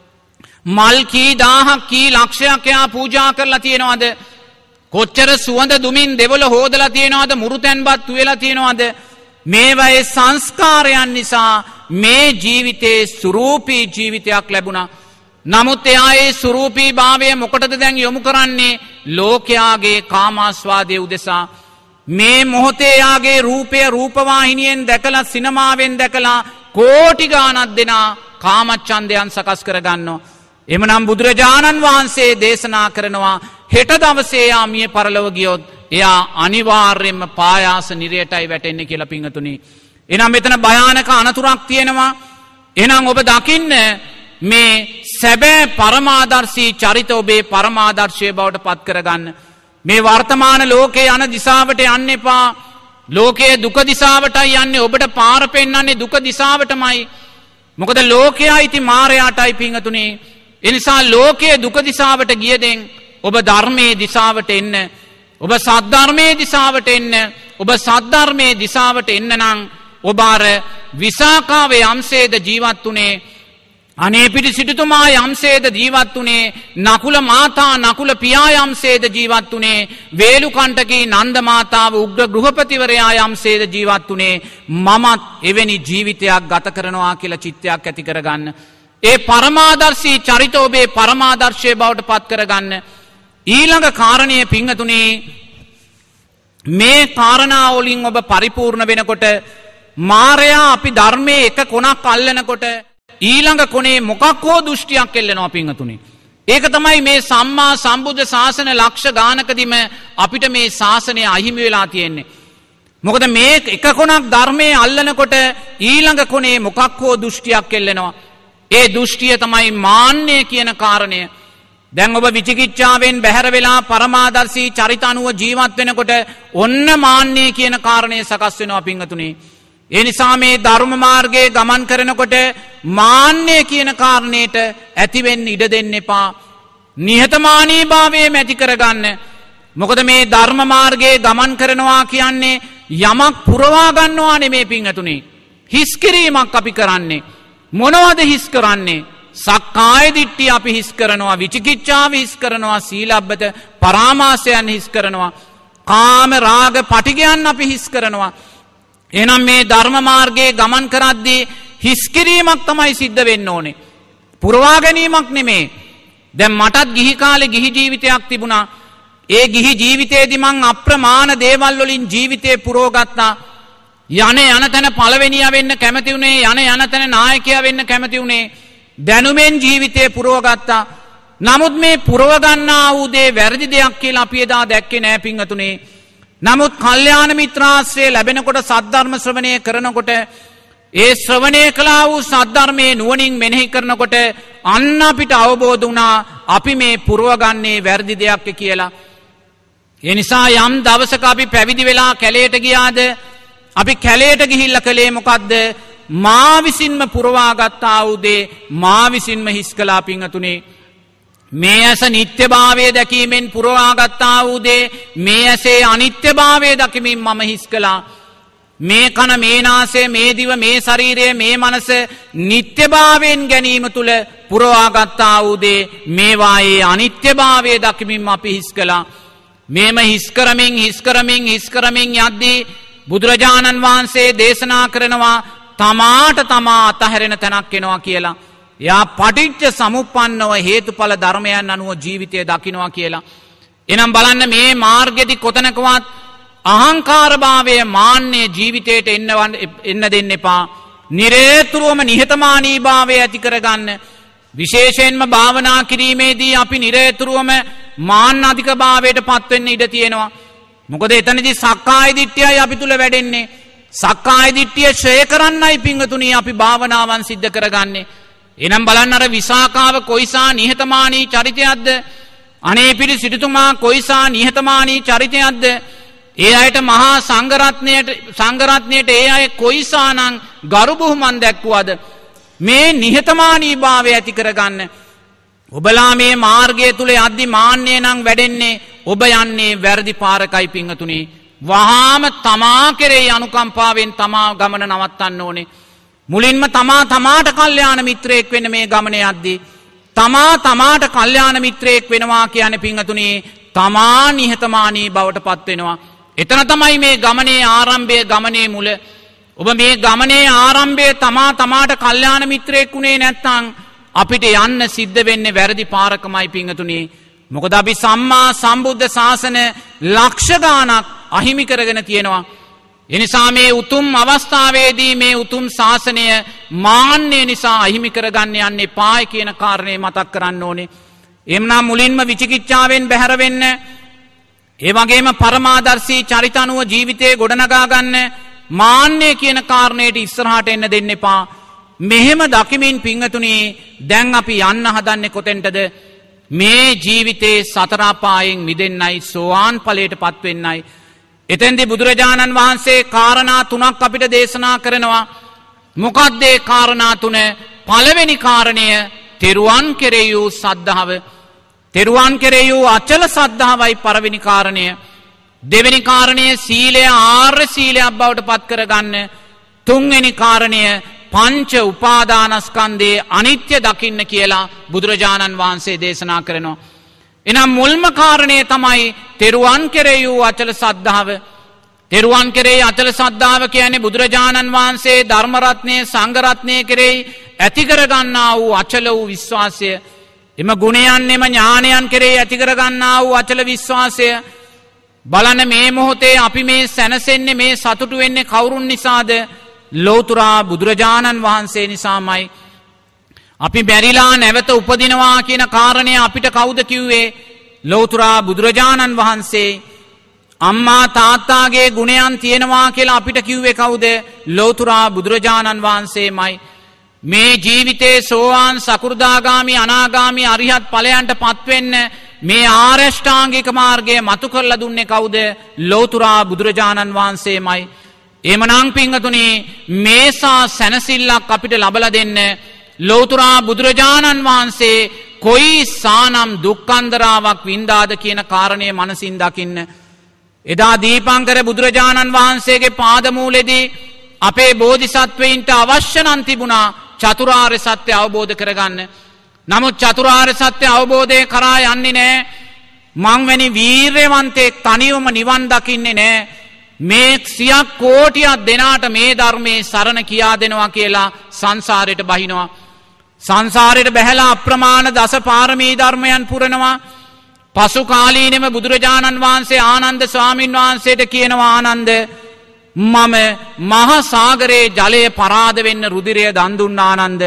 මල් කී දහහක් කී ලක්ෂයක් එයා පූජා කරලා තියෙනවද? කොච්චර සුවඳ දුමින් දෙවොල හොදලා තියෙනවද? මුරුතැන්පත් වෙලා තියෙනවද? මේවායේ සංස්කාරයන් නිසා මේ ජීවිතේ සුරූපී ජීවිතයක් ලැබුණා. නමුත් එයා ඒ සුරූපී භාවය මොකටද දැන් යොමු කරන්නේ? ලෝකයාගේ කාමාස්වාදයේ උදෙසා. මේ මොහොතේ යාගේ රූපය රූපවාහිනියෙන් දැකලා, සිනමාවෙන් දැකලා කෝටි ගාණක් දෙනා කාමච්ඡන්දයන් සකස් කරගන්නවා. එමනම් බුදුරජාණන් වහන්සේ දේශනා කරනවා හෙට දවසේ යා මිය පරලොව ගියොත් එයා අනිවාර්යයෙන්ම පායාස නිරයටයි වැටෙන්නේ කියලා පිංගතුනි. එහෙනම් මෙතන භයානක අනතුරක් තියෙනවා. එහෙනම් ඔබ දකින්න මේ සැබෑ පරමාදර්ශී චරිත ඔබේ පරමාදර්ශය බවට පත් කරගන්න. මේ වර්තමාන ලෝකේ යන දිශාවට යන්න එපා. ලෝකයේ දුක දිශාවටයි යන්නේ. ඔබට පාර පෙන්වන්නේ දුක දිශාවටමයි. මොකද ලෝකයා ඉති මායයටයි පිංගතුනි. ඒ නිසා ලෝකයේ දුක දිශාවට ගියදෙන් ඔබ ධර්මයේ දිශාවට එන්න. ඔබ සද්ධර්මයේ දිශාවට එන්න. ඔබ සද්ධර්මයේ දිශාවට එන්න නම් ඔබ අර විසාකාවේ යම්සේද ජීවත් උනේ, අනේ පිටි සිටුතුමා යම්සේද ජීවත් උනේ, නකුල මාතා නකුල පියා යම්සේද ජීවත් උනේ, වේලුකණ්ඨකී නන්ද මාතාව උග්‍ර ගෘහපතිවරයා යම්සේද ජීවත් උනේ, මමත් එවැනි ජීවිතයක් ගත කරනවා කියලා චිත්තයක් ඇති කරගන්න. ඒ පරමාදර්ශී චරිත ඔබේ පරමාදර්ශය බවට පත් කරගන්න. ඊළඟ කාරණය පිංගතුනි, මේ කාරණා වලින් ඔබ පරිපූර්ණ වෙනකොට මාරයා අපි ධර්මයේ එක කොනක් අල්ලනකොට ඊළඟ කොනේ මොකක් හෝ දෘෂ්ටියක් එල්ලනවා පිංගතුනි. ඒක තමයි මේ සම්මා සම්බුද්ධ ශාසන ලක්ෂ ගානකදීම අපිට මේ ශාසනය අහිමි වෙලා තියෙන්නේ. මොකද මේ එක කොනක් ධර්මයේ අල්ලනකොට ඊළඟ කොනේ මොකක් හෝ දෘෂ්ටියක් එල්ලනවා. ඒ දෘෂ්ටිය තමයි මාන්නය කියන කාරණය. දැන් ඔබ විචිකිච්ඡාවෙන් බැහැර වෙලා පරමාදර්ශී චරිත අනුව ජීවත් වෙනකොට ඔන්න මාන්නය කියන කාරණය සකස් වෙනවා පිංගතුනි. ඒ නිසා මේ ධර්ම මාර්ගයේ ගමන් කරනකොට මාන්නය කියන කාරණේට ඇති වෙන්න ඉඩ දෙන්න එපා. නිහතමානී භාවයෙන් ඇති කරගන්න. මොකද මේ ධර්ම මාර්ගයේ ගමන් කරනවා කියන්නේ යමක් පුරවා ගන්නවා නෙමේ පිංගතුනි. හිස් කිරීමක් අපි කරන්නේ. මොනවද හිස් කරන්නේ? සක්කාය දිට්ඨිය අපි හිස් කරනවා, විචිකිච්ඡාව හිස් කරනවා, සීලබ්බත පරාමාසයන් හිස් කරනවා, කාම රාග පටිඝයන් අපි හිස් කරනවා. එහෙනම් මේ ධර්ම මාර්ගයේ ගමන් කරද්දී හිස් කිරීමක් තමයි සිද්ධ වෙන්න ඕනේ. පුරවා ගැනීමක් නෙමේ. දැන් මටත් ගිහි කාලේ ගිහි ජීවිතයක් තිබුණා. ඒ ගිහි ජීවිතේදී මං අප්‍රමාණ දේවල් වලින් ජීවිතේ පුරවගත්තා. යන යන තැන පළවෙනියා වෙන්න කැමති උනේ, යන යන තැන නායකයා වෙන්න කැමති උනේ. දැනුමෙන් ජීවිතේ පුරවගත්තා. නමුත් මේ පුරව ගන්නා වූ දේ වැරදි දෙයක් කියලා අපි එදා දැක්කේ නෑ පිංගතුනේ. නමුත් කල්යාණ මිත්‍රාශ්‍රය ලැබෙනකොට සද්ධර්ම ශ්‍රවණය කරනකොට ඒ ශ්‍රවණය කළා වූ සද්ධර්මයේ නුවණින් මෙනෙහි කරනකොට අන්න අපිට අවබෝධ වුණා අපි මේ පුරවගන්නේ වැරදි දෙයක් කියලා. ඒ නිසා යම් දවසක අපි පැවිදි වෙලා කැලේට ගියාද, අපි කැලේට ගිහිල්ලා කළේ මොකද්ද? මා විසින්ම පුරවාගත් ආ වූ දේ මා විසින්ම හිස් කළා පිංගතුනේ. මේ ඇස නිත්‍යභාවය දැකීමෙන් පුරවාගත්තා වූ දේ මේ ඇසේ අනිත්‍යභාවය දකිමින් මම හිස් කළා. මේ කන මේ නාසය මේ දිව මේ ශරීරය මේ මනස නිත්‍යභාවයෙන් ගැනීම තුල පුරවාගත්තා වූ දේ මේවායේ අනිත්‍යභාවය දකිමින් අපි හිස් කළා. මේම හිස් කරමින් හිස් කරමින් හිස් කරමින් යද්දී බුදුරජාණන් වහන්සේ දේශනා කරනවා තමාට තමා අතහැරෙන තැනක් එනවා කියලා. යා පටිච්ච සමුප්පන්නව හේතුඵල ධර්මයන් අනුව ජීවිතය දකිනවා කියලා. එනම් බලන්න මේ මාර්ගෙදි කොතනකවත් අහංකාරභාවය මාන්නේ ජීවිතයට එන්න එන්න දෙන්න එපා. නිරේතුරුවම නිහතමානීභාවය ඇති කරගන්න. විශේෂයෙන්ම භාවනා කිරීමේදී අපි නිරේතුරුවම මාන්න අධිකභාවයට පත්වෙන්න ඉඩ තියෙනවා. මොකද එතනදී සක්කාය දිට්ඨියයි අපි තුල වැඩෙන්නේ. සක්කාය දිට්ඨිය ඡය කරන්නයි පිංගතුණි අපි භාවනාවන් සිද්ධ කරගන්නේ. එනම් බලන්න අර විසාකාව කොයිසා නිහතමානී චරිතයක්ද? අනේ පිරි සිටුතුමා කොයිසා නිහතමානී චරිතයක්ද? ඒ අයට මහා සංඝරත්නයට සංඝරත්නයට ඒ අය කොයිසානම් ගරු බුහුමන් දැක්වුවද? මේ නිහතමානී භාවය ඇති කරගන්න. ඔබලා මේ මාර්ගය තුල යද්දි මාන්නේ නම් වැඩෙන්නේ ඔබ යන්නේ වැරදි පාරකයි පිංගතුණි. වහාම තමා කෙරෙහි අනුකම්පාවෙන් තමා ගමන නවත්තන්න ඕනේ. මුලින්ම තමා තමාට කල්යාණ මිත්‍රයෙක් වෙන්න මේ ගමන යද්දී තමා තමාට කල්යාණ මිත්‍රයෙක් වෙනවා කියන්නේ පිංගතුණි තමා නිහතමානී බවට පත් වෙනවා. එතන තමයි මේ ගමනේ ආරම්භය ගමනේ මුල. ඔබ මේ ගමනේ ආරම්භය තමා තමාට කල්යාණ මිත්‍රයෙක් උනේ නැත්නම් අපිට යන්න සිද්ධ වෙන්නේ වැරදි පාරකමයි පිංගතුණි. මොකද අපි සම්මා සම්බුද්ධ ශාසන ලක්ෂ ගාණක් අහිමි කරගෙන තියෙනවා. එනිසා මේ උතුම් අවස්ථාවේදී මේ උතුම් ශාසනය මාන්නය නිසා අහිමි කරගන්න යන්න එපායි කියන කාරණේ මතක් කරන්න ඕනේ. එම්නම් මුලින්ම විචිකිච්ඡාවෙන් බැහැර වෙන්න. ඒ වගේම පරමාදර්ශී චරිත අනුව ජීවිතේ ගොඩනගා ගන්න. මාන්නය කියන කාරණේට ඉස්සරහට එන්න දෙන්න එපා. මෙහෙම දකිමින් පිංගතුණි දැන් අපි යන්න හදන්නේ කොතෙන්ටද? මේ ජීවිතේ සතර අපායෙන් මිදෙන්නයි සෝවාන් ඵලයටපත් වෙන්නයි. එතෙන්දී බුදුරජාණන් වහන්සේ කාරණා තුනක් අපිට දේශනා කරනවා. මොකක්ද ඒ කාරණා තුන? පළවෙනි කාරණය තෙරුවන් කෙරෙහි වූ සද්ධාව. තෙරුවන් කෙරෙහි වූ අචල සද්ධාවයි පළවෙනි කාරණය. දෙවෙනි කාරණය සීලය ආර්ය සීලයක් බවට පත් කරගන්න. තුන්වෙනි කාරණය පංච උපාදානස්කන්ධයේ අනිත්‍ය දකින්න කියලා බුදුරජාණන් වහන්සේ දේශනා කරනවා. එනම් මුල්ම කාරණය තමයි තෙරුවන් කෙරෙහි වූ අචල සද්ධාව. තෙරුවන් කෙරෙහි අචල සද්ධාව කියන්නේ බුදුරජාණන් වහන්සේ ධර්ම රත්නය සංඝ රත්නය කෙරෙහි ඇති කරගන්නා වූ අචල වූ විශ්වාසය. එම ගුණයන් එම ඥානයන් කෙරෙහි ඇති කරගන්නා වූ අචල විශ්වාසය. බලන්න මේ මොහොතේ අපි මේ සැනසෙන්නේ මේ සතුටු වෙන්නේ කවුරුන් නිසාද? ලෞතුරා බුදුරජාණන් වහන්සේ නිසාමයි. අපි බැරිලා නැවත උපදිනවා කියන කාරණය අපිට කවුද කිව්වේ? ලෞතුරා බුදුරජාණන් වහන්සේ. අම්මා තාත්තාගේ ගුණයන් තියෙනවා කියලා අපිට කිව්වේ කවුද? ලෞතුරා බුදුරජාණන් වහන්සේමයි. මේ ජීවිතේ සෝවාන් සකු르දාගාමි අනාගාමි අරිහත් ඵලයන්ට පත්වෙන්න මේ ආරෂ්ඨාංගික මාර්ගය මතු කරලා දුන්නේ කවුද? ලෞතුරා බුදුරජාණන් වහන්සේමයි. එමනම් පිංගතුනි මේසා සැනසෙල්ලක් අපිට ලබලා දෙන්න ලෞතුරා බුදුරජාණන් වහන්සේ කොයි සානම් දුක්ඛන්දරාවක් වින්දාද කියන කාරණය මනසින් දකින්න. එදා දීපංකර බුදුරජාණන් වහන්සේගේ පාදමූලෙදී අපේ බෝධිසත්වයින්ට අවශ්‍ය නම් තිබුණා චතුරාර්ය සත්‍ය අවබෝධ කරගන්න. නමුත් චතුරාර්ය සත්‍ය අවබෝධය කරා යන්නේ නැහැ. මං වැනි වීරවන්තයෙක් තනියම නිවන් දකින්නේ නැහැ. මේ සියක් කෝටියක් දෙනාට මේ ධර්මයේ සරණ කියා දෙනවා කියලා සංසාරයට බහිනවා. සංසාරයට බැහැලා අප්‍රමාණ දස පාරමී ධර්මයන් පුරනවා. පසු කාලීනම බුදුරජාණන් වහන්සේ ආනන්ද ස්වාමීන් වහන්සේට කියනවා, ආනන්ද මම මහ සාගරයේ ජලය පරාද වෙන්න රුධිරය දන් දුන්නා ආනන්ද.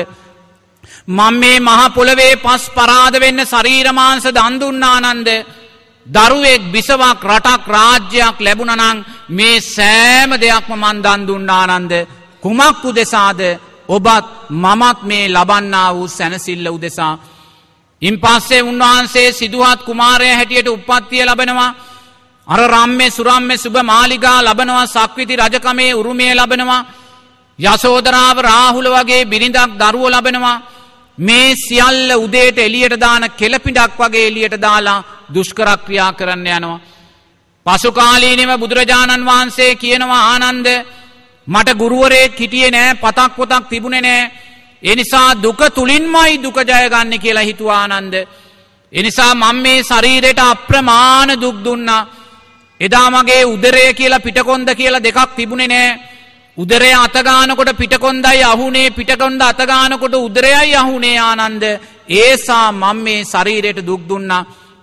මම මේ මහ පොළවේ පස් පරාද වෙන්න ශරීර මාංශ දන් දුන්නා ආනන්ද. දරුවෙක් බිසවක් රටක් රාජ්‍යයක් ලැබුණා නම් මේ සෑම දෙයක්ම මන් දන් දුන්නා ආනන්ද. කුමක් උදෙසාද? ඔබත් මමත් මේ ලබන්නා වූ සැනසෙල්ල උදෙසා. ඉන්පස්සේ උන්වහන්සේ සිදුහත් කුමාරයා හැටියට උප්පත්තිය ලබනවා. අර රම්මේ සුරම්මේ සුබ මාලිගා ලබනවා. සක්විති රජකමේ උරුමය ලබනවා. යසෝදරාව රාහුල වගේ බිරිඳක් දරුවෝ ලබනවා. මේ සියල්ල උදේට එළියට දාන කෙළපිඩක් වගේ එළියට දාලා දුෂ්කර ක්‍රියා කරන්න යනවා. පසු කාලීනව බුදුරජාණන් වහන්සේ කියනවා ආනන්ද මට ගුරුවරයෙක් හිටියේ නෑ පතක් පොතක් තිබුණේ නෑ. ඒ නිසා දුක තුලින්මයි දුක ජය ගන්න කියලා හිතුවා ආනන්ද. ඒ නිසා මම මේ ශරීරයට අප්‍රමාණ දුක් දුන්නා. එදා මගේ උදරය කියලා පිටකොන්ද කියලා දෙකක් තිබුණේ නෑ. උදරය අත ගන්නකොට පිටකොන්දයි අහුනේ පිටකොන්ද අත ගන්නකොට උදරයයි අහුනේ ආනන්ද. ඒසා මම මේ ශරීරයට දුක් දුන්නා.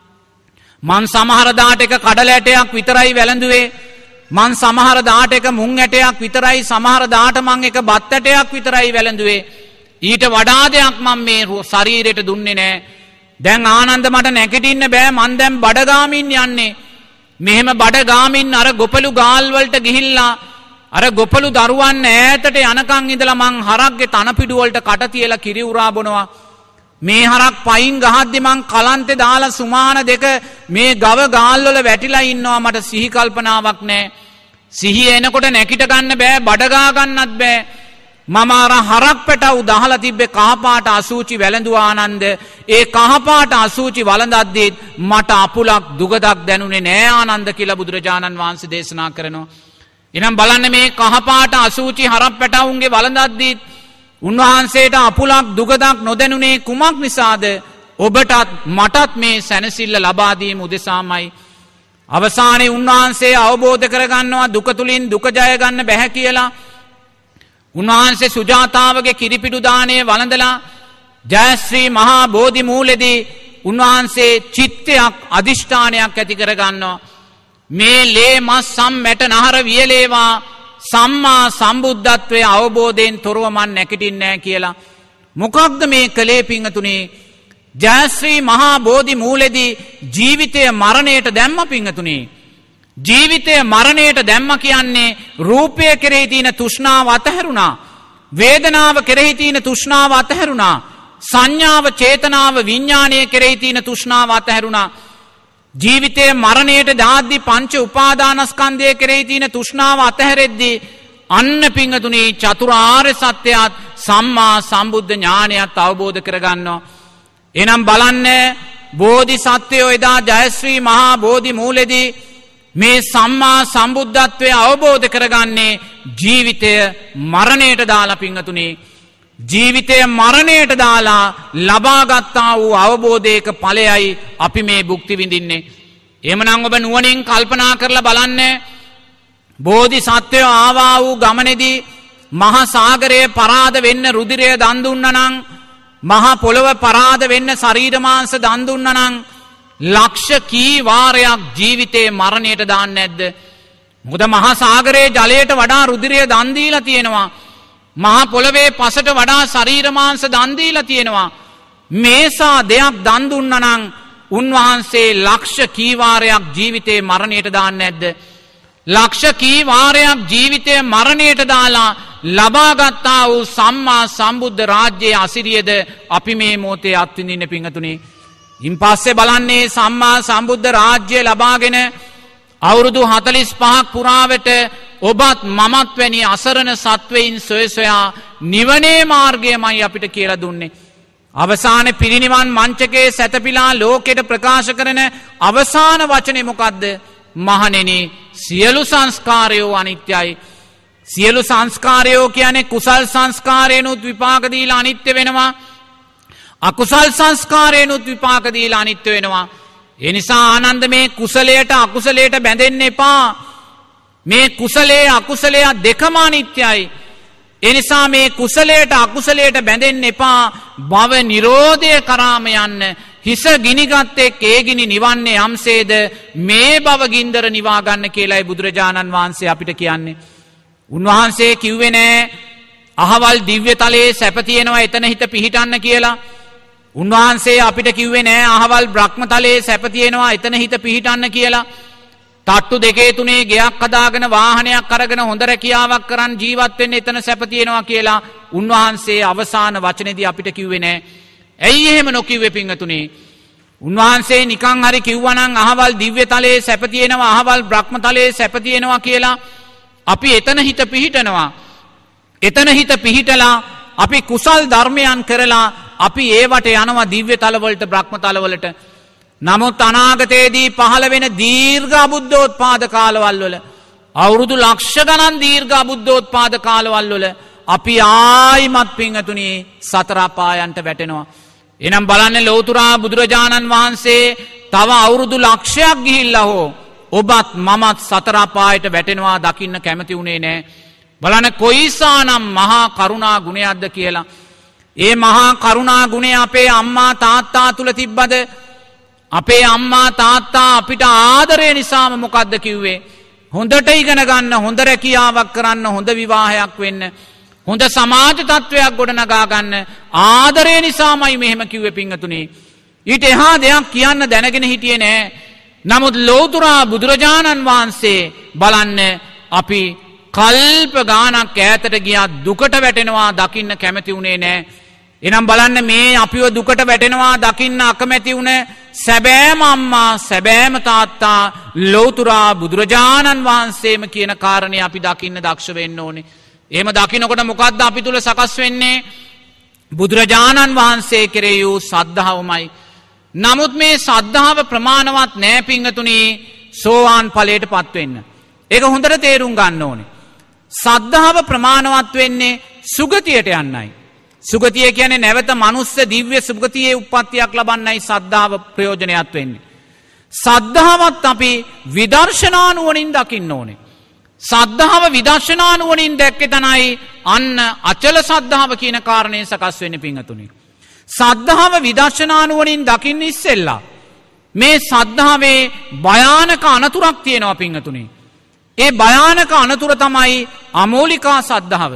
මං සමහර දාට එක කඩල ඇටයක් විතරයි වැළඳුවේ. මං සමහර දාට එක මුං ඇටයක් විතරයි සමහර දාට මං එක බත් ඇටයක් විතරයි වැළඳුවේ. ඊට වඩා දෙයක් මම මේ ශරීරයට දුන්නේ නෑ. දැන් ආනන්ද මට නැගිටින්න බෑ මං දැන් බඩගාමින් යන්නේ. මෙහෙම බඩගාමින් අර ගොපලු ගාල් වලට ගිහිල්ලා අර ගොපලු දරුවන් ඈතට යනකන් ඉඳලා මං හරක්ගේ තනපිඩු වලට කට තියලා කිරි උරා බොනවා. මේ හරක් පයින් ගහද්දි මං කලන්තේ දාලා සුමාන දෙක මේ ගව ගාල් වල වැටිලා ඉන්නවා මට සිහි කල්පනාවක් නෑ. සිහිය එනකොට නැකිට ගන්න බෑ බඩගා ගන්නත් බෑ. මම අර හරක් පැටව් දහලා තිබ්බේ කහපාට අසූචි වැළඳුවා ආනන්ද. ඒ කහපාට අසූචි වළඳද්දී මට අපුලක් දුගදක් දැනුනේ නෑ ආනන්ද කියලා බුදුරජාණන් වහන්සේ දේශනා කරනවා. එනම් බලන්න මේ කහපාට අසූචි හරක් පැටවුන්ගේ වළඳද්දී උන්වහන්සේට අපුලක් දුගදක් නොදැනුනේ කුමක් නිසාද? ඔබටත් මටත් මේ සැනසෙල්ල ලබා දීම උදෙසාමයි. අවසානයේ උන්වහන්සේ අවබෝධ කරගන්නවා දුක තුලින් දුක ජය ගන්න බැහැ කියලා. උන්වහන්සේ සුජාතාවගේ කිරිපිඩු දාණය වළඳලා ජයශ්‍රී මහා බෝධි මූලෙදී උන්වහන්සේ චිත්තයක් අදිෂ්ඨානයක් ඇති කරගන්නවා. මේ ලේ මස් සම් මැට නහර වියලේවා සම්මා සම්බුද්ධත්වයේ අවබෝධයෙන් තොරව මන් නැගිටින්නේ නැහැ කියලා. මොකක්ද මේ කලේ පිංගතුනේ? ජයශ්‍රී මහා බෝධි මූලෙදී ජීවිතය මරණයට දැම්ම පිංගතුනේ. ජීවිතය මරණයට දැම්ම කියන්නේ රූපය කෙරෙහි තියෙන තෘෂ්ණාව අතහැරුණා. වේදනාව කෙරෙහි තියෙන තෘෂ්ණාව අතහැරුණා. සංඥාව චේතනාව විඥානය කෙරෙහි තියෙන තෘෂ්ණාව අතහැරුණා. ජීවිතයේ මරණයට දාද්දි පංච උපාදානස්කන්ධය කෙරෙහි තියෙන තෘෂ්ණාව අතහැරෙද්දී අන්න පිංගතුනි චතුරාර්ය සත්‍යයත් සම්මා සම්බුද්ධ ඥානයත් අවබෝධ කරගන්නවා. එනම් බලන්න බෝධිසත්වයෝ එදා ජයශ්‍රී මහා බෝධි මූලෙදී මේ සම්මා සම්බුද්ධත්වය අවබෝධ කරගන්නේ ජීවිතය මරණයට දාලා පිංගතුනි. ජීවිතය මරණයට දාලා ලබාගත්තා වූ අවබෝධයක ඵලයයි අපි මේ භුක්ති විඳින්නේ. එහෙමනම් ඔබ නුවණින් කල්පනා කරලා බලන්න බෝධිසත්වයෝ ආවා වූ ගමනේදී මහා සාගරයේ පරාද වෙන්න රුධිරය දන් දුන්නා නම් මහා පොළව පරාද වෙන්න ශරීර මාංශ දන් දුන්නා නම් ලක්ෂ කී වාරයක් ජීවිතේ මරණයට දාන්නේ නැද්ද? මොකද මහා සාගරයේ ජලයට වඩා රුධිරය දන් දීලා තියෙනවා. මහා පොළවේ පසට වඩා ශරීර මාංශ දන් දීලා තියෙනවා. මේසා දෙයක් දන් දුන්නා නම් උන්වහන්සේ ලක්ෂ කී වාරයක් ජීවිතේ මරණයට දාන්නේ නැද්ද? ලක්ෂ කී වාරයක් ජීවිතේ මරණයට දාලා ලබාගත්තා වූ සම්මා සම්බුද්ධ රාජ්‍යයේ අසිරියද අපි මේ මොහොතේ අත්විඳින්න පිංගතුනේ. ඉන් පස්සේ බලන්නේ සම්මා සම්බුද්ධ රාජ්‍ය ලබාගෙන අවුරුදු හතළිස් පහක් පුරාවට ඔබත් මමත් වැනි අසරණ සත්වයින් සොය සොයා නිවනේ මාර්ගයමයි අපිට කියලා දුන්නේ. අවසාන පිරිනිවන් මංචකයේ සැතපීලා ලෝකෙට ප්‍රකාශ කරන අවසාන වචනේ මොකද්ද? මහණෙනි සියලු සංස්කාරයෝ අනිත්‍යයි. සියලු සංස්කාරයෝ කියන්නේ කුසල් සංස්කාරේනොත් විපාක දීලා අනිත්‍ය වෙනවා. අකුසල් සංස්කාරේනොත් විපාක දීලා අනිත්‍ය වෙනවා. ඒ නිසා ආනන්ද මේ කුසලයට අකුසලයට බැඳෙන්න එපා. මේ කුසලයේ අකුසලයේ දෙකම අනිත්‍යයි. ඒ නිසා මේ කුසලයට අකුසලයට බැඳෙන්න එපා. භව නිරෝධය කරාම යන්න. හිස ගිනිගත්තෙක් ඒ ගිනි නිවන්නේ යම්සේද මේ භව ගින්දර නිවා ගන්න කියලායි බුදුරජාණන් වහන්සේ අපිට කියන්නේ. උන්වහන්සේ කිව්වේ නෑ අහවල් දිව්‍ය තලයේ සැප තියෙනවා එතන හිත පිහිටන්න කියලා. උන්වහන්සේ අපිට කිව්වේ නෑ අහවල් බ්‍රහ්ම තලයේ සැප තියෙනවා එතන හිත පිහිටන්න කියලා. තට්ටු දෙකේ තුනේ ගෙයක් හදාගෙන වාහනයක් අරගෙන හොඳ රැකියාවක් කරන් ජීවත් වෙන්න එතන සැප තියෙනවා කියලා උන්වහන්සේ අවසාන වචනේදී අපිට කිව්වේ නෑ. ඇයි එහෙම නොකිව්වේ පිංගතුනේ? උන්වහන්සේ නිකන් හරි කිව්වනම් අහවල් දිව්‍ය තලයේ සැප තියෙනවා අහවල් බ්‍රහ්ම තලයේ සැප තියෙනවා කියලා අපි එතන හිත පිහිටනවා. එතන හිත පිහිටලා අපි කුසල් ධර්මයන් කරලා අපි ඒවට යනවා දිව්‍ය තලවලට බ්‍රහ්ම තලවලට. නමුත් අනාගතයේදී පහළ වෙන දීර්ඝ අබුද්ධෝත්පාද කාලවල වල අවුරුදු ලක්ෂ ගණන් දීර්ඝ අබුද්ධෝත්පාද කාලවල වල අපි ආයිමත් පිංගතුනි සතර අපායන්ට වැටෙනවා. එනම් බලන්න ලෞතුරා බුදුරජාණන් වහන්සේ තව අවුරුදු ලක්ෂයක් ගිහිල්ලා හෝ ඔබත් මමත් සතර අපායට වැටෙනවා දකින්න කැමති උනේ නැහැ. බලන්න කොයිසානම් මහා කරුණා ගුණයක්ද කියලා. ඒ මහා කරුණා ගුණය අපේ අම්මා තාත්තා තුල තිබ්බද? අපේ අම්මා තාත්තා අපිට ආදරය නිසාම මොකද්ද කිව්වේ? හොඳට ඉගෙන ගන්න, හොඳ රැකියාවක් කරන්න, හොඳ විවාහයක් වෙන්න, හොඳ සමාජ තත්වයක් ගොඩනගා ගන්න ආදරය නිසාමයි මෙහෙම කිව්වේ පිංගතුනි. ඊට එහා දෙයක් කියන්න දැනගෙන හිටියේ නෑ. නමුත් ලෞතුරා බුදුරජාණන් වහන්සේ බලන්න අපි කල්ප ගානක් ඈතට ගියා දුකට වැටෙනවා දකින්න කැමති උනේ නෑ. එනම් බලන්න මේ අපිව දුකට වැටෙනවා දකින්න අකමැති වුණ සැබෑම අම්මා සැබෑම තාත්තා ලෞතුරා බුදුරජාණන් වහන්සේම කියන කාරණේ අපි දකින්න දක්ෂ වෙන්න ඕනේ. එහෙම දකින්නකොට මොකද්ද අපි තුල සකස් වෙන්නේ? බුදුරජාණන් වහන්සේ කෙරෙහි වූ සද්ධාවමයි. නමුත් මේ සද්ධාව ප්‍රමාණවත් නෑ පිංගතුනි සෝවාන් ඵලයටපත් වෙන්න. ඒක හොඳට තේරුම් ගන්න ඕනේ. සද්ධාව ප්‍රමාණවත් වෙන්නේ සුගතියට යන්නයි. සුගතිය කියන්නේ නැවත මනුස්ස දිව්‍ය සුගතියේ උප්පත්තියක් ලබන්නයි සද්ධාව ප්‍රයෝජනයක් වෙන්නේ. සද්ධාවත් අපි විදර්ශනා නුවණින් දකින්න ඕනේ. සද්ධාව විදර්ශනා නුවණින් දැක්කේ තමයි අන්න අචල සද්ධාව කියන කාරණේ සකස් වෙන්නේ පිංගතුනි. සද්ධාව විදර්ශනා නුවණින් දකින්න ඉස්සෙල්ලා මේ සද්ධාවේ භයානක අනතුරක් තියෙනවා පිංගතුනි. ඒ භයානක අනතුර තමයි අමෝලිකා සද්ධාව.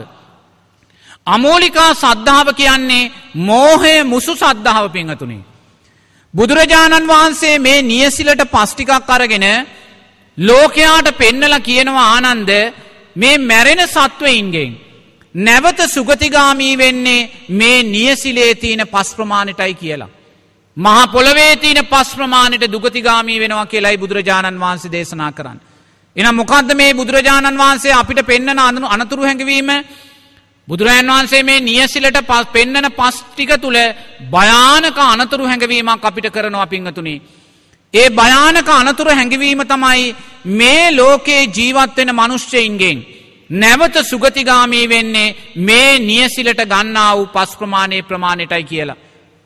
අමෝලිකා සද්ධාව කියන්නේ මෝහය මුසු සද්ධාව පිංගතුනි. බුදුරජාණන් වහන්සේ මේ නියසිලට පස් ටිකක් අරගෙන ලෝකයාට පෙන්නලා කියනවා ආනන්ද මේ මැරෙන සත්වයින්ගෙන් නැවත සුගතිගාමී වෙන්නේ මේ නියසිලේ තියෙන පස් ප්‍රමාණයටයි කියලා. මහා පොළවේ තියෙන පස් ප්‍රමාණයට දුගතිගාමී වෙනවා කියලායි බුදුරජාණන් වහන්සේ දේශනා කරන්නේ. එහෙනම් මොකද්ද මේ බුදුරජාණන් වහන්සේ අපිට පෙන්නන අනතුරු හැඟවීම? බුදුරජාණන් වහන්සේ මේ නියසිලට පෙන්නන පස් ටික තුල භයානක අනතුරු හැඟවීමක් අපිට කරනවා පිංගතුනි. ඒ භයානක අනතුරු හැඟවීම තමයි මේ ලෝකේ ජීවත් වෙන මිනිස්සෙයින්ගෙන් නැවත සුගතිගාමී වෙන්නේ මේ නියසිලට ගන්නා වූ පස් ප්‍රමාණයේ ප්‍රමාණයටයි කියලා.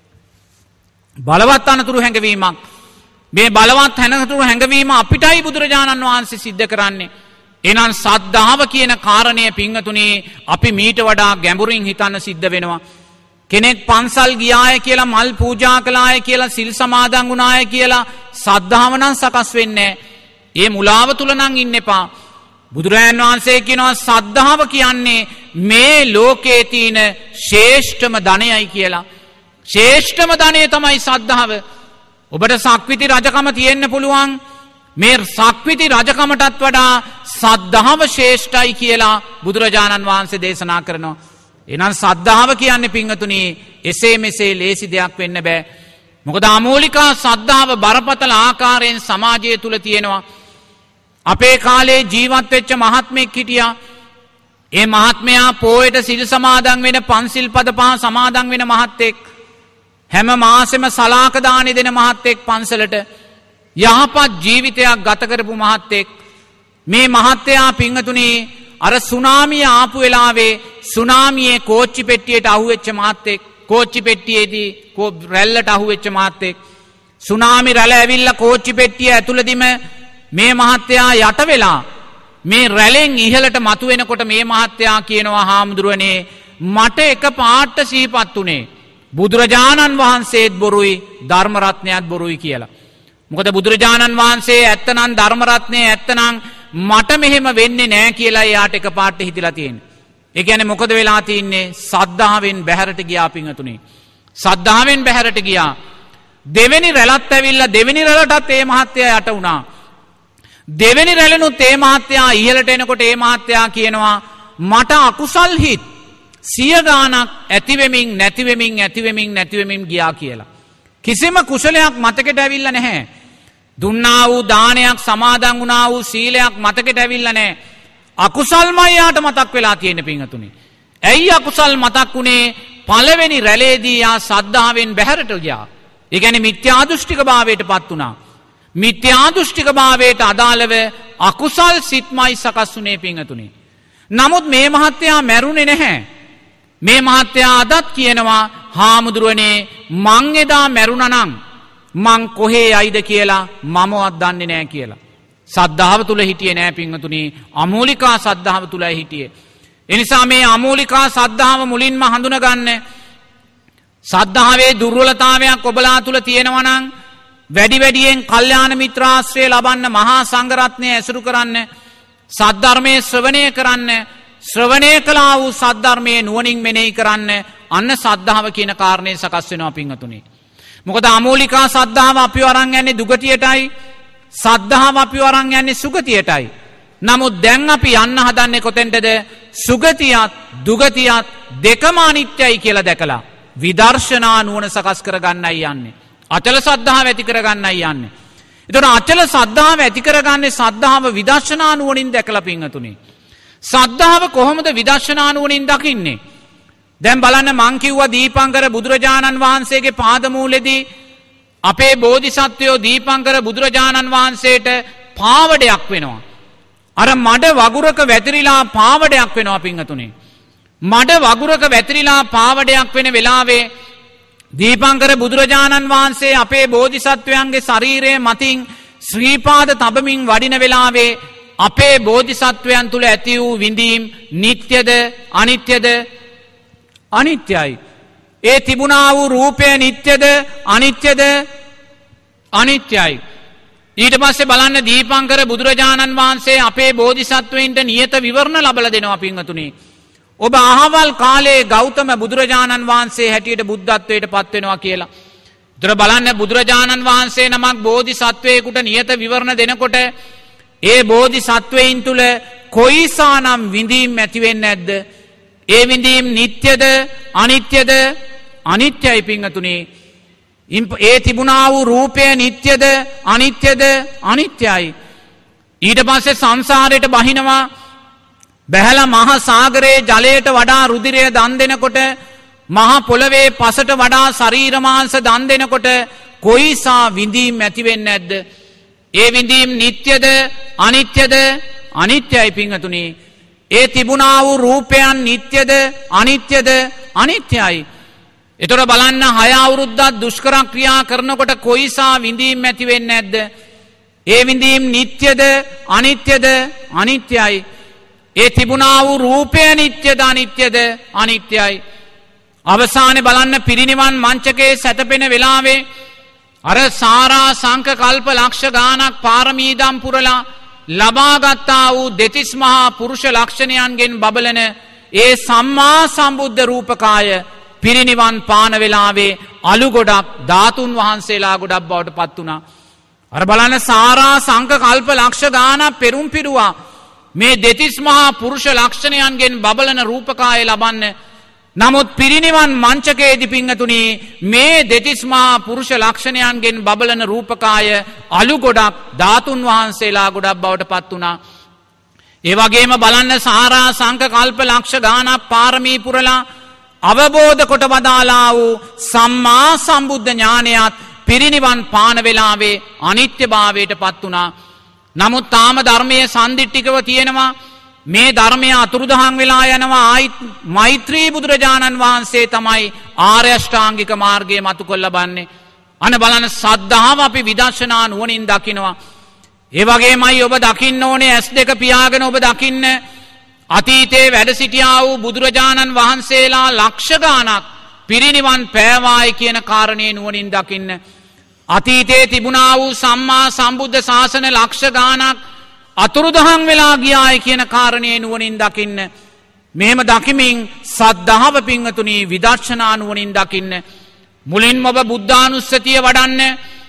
බලවත් අනතුරු හැඟවීමක්. මේ බලවත් අනතුරු හැඟවීම අපිටයි බුදුරජාණන් වහන්සේ සිද්ධ කරන්නේ. එහෙනම් සද්ධාව කියන කාරණය පිංගතුනි අපි මීට වඩා ගැඹුරින් හිතන්න සිද්ධ වෙනවා. කෙනෙක් පන්සල් ගියාය කියලා මල් පූජා කළාය කියලා සිල් සමාදන් වුණාය කියලා සද්ධාව නම් සකස් වෙන්නේ නැහැ. ඒ මුලාව තුල නම් ඉන්න එපා. බුදුරජාණන් වහන්සේ කියනවා සද්ධාව කියන්නේ මේ ලෝකේ තියෙන ශ්‍රේෂ්ඨම ධනයයි කියලා. ශ්‍රේෂ්ඨම ධනය තමයි සද්ධාව. ඔබට සක්විති රජකම තියෙන්න පුළුවන්. මේ සක්විති රජකමටත් වඩා සද්ධාව ශ්‍රේෂ්ඨයි කියලා බුදුරජාණන් වහන්සේ දේශනා කරනවා. එහෙනම් සද්ධාව කියන්නේ පිංගතුනි එසේ මෙසේ ලේසි දෙයක් වෙන්න බෑ. මොකද අමෝලිකා සද්ධාව බරපතල ආකාරයෙන් සමාජය තුල තියෙනවා. අපේ කාලේ ජීවත් වෙච්ච මහත්මෙක් හිටියා. ඒ මහත්මයා පොයට සිල් සමාදන් වෙන පන්සිල් පද පහ සමාදන් වෙන මහත්තෙක්. හැම මාසෙම සලාක දානි දෙන මහත්තෙක් පන්සලට. යහපත් ජීවිතයක් ගත කරපු මහත්තෙක්. මේ මහත්තයා පිංගතුනි අර සුනාමිය ආපු වෙලාවේ සුනාමියේ කෝච්චි පෙට්ටියට අහුවෙච්ච මහත්තෙක්. කෝච්චි පෙට්ටියේදී රැල්ලට අහුවෙච්ච මහත්තෙක්. සුනාමි රැළ ඇවිල්ලා කෝච්චි පෙට්ටිය ඇතුළතදීම මේ මහත්තයා යට වෙලා මේ රැළෙන් ඉහළට මතුවෙනකොට මේ මහත්තයා කියනවා හාමුදුරුවනේ මට එක පාට සිහිපත් උනේ බුදුරජාණන් වහන්සේත් බොරුයි ධර්ම රත්නයත් බොරුයි කියලා. මොකද බුදුරජාණන් වහන්සේ ඇත්තනම් ධර්ම රත්නය ඇත්තනම් මට මෙහෙම වෙන්නේ නැහැ කියලා එයාට එක පාට හිතිලා තියෙන්නේ. ඒ කියන්නේ මොකද වෙලා තින්නේ? සද්ධාවෙන් බැහැරට ගියා පිංගතුනේ. සද්ධාවෙන් බැහැරට ගියා. දෙවෙනි රැළත් ඇවිල්ලා දෙවෙනි රැළටත් ඒ මහත්තයා යට වුණා. දෙවෙනි රැළනුත් ඒ මහත්තයා ඉහළට එනකොට ඒ මහත්තයා කියනවා මට අකුසල් හිත් සිය ගාණක් ඇති වෙමින් නැති වෙමින් ඇති වෙමින් නැති වෙමින් ගියා කියලා. කිසිම කුසලයක් මතකෙට ඇවිල්ලා නැහැ. දුන්නා වූ දානයක් සමාදන් වුණා වූ සීලයක් මතකෙට ඇවිල්ලා නැහැ. අකුසල්මයි යාට මතක් වෙලා තියෙන පිංගතුනේ. ඇයි අකුසල් මතක් උනේ? පළවෙනි රැළේදී යා සද්ධාවෙන් බැහැරට ගියා. ඒ කියන්නේ මිත්‍යා දෘෂ්ටික භාවයට පත් වුණා. මිත්‍යා දෘෂ්ටික භාවයට අදාළව අකුසල් සිත්මයි සකස් වුණේ පිංගතුනි. නමුත් මේ මහත්තයා මැරුණේ නැහැ. මේ මහත්තයා අදත් කියනවා හාමුදුරුවනේ මං එදා මැරුණා නම් මං කොහේ යයිද කියලා මමවත් දන්නේ නැහැ කියලා. සද්ධාව තුල හිටියේ නැහැ පිංගතුනි. අමූලිකා සද්ධාව තුලයි හිටියේ. ඒ නිසා මේ අමූලිකා සද්ධාව මුලින්ම හඳුනගන්න. සද්ධාවේ දුර්වලතාවයක් ඔබලා තුල තියෙනවා නම් වැඩි වැඩියෙන් කල්යාණ මිත්‍රාශ්‍රය ලබන්න, මහා සංඝරත්නය ඇසුරු කරන්න, සද්ධර්මයේ ශ්‍රවණය කරන්න, ශ්‍රවණය කළා වූ සද්ධර්මයේ නුවණින් මෙනෙහි කරන්න. අන්න සද්ධාව කියන කාරණේ සකස් වෙනවා පිංගතුනි. මොකද අමූලිකා සද්ධාව අපිව අරන් යන්නේ දුගතියටයි. සද්ධාව අපිව අරන් යන්නේ සුගතියටයි. නමුත් දැන් අපි යන්න හදන්නේ කොතෙන්ටද? සුගතියත් දුගතියත් දෙකම අනිත්‍යයි කියලා දැකලා විදර්ශනා නුවණ සකස් කරගන්නයි යන්නේ. අචල සද්ධාව ඇති කරගන්නයි යන්නේ. එතකොට අචල සද්ධාව ඇති කරගන්නේ සද්ධාව විදර්ශනා නුවණින් දැකලා පිංගතුනි. සද්ධාව කොහොමද විදර්ශනා නුවණින් දකින්නේ? දැන් බලන්න මං කිව්වා දීපංකර බුදුරජාණන් වහන්සේගේ පාදමූලෙදී අපේ බෝධිසත්වයෝ දීපංකර බුදුරජාණන් වහන්සේට පාවඩයක් වෙනවා. අර මඩ වගුරක වැතිරිලා පාවඩයක් වෙනවා පිංගතුනි. මඩ වගුරක වැතිරිලා පාවඩයක් වෙන වෙලාවේ දීපංකර බුදුරජාණන් වහන්සේ අපේ බෝධිසත්වයන්ගේ ශරීරයේ මතින් ශ්‍රීපාද තබමින් වඩින වෙලාවේ අපේ බෝධිසත්වයන් තුල ඇති වූ විඳීම් නිට්ටයද අනිත්‍යද? අනිත්‍යයි. ඒ තිබුණා වූ රූපය නිට්ටයද අනිත්‍යද? අනිත්‍යයි. ඊට පස්සේ බලන්න දීපංකර බුදුරජාණන් වහන්සේ අපේ බෝධිසත්වයින්ට නියත විවරණ ලබලා දෙනවා පිංගතුනි. ඔබ අහවල් කාලේ ගෞතම බුදුරජාණන් වහන්සේ හැටියට බුද්ධත්වයට පත් වෙනවා කියලා. ඒතර බලන්න බුදුරජාණන් වහන්සේ නමක් බෝධිසත්වයෙකුට නියත විවරණ දෙනකොට ඒ බෝධිසත්වයින් තුල කොයිසානම් විඳීම් ඇති වෙන්නේ නැද්ද? ඒ විඳීම් නිට්ටයද අනිත්‍යද? අනිත්‍යයි පිංගතුනි. ඒ තිබුණා වූ රූපය නිට්ටයද අනිත්‍යද? අනිත්‍යයි. ඊට පස්සේ සංසාරයට බහිනවා. බැහැලා මහා සාගරයේ ජලයට වඩා රුධිරය දන් දෙනකොට, මහා පොළවේ පසට වඩා ශරීර මාංශ දන් දෙනකොට කොයිසා විඳීම් ඇති වෙන්නේ නැද්ද? ඒ විඳීම් නිට්ටයද අනිත්‍යද? අනිත්‍යයි පිංගතුනි. ඒ තිබුණා වූ රූපයන් නිට්ටයද අනිත්‍යද? අනිත්‍යයි. ඒතර බලන්න හය අවුරුද්දක් දුෂ්කර ක්‍රියා කරනකොට කොයිසා විඳීම් ඇති වෙන්නේ නැද්ද? ඒ විඳීම් නිට්ටයද අනිත්‍යද? අනිත්‍යයි. ඒ තිබුණා වූ රූපය නිට්ටයද අනිත්‍යද? අනිත්‍යයි. අවසානයේ බලන්න පිරිනිවන් මංචකේ සැතපෙන වෙලාවේ අර සාරා සංක කල්ප ලක්ෂ ගානක් පාරමීදම් පුරලා ලබාගත්තා වූ දෙතිස් මහා පුරුෂ ලක්ෂණයන්ගෙන් බබලන ඒ සම්මා සම්බුද්ධ රූපකාය පිරිනිවන් පාන වෙලාවේ අලු ගොඩක් ධාතුන් වහන්සේලා ගොඩක් බවට පත් වුණා. අර බලන්න සාරා සංක කල්ප ලක්ෂ ගානක් පෙරුම් පිරුවා මේ දෙතිස් මහා පුරුෂ ලක්ෂණයන්ගෙන් බබලන රූපකාය ලබන්න. නමුත් පිරිනිවන් මංචකයේදී පිංගතුනි මේ දෙතිස් මහා පුරුෂ ලක්ෂණයන්ගෙන් බබලන රූපකාය අලු ගොඩක් ධාතුන් වහන්සේලා ගොඩක් බවට පත් වුණා. ඒ වගේම බලන්න සාරා සංක කල්ප ලක්ෂ ගානක් පාරමී පුරලා අවබෝධ කොට වදාලා වූ සම්මා සම්බුද්ධ ඥානයත් පිරිනිවන් පාන වෙලාවේ අනිත්‍යභාවයට පත් වුණා. නමුත් තාම ධර්මයේ සම්දිට්ඨිකව තියෙනවා. මේ ධර්මය අතුරුදහන් වෙලා යනවා. ආයිත් මෛත්‍රී බුදුරජාණන් වහන්සේ තමයි ආර්ය අෂ්ටාංගික මාර්ගය මතු කළ ලබන්නේ. අන බලන්න සද්ධාව අපි විදර්ශනා නුවණින් දකිනවා. ඒ වගේමයි ඔබ දකින්න ඕනේ ඇස් දෙක පියාගෙන ඔබ දකින්න අතීතයේ වැඩ සිටියා වූ බුදුරජාණන් වහන්සේලා ලක්ෂ ගාණක් පිරිනිවන් පෑවායි කියන කාරණේ නුවණින් දකින්න. අතීතයේ තිබුණා වූ සම්මා සම්බුද්ධ ශාසන ලක්ෂ ගාණක් අතුරුදහන් වෙලා ගියායි කියන කාරණේ නුවණින් දකින්න. මෙහෙම දකිමින් සද්ධාව පිංගතුනි විදර්ශනා නුවණින් දකින්න. මුලින්ම ඔබ බුද්ධානුස්සතිය වඩන්න.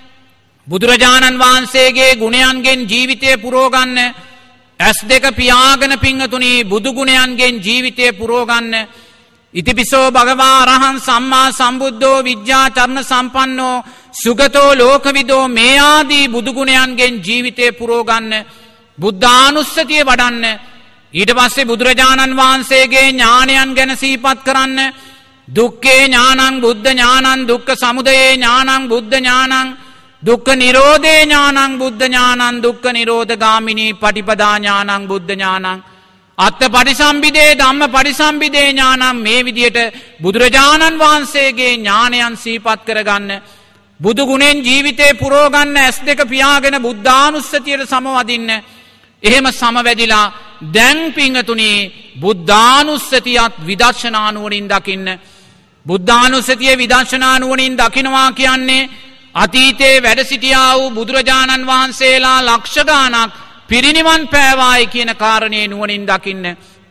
බුදුරජාණන් වහන්සේගේ ගුණයන්ගෙන් ජීවිතය පුරෝගන්න. ඇස් දෙක පියාගෙන පිංගතුනි බුදු ගුණයන්ගෙන් ජීවිතය පුරෝගන්න. ඉතිපිසෝ භගවා අරහං සම්මා සම්බුද්ධෝ විද්‍යාචරණ සම්පන්නෝ සුගතෝ ලෝකවිදෝ මේ ආදී බුදු ගුණයන්ගෙන් ජීවිතය පුරෝගන්න. බුද්ධානුස්සතිය වඩන්න. ඊට පස්සේ බුදුරජාණන් වහන්සේගේ ඥානයන් ගැන සිහිපත් කරන්න. දුක්ඛේ ඥානං බුද්ධ ඥානං දුක්ඛ සමුදයේ ඥානං බුද්ධ ඥානං දුක්ඛ නිරෝධේ ඥානං බුද්ධ ඥානං දුක්ඛ නිරෝධ ගාමිනී පටිපදා ඥානං බුද්ධ ඥානං අත්ථ පටිසම්භිදේ ධම්ම පටිසම්භිදේ ඥානං මේ විදියට බුදුරජාණන් වහන්සේගේ ඥානයන් සිහිපත් කරගන්න බුදු ගුණෙන් ජීවිතේ පුරව ගන්න ඇස් දෙක පියාගෙන බුද්ධානුස්සතියට සමවදින්න එහෙම සමවැදිලා දැන් පිංගතුණි බුද්ධානුස්සතියත් විදර්ශනා නුවණින් දකින්න බුද්ධානුස්සතිය විදර්ශනා නුවණින් දකින්නවා කියන්නේ අතීතයේ වැඩ සිටියා වූ බුදුරජාණන් වහන්සේලා ලක්ෂ ගාණක් පිරිනිවන් පෑවායි කියන කාරණේ නුවණින් දකින්න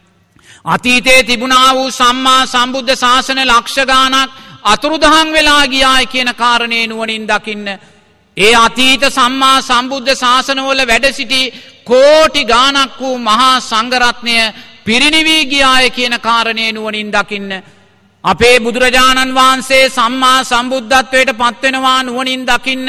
අතීතයේ තිබුණා වූ සම්මා සම්බුද්ධ ශාසන ලක්ෂ ගාණක් අතුරුදහන් වෙලා ගියායි කියන කාරණේ නුවණින් දකින්න ඒ අතීත සම්මා සම්බුද්ධ ශාසනවල වැඩ සිටි කෝටි ගාණක් වූ මහා සංඝරත්නය පිරිනිවි ගියාය කියන කාරණේ නුවණින් දකින්න අපේ බුදුරජාණන් වහන්සේ සම්මා සම්බුද්ධත්වයට පත් වෙනවා නුවණින් දකින්න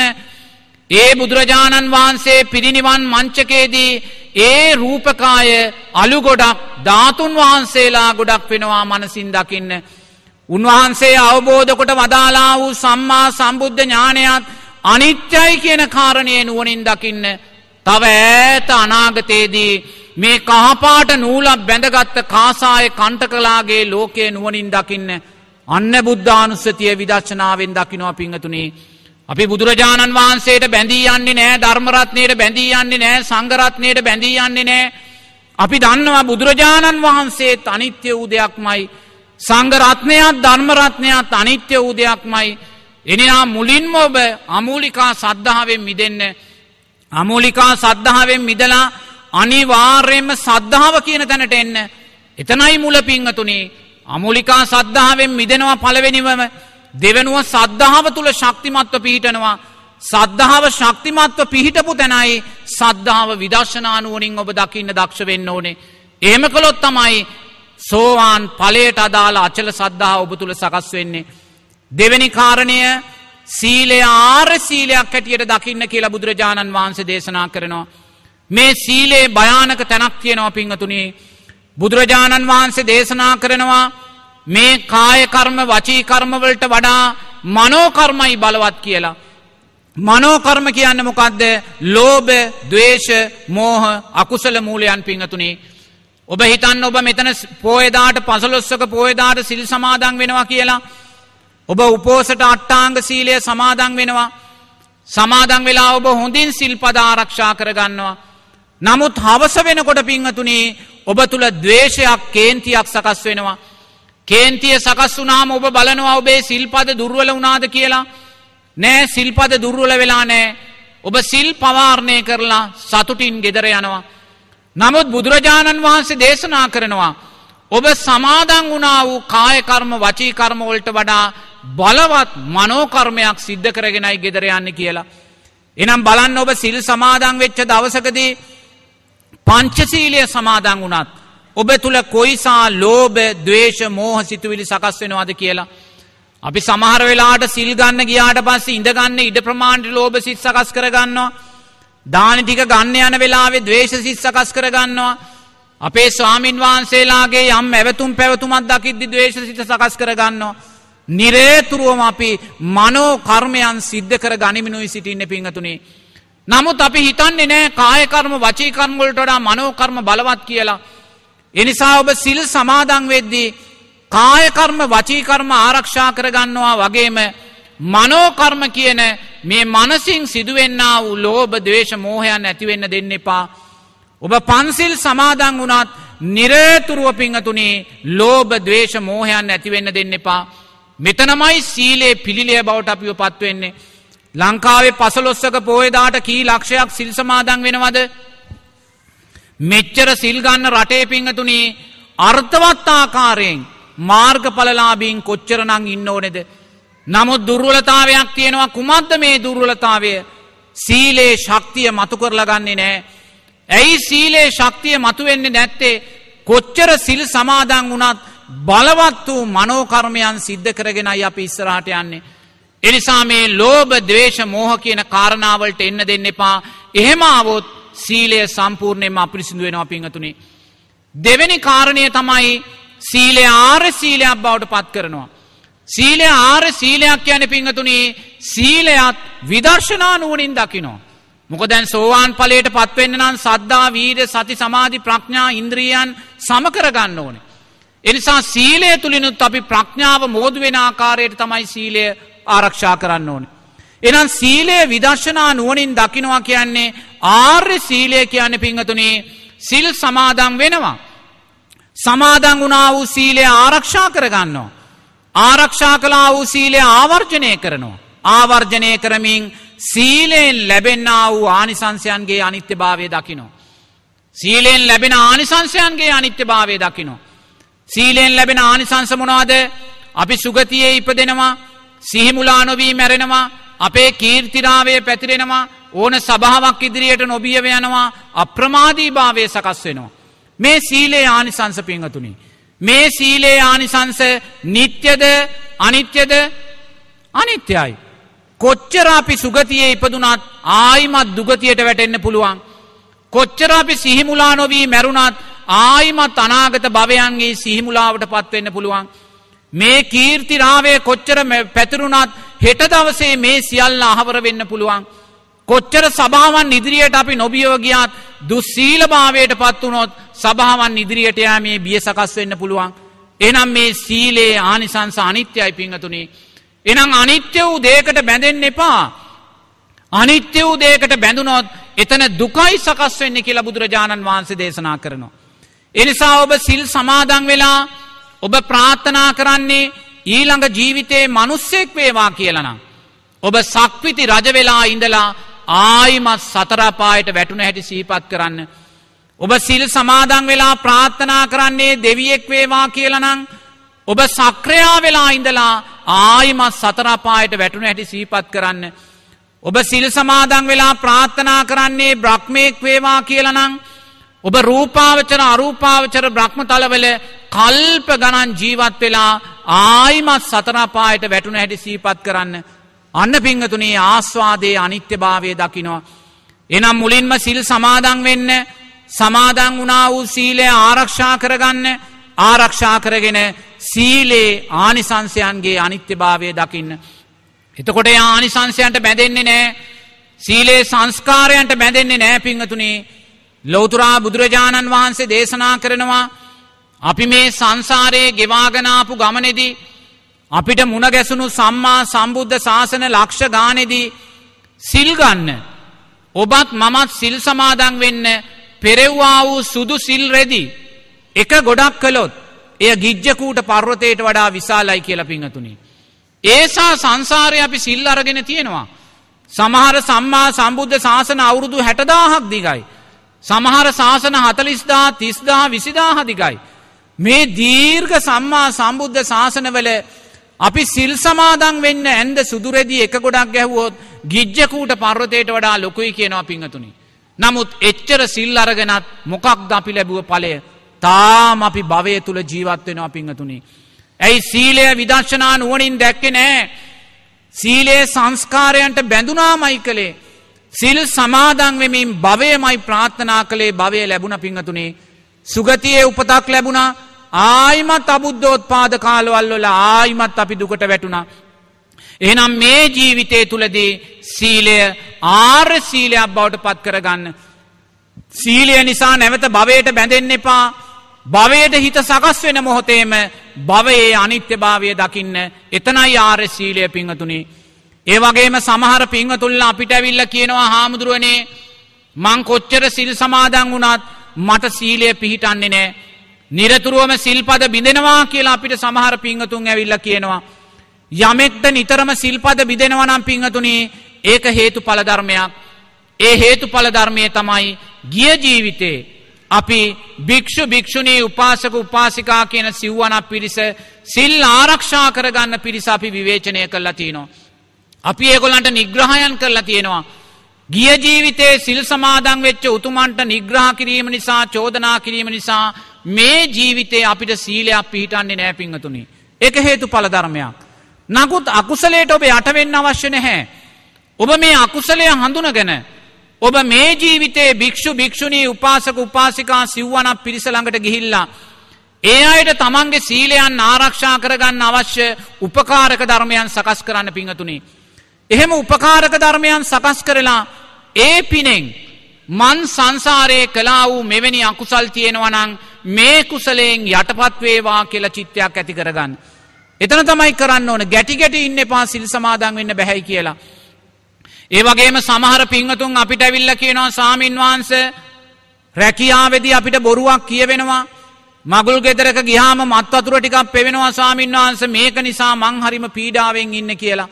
ඒ බුදුරජාණන් වහන්සේ පිරිනිවන් මංචකයේදී ඒ රූපකාය අලු ගොඩක් ධාතුන් වහන්සේලා ගොඩක් වෙනවා මනසින් දකින්න උන්වහන්සේ අවබෝධ කොට වදාලා වූ සම්මා සම්බුද්ධ ඥානයත් අනිත්‍යයි කියන කාරණය නුවණින් දකින්න තව ඈත අනාගතයේදී මේ කහපාට නූලක් බැඳගත්ත කාසාය කණ්ඨකලාගේ ලෝකයේ නුවණින් දකින්න අන්න බුද්ධානුස්සතිය විදර්ශනාවෙන් දකින්නවා පිංගතුනි අපි බුදුරජාණන් වහන්සේට බැඳී යන්නේ නැහැ ධර්ම රත්නයට බැඳී යන්නේ නැහැ සංඝ රත්නයට බැඳී යන්නේ නැහැ අපි දන්නවා බුදුරජාණන් වහන්සේත් අනිත්‍ය වූ දෙයක්මයි සංඝ රත්නයත් ධර්ම රත්නයත් අනිත්‍ය වූ දෙයක්මයි එනිසා මුලින්ම ඔබ අමූලිකා සද්ධාවෙන් මිදෙන්න අමූලිකා සද්ධාවෙන් මිදලා අනිවාර්යයෙන්ම සද්ධාව කියන තැනට එන්න එතනයි මුල පිංගතුනි අමූලිකා සද්ධාවෙන් මිදෙනවා පළවෙනිවම දෙවෙනුව සද්ධාව තුල ශක්තිමත්ව පිහිටනවා සද්ධාව ශක්තිමත්ව පිහිටපු තැනයි සද්ධාව විදර්ශනා නුවණින් ඔබ දකින්න දක්ෂ වෙන්න ඕනේ එහෙම කළොත් තමයි සෝවාන් ඵලයට අදාළ අචල සද්ධාව ඔබ තුල සකස් වෙන්නේ දෙවෙනි කාරණය සීලය ආර්ය සීලයක් හැටියට දකින්න කියලා බුදුරජාණන් වහන්සේ දේශනා කරනවා මේ සීලේ භයානක තැනක් තියෙනවා පිංගතුනි බුදුරජාණන් වහන්සේ දේශනා කරනවා මේ කාය කර්ම වචී කර්ම වලට වඩා මනෝ කර්මයි බලවත් කියලා මනෝ කර්ම කියන්නේ මොකද්ද ලෝභ ද්වේෂ මෝහ අකුසල මූලයන් පිංගතුනි ඔබ හිතන්න ඔබ මෙතන පොයදාට පසළොස්වක පොයදාට සිල් සමාදන් වෙනවා කියලා ඔබ උපෝසත අට්ටාංග සීලය සමාදන් වෙනවා සමාදන් වෙලා ඔබ හොඳින් සිල්පද ආරක්ෂා කරගන්නවා නමුත් හවස වෙනකොට පිංගතුනි ඔබ තුල ද්වේෂයක් කේන්තියක් සකස් වෙනවා කේන්තිය සකස් වුණාම ඔබ බලනවා ඔබේ සිල්පද දුර්වල වුණාද කියලා නෑ සිල්පද දුර්වල වෙලා නෑ ඔබ සිල් පවාරණය කරලා සතුටින් ගෙදර යනවා නමුත් බුදුරජාණන් වහන්සේ දේශනා කරනවා ඔබ සමාදන් වුණා වූ කාය කර්ම වචී කර්ම වලට වඩා බලවත් මනෝ කර්මයක් සිද්ධ කරගෙනයි ගෙදර යන්නේ කියලා එහෙනම් බලන්න ඔබ සිල් සමාදන් වෙච්ච දවසකදී පංචශීලයේ සමාදන් වුණත් ඔබ තුල කොයිසා ලෝභ ද්වේෂ මෝහ සිතුවිලි සකස් වෙනවද කියලා අපි සමහර වෙලාවට සිල් ගන්න ගියාට පස්සේ ඉඳ ගන්න ඉඩ ප්‍රමාණයට ලෝභ සිත් සකස් කර ගන්නවා දානි ටික ගන්න යන වෙලාවේ ද්වේෂ සිත් සකස් කර ගන්නවා අපේ ස්වාමින් වහන්සේලාගේ යම් ඇවතුම් පැවතුමක් දකිද්දි ද්වේෂ සිත් සකස් කර ගන්නවා නිරේතුරුවම අපි මනෝ කර්මයන් සිද්ධ කර ගනිමිනුයි සිටින්නේ පිංගතුනි නමුත් අපි හිතන්නේ නැහැ කාය කර්ම වචී කර්ම වලට වඩා මනෝ කර්ම බලවත් කියලා එනිසා ඔබ සිල් සමාදන් වෙද්දී කාය කර්ම වචී කර්ම ආරක්ෂා කරගන්නවා වගේම මනෝ කර්ම කියන මේ මනසින් සිදුවෙන්නා වූ ලෝභ ද්වේෂ මෝහයන් ඇති වෙන්න දෙන්න එපා ඔබ පන්සිල් සමාදන් වුණත් නිරතුරුව පිංගතුනි ලෝභ ද්වේෂ මෝහයන් ඇති වෙන්න දෙන්න එපා මෙතනමයි සීලේ පිළිලිය බවට අපිවපත් වෙන්නේ ලංකාවේ පසළොස්වක පොයදාට කී ලක්ෂයක් සිල් සමාදන් වෙනවද මෙච්චර සිල් ගන්න රටේ පිංගතුනි අර්ථවත් ආකාරයෙන් මාර්ගඵලලාභීන් කොච්චරනම් ඉන්න ඕනේද නමුත් දුර්වලතාවයක් තියෙනවා කුමක්ද මේ දුර්වලතාවය සීලේ ශක්තිය මතු කරලා ගන්නේ නැහැ ඇයි සීලේ ශක්තිය මතු වෙන්නේ නැත්තේ කොච්චර සිල් සමාදන් වුණත් බලවත් වූ මනෝ කර්මයන් සිද්ධ කරගෙනයි අපි ඉස්සරහට යන්නේ එනිසා මේ ලෝභ ද්වේෂ මෝහ කියන කාරණා වලට එන්න දෙන්න එපා එහෙම આવොත් සීලය සම්පූර්ණයෙන්ම අපිරිසිදු වෙනවා පිංගතුනි දෙවෙනි කාරණය තමයි සීලය ආර්ය සීලයක් බවට පත් කරනවා සීලය ආර්ය සීලයක් කියන්නේ පිංගතුනි සීලයත් විදර්ශනා නුවණින් දකින්න. මොකද දැන් සෝවාන් ඵලයට පත් වෙන්න නම් සද්ධා, වීර්ය, සති, සමාධි, ප්‍රඥා ඉන්ද්‍රියයන් සම කර ගන්න ඕනේ. ඒ නිසා සීලය තුලිනුත් අපි ප්‍රඥාව මෝදු වෙන ආකාරයට තමයි සීලය ආරක්ෂා කරන්න ඕනේ. එහෙනම් සීලය විදර්ශනා නුවණින් දකින්නවා කියන්නේ ආර්ය සීලය කියන්නේ පිංගතුනි සිල් සමාදන් වෙනවා. සමාදන් වුණා වූ සීලය ආරක්ෂා කර ගන්නවා. ආරක්ෂා කළා වූ සීලය ආවර්ජනය කරනවා. ආවර්ජනය කරමින් සීලයෙන් ලැබෙනා වූ ආනිසංසයන්ගේ අනිත්‍යභාවය දකිනවා. සීලයෙන් ලැබෙන ආනිසංසයන්ගේ අනිත්‍යභාවය දකිනවා. සීලයෙන් ලැබෙන ආනිසංස මොනවාද? අපි සුගතියේ ඉපදෙනවා, සිහිමුලා නොවී මැරෙනවා, අපේ කීර්තිරාවය පැතිරෙනවා, ඕන සභාවක් ඉදිරියට නොබියව යනවා, අප්‍රමාදීභාවය සකස් වෙනවා. මේ සීලේ ආනිසංස පිංගතුනි. මේ සීලේ ආනිසංස නිට්ටයද අනිත්‍යද? අනිත්‍යයි. කොච්චර අපි සුගතියේ ඉපදුනත් ආයිමත් දුගතියට වැටෙන්න පුළුවන්. කොච්චර අපි සිහිමුලා නොවී මැරුණත් ආයිමත් අනාගත භවයන්ගේ සිහිමුලාවට පත් වෙන්න පුළුවන්. මේ කීර්තිරාවය කොච්චර පැතිරුණත් හෙට දවසේ මේ සියල්ල අහවර වෙන්න පුළුවන්. කොච්චර සභාවන් ඉදිරියට අපි නොබියව ගියත් දුස්සීලභාවයට පත් වුණොත් සභාවන් ඉදිරියට යෑමේ බිය සකස් වෙන්න පුළුවන්. එහෙනම් මේ සීලේ ආනිසංස අනිත්‍යයි පිංගතුනි. එහෙනම් අනිත්‍ය වූ දෙයකට බැඳෙන්න එපා. අනිත්‍ය වූ දෙයකට බැඳුනොත් එතන දුකයි සකස් වෙන්නේ කියලා බුදුරජාණන් වහන්සේ දේශනා කරනවා. ඒ නිසා ඔබ සිල් සමාදන් වෙලා ඔබ ප්‍රාර්ථනා කරන්නේ ඊළඟ ජීවිතේ මිනිස්සෙක් වේවා කියලා නම් ඔබ සක්විති රජ වෙලා ඉඳලා ආයිමත් සතර අපායට වැටුණ හැටි සිහිපත් කරන්න. ඔබ සිල් සමාදන් වෙලා ප්‍රාර්ථනා කරන්නේ දෙවියෙක් වේවා කියලා නම් ඔබ සක්‍රයා වෙලා ඉඳලා ආයිමත් සතර අපායට වැටුණ හැටි සිහිපත් කරන්න. ඔබ සිල් සමාදන් වෙලා ප්‍රාර්ථනා කරන්නේ බ්‍රහ්මෙක් වේවා කියලා නම් ඔබ රූපාවචර අරූපාවචර බ්‍රහ්මතලවල කල්ප ගණන් ජීවත් වෙලා ආයිමත් සතර අපායට වැටුණ හැටි සිහිපත් කරන්න. අන්න පිංගතුනි ආස්වාදයේ අනිත්‍යභාවය දකිනවා. එනම් මුලින්ම සිල් සමාදන් වෙන්න, සමාදන් වුණා වූ සීලය ආරක්ෂා කරගන්න, ආරක්ෂා කරගෙන සීලේ ආනිසංසයන්ගේ අනිත්‍යභාවය දකින්න. එතකොට ඒ ආනිසංසයන්ට බැඳෙන්නේ නැහැ. සීලේ සංස්කාරයන්ට බැඳෙන්නේ නැහැ පිංගතුනි. ලෞතර බුදුරජාණන් වහන්සේ දේශනා කරනවා අපි මේ සංසාරයේ ගෙවාගෙන ආපු ගමනේදී අපිට මුණ ගැසුණු සම්මා සම්බුද්ධ ශාසන ලක්ෂ ගානේදී සිල් ගන්න ඔබත් මමත් සිල් සමාදන් වෙන්න පෙරෙව්වා වූ සුදු සිල් රෙදි එක ගොඩක් කළොත් එය ගිජ්ජකූට පර්වතයට වඩා විශාලයි කියලා පිංගතුනි. ඒසා සංසාරේ අපි සිල් අරගෙන තියෙනවා. සමහර සම්මා සම්බුද්ධ ශාසන අවුරුදු හැට දාහක් දිගයි. සමහර ශාසන හතළිස් දාහ තිස් දාහ විසි දාහ දිගයි. මේ දීර්ඝ සම්මා සම්බුද්ධ ශාසනවල අපි සිල් සමාදන් වෙන්න ඇඳ සුදුරෙදි එක ගොඩක් ගැහුවොත් ගිජ්ජකූට පර්වතයට වඩා ලොකුයි කියනවා පිංගතුනි. නමුත් එච්චර සිල් අරගෙනත් මොකක්ද අපි ලැබුව ඵලය? තාම අපි භවය තුල ජීවත් වෙනවා පිංගතුනි. ඇයි සීලය විදර්ශනා නුවණින් දැක්කේ නැහැ? සීලේ සංස්කාරයන්ට බැඳුනාමයි කලේ. සිල් සමාදන් වෙමින් භවයමයි ප්‍රාර්ථනා කළේ. භවය ලැබුණා පිංගතුනි. සුගතියේ උපතක් ලැබුණා. ආයිමත් අබුද්ධෝත්පාද කාලවල වල ආයිමත් අපි දුකට වැටුණා. එහෙනම් මේ ජීවිතය තුලදී සීලය ආර්ය සීලයක් බවට පත් කරගන්න. සීලය නිසා නැවත භවයට බැඳෙන්න එපා. භවයට හිත සකස් වෙන මොහොතේම භවයේ අනිත්‍යභාවය දකින්න. එතනයි ආර්ය සීලය පිංගතුනි. ඒ වගේම සමහර පිංගතුල්ලා අපිට ඇවිල්ලා කියනවා හාමුදුරුවනේ මං කොච්චර සිල් සමාදන් වුණත් මට සීලය පිහිටන්නේ නැහැ. නිරතුරුවම සිල්පද බිඳෙනවා කියලා අපිට සමහර පිංගතුන් ඇවිල්ලා කියනවා. යමෙක්ද නිතරම සිල්පද බිඳෙනවා නම් පිංගතුනි ඒක හේතුඵල ධර්මයක්. ඒ හේතුඵල ධර්මයේ තමයි ගිය ජීවිතේ අපි භික්ෂු භික්ෂුණී උපාසක උපාසිකා කියන සිව්වනක් පිරිස සිල් ආරක්ෂා කරගන්න පිරිස අපි විවේචනය කළා තියෙනවා. අපි ඒගොල්ලන්ට නිග්‍රහයන් කරලා තියෙනවා. ගිය ජීවිතේ සිල් සමාදන් වෙච්ච උතුමන්ට නිග්‍රහ කිරීම නිසා, චෝදනා කිරීම නිසා මේ ජීවිතේ අපිට සීලයක් පිළිටන්නේ නැහැ පිංගතුනි. ඒක හේතුඵල ධර්මයක්. නමුත් අකුසලයට ඔබ යට වෙන්න අවශ්‍ය නැහැ. ඔබ මේ අකුසලය හඳුනගෙන ඔබ මේ ජීවිතේ භික්ෂු භික්ෂුණී උපාසක උපාසිකා සිව්වනක් පිරිස ළඟට ගිහිල්ලා ඒ අයට තමන්ගේ සීලයන් ආරක්ෂා කරගන්න අවශ්‍ය උපකාරක ධර්මයන් සකස් කරන්න පිංහතුනි. එහෙම උපකාරක ධර්මයන් සකස් කරලා ඒ පිනෙන් මන් සංසාරයේ කළා වූ මෙවැනි අකුසල් තියෙනවා නම් මේ කුසලයෙන් යටපත් වේවා කියලා චිත්තයක් ඇති කරගන්න. එතන තමයි කරන්න ඕන. ගැටි ගැටි ඉන්න එපා සිල් සමාදන් වෙන්න බැහැයි කියලා. ඒ වගේම සමහර පිංහතුන් අපිට ඇවිල්ලා කියනවා ස්වාමින් වහන්සේ රැකියාවේදී අපිට බොරුවක් කියවෙනවා. මගුල් ගෙදරක ගියාම මත් වතුර ටිකක් පෙවෙනවා ස්වාමින් වහන්සේ මේක නිසා මං හරිම පීඩාවෙන් ඉන්නේ කියලා.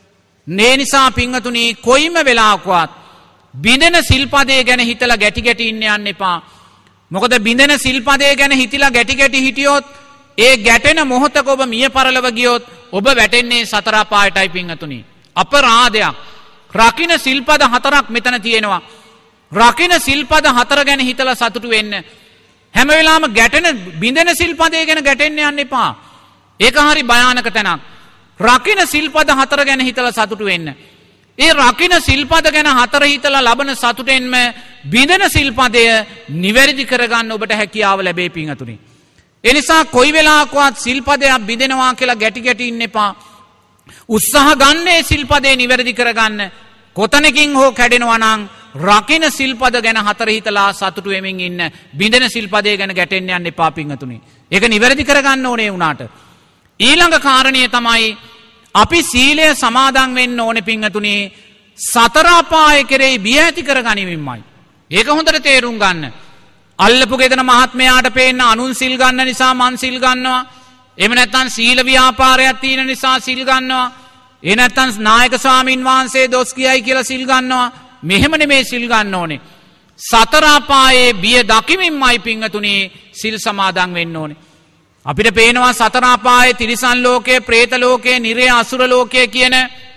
මේ නිසා පිංහතුනි කොයිම වෙලාවකවත් බිඳෙන සිල්පදේ ගැන හිතලා ගැටි ගැටි ඉන්න යන්න එපා. මොකද බිඳෙන සිල්පදේ ගැන හිතලා ගැටි ගැටි හිටියොත් ඒ ගැටෙන මොහොතක ඔබ මිය පරලව ගියොත් ඔබ වැටෙන්නේ සතර අපායටයි පිංහතුනි. අපරාධයක්. රකින්න සිල්පද හතරක් මෙතන තියෙනවා. රකින්න සිල්පද හතර ගැන හිතලා සතුටු වෙන්න. හැම වෙලාවම ගැටෙන බිඳෙන සිල්පදේ ගැන ගැටෙන්න යන්න එපා. ඒක හරි භයානක තැනක්. රකින්න සිල්පද හතර ගැන හිතලා සතුටු වෙන්න. ඒ රකින්න සිල්පද ගැන හතර හිතලා ලබන සතුටෙන්ම බිඳෙන සිල්පදය නිවැරදි කරගන්න ඔබට හැකියාව ලැබේ පිංහතුනි. ඒ නිසා කොයි වෙලාවකවත් සිල්පදයක් බිඳෙනවා කියලා ගැටි ගැටි ඉන්න එපා. උත්සාහ ගන්න ඒ සිල්පදේ නිවැරදි කරගන්න. කොතනකින් හෝ කැඩෙනවා නම් රකින්න සිල්පද ගැන හතර හිතලා සතුටු වෙමින් ඉන්න. බිඳෙන සිල්පදේ ගැන ගැටෙන්න යන්න එපා පිංහතුනි. ඒක නිවැරදි කරගන්න ඕනේ වුණාට. ඊළඟ කාරණය තමයි අපි සීලය සමාදන් වෙන්න ඕනේ පිංහතුනි සතර අපාය කෙරෙහි බිය ඇති කරගනිමින්මයි. ඒක හොඳට තේරුම් ගන්න. අල්ලපු ගෙදර මහත්මයාට පේන්න අනුන් සිල් ගන්න නිසා මං සිල් ගන්නවා. එහෙම නැත්නම් සීල ව්‍යාපාරයක් තියෙන නිසා සිල් ගන්නවා. එහෙ නැත්නම් නායක ස්වාමින් වහන්සේ දොස් කියයි කියලා සිල් ගන්නවා. මෙහෙම නෙමේ සිල් ගන්න ඕනේ. සතර අපායේ බිය දකිමින්මයි පිංහතුනි සිල් සමාදන් වෙන්න ඕනේ. අපිට පේනවා සතර අපායේ තිරිසන් ලෝකයේ, പ്രേත ලෝකයේ, නිරය අසුර ලෝකයේ කියන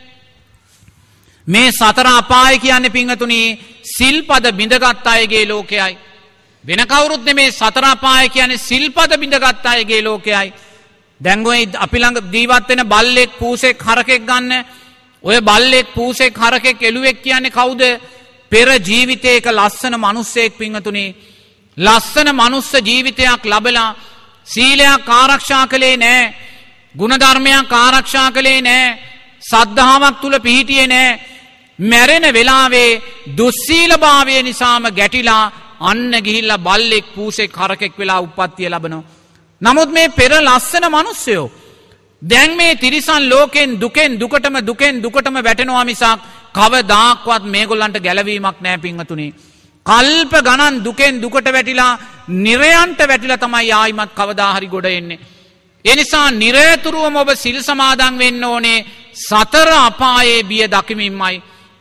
මේ සතර අපාය කියන්නේ පිංහතුනි සිල්පද බිඳගත් අයගේ ලෝකයයි. වෙන කවුරුත් නෙමේ සතර අපාය කියන්නේ සිල්පද බිඳගත් අයගේ ලෝකයයි. දැන් ඔය අපි ළඟ ජීවත් වෙන බල්ලෙක්, පූසෙක්, හරකෙක් ගන්න. ඔය බල්ලෙක්, පූසෙක්, හරකෙක්, එළුවෙක් කියන්නේ කවුද? පෙර ජීවිතයක ලස්සන මිනිස්සෙක් පිංහතුනි. ලස්සන මනුස්ස ජීවිතයක් ලැබලා සීලයක් ආරක්ෂා කළේ නැහැ. ගුණධර්මයක් ආරක්ෂා කළේ නැහැ. සද්ධාාවක් තුල පිහිටියේ නැහැ. මැරෙන වෙලාවේ දුස්සීලභාවය නිසාම ගැටිලා අන්න ගිහිල්ලා බල්ලෙක්, පූසෙක්, හරකෙක් වෙලා උප්පත්තිය ලබනවා. නමුත් මේ පෙර ලස්සන මිනිස්සයෝ දැන් මේ තිරිසන් ලෝකෙන් දුකෙන් දුකටම දුකෙන් දුකටම වැටෙනවා මිසක් කවදාක්වත් මේගොල්ලන්ට ගැලවීමක් නැහැ පිංහතුනි. කල්ප ගණන් දුකෙන් දුකට වැටිලා නිරයන්ට වැටිලා තමයි ආයිමත් කවදා හරි ගොඩ එන්නේ. ඒ නිසා නිරතුරුවම ඔබ සිල් සමාදන් වෙන්න ඕනේ සතර අපායේ බිය දකිමින්මයි.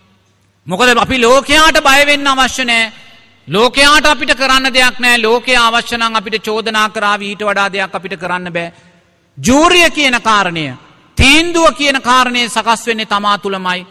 මොකද අපි ලෝකයාට බය වෙන්න අවශ්‍ය නැහැ. ලෝකයාට අපිට කරන්න දෙයක් නැහැ. ලෝකයා අවශ්‍ය නම් අපිට චෝදනා කරાવી ඊට වඩා දෙයක් අපිට කරන්න බෑ. ජූරිය කියන කාරණය, තීන්දුව කියන කාරණය සකස් වෙන්නේ තමා තුලමයි.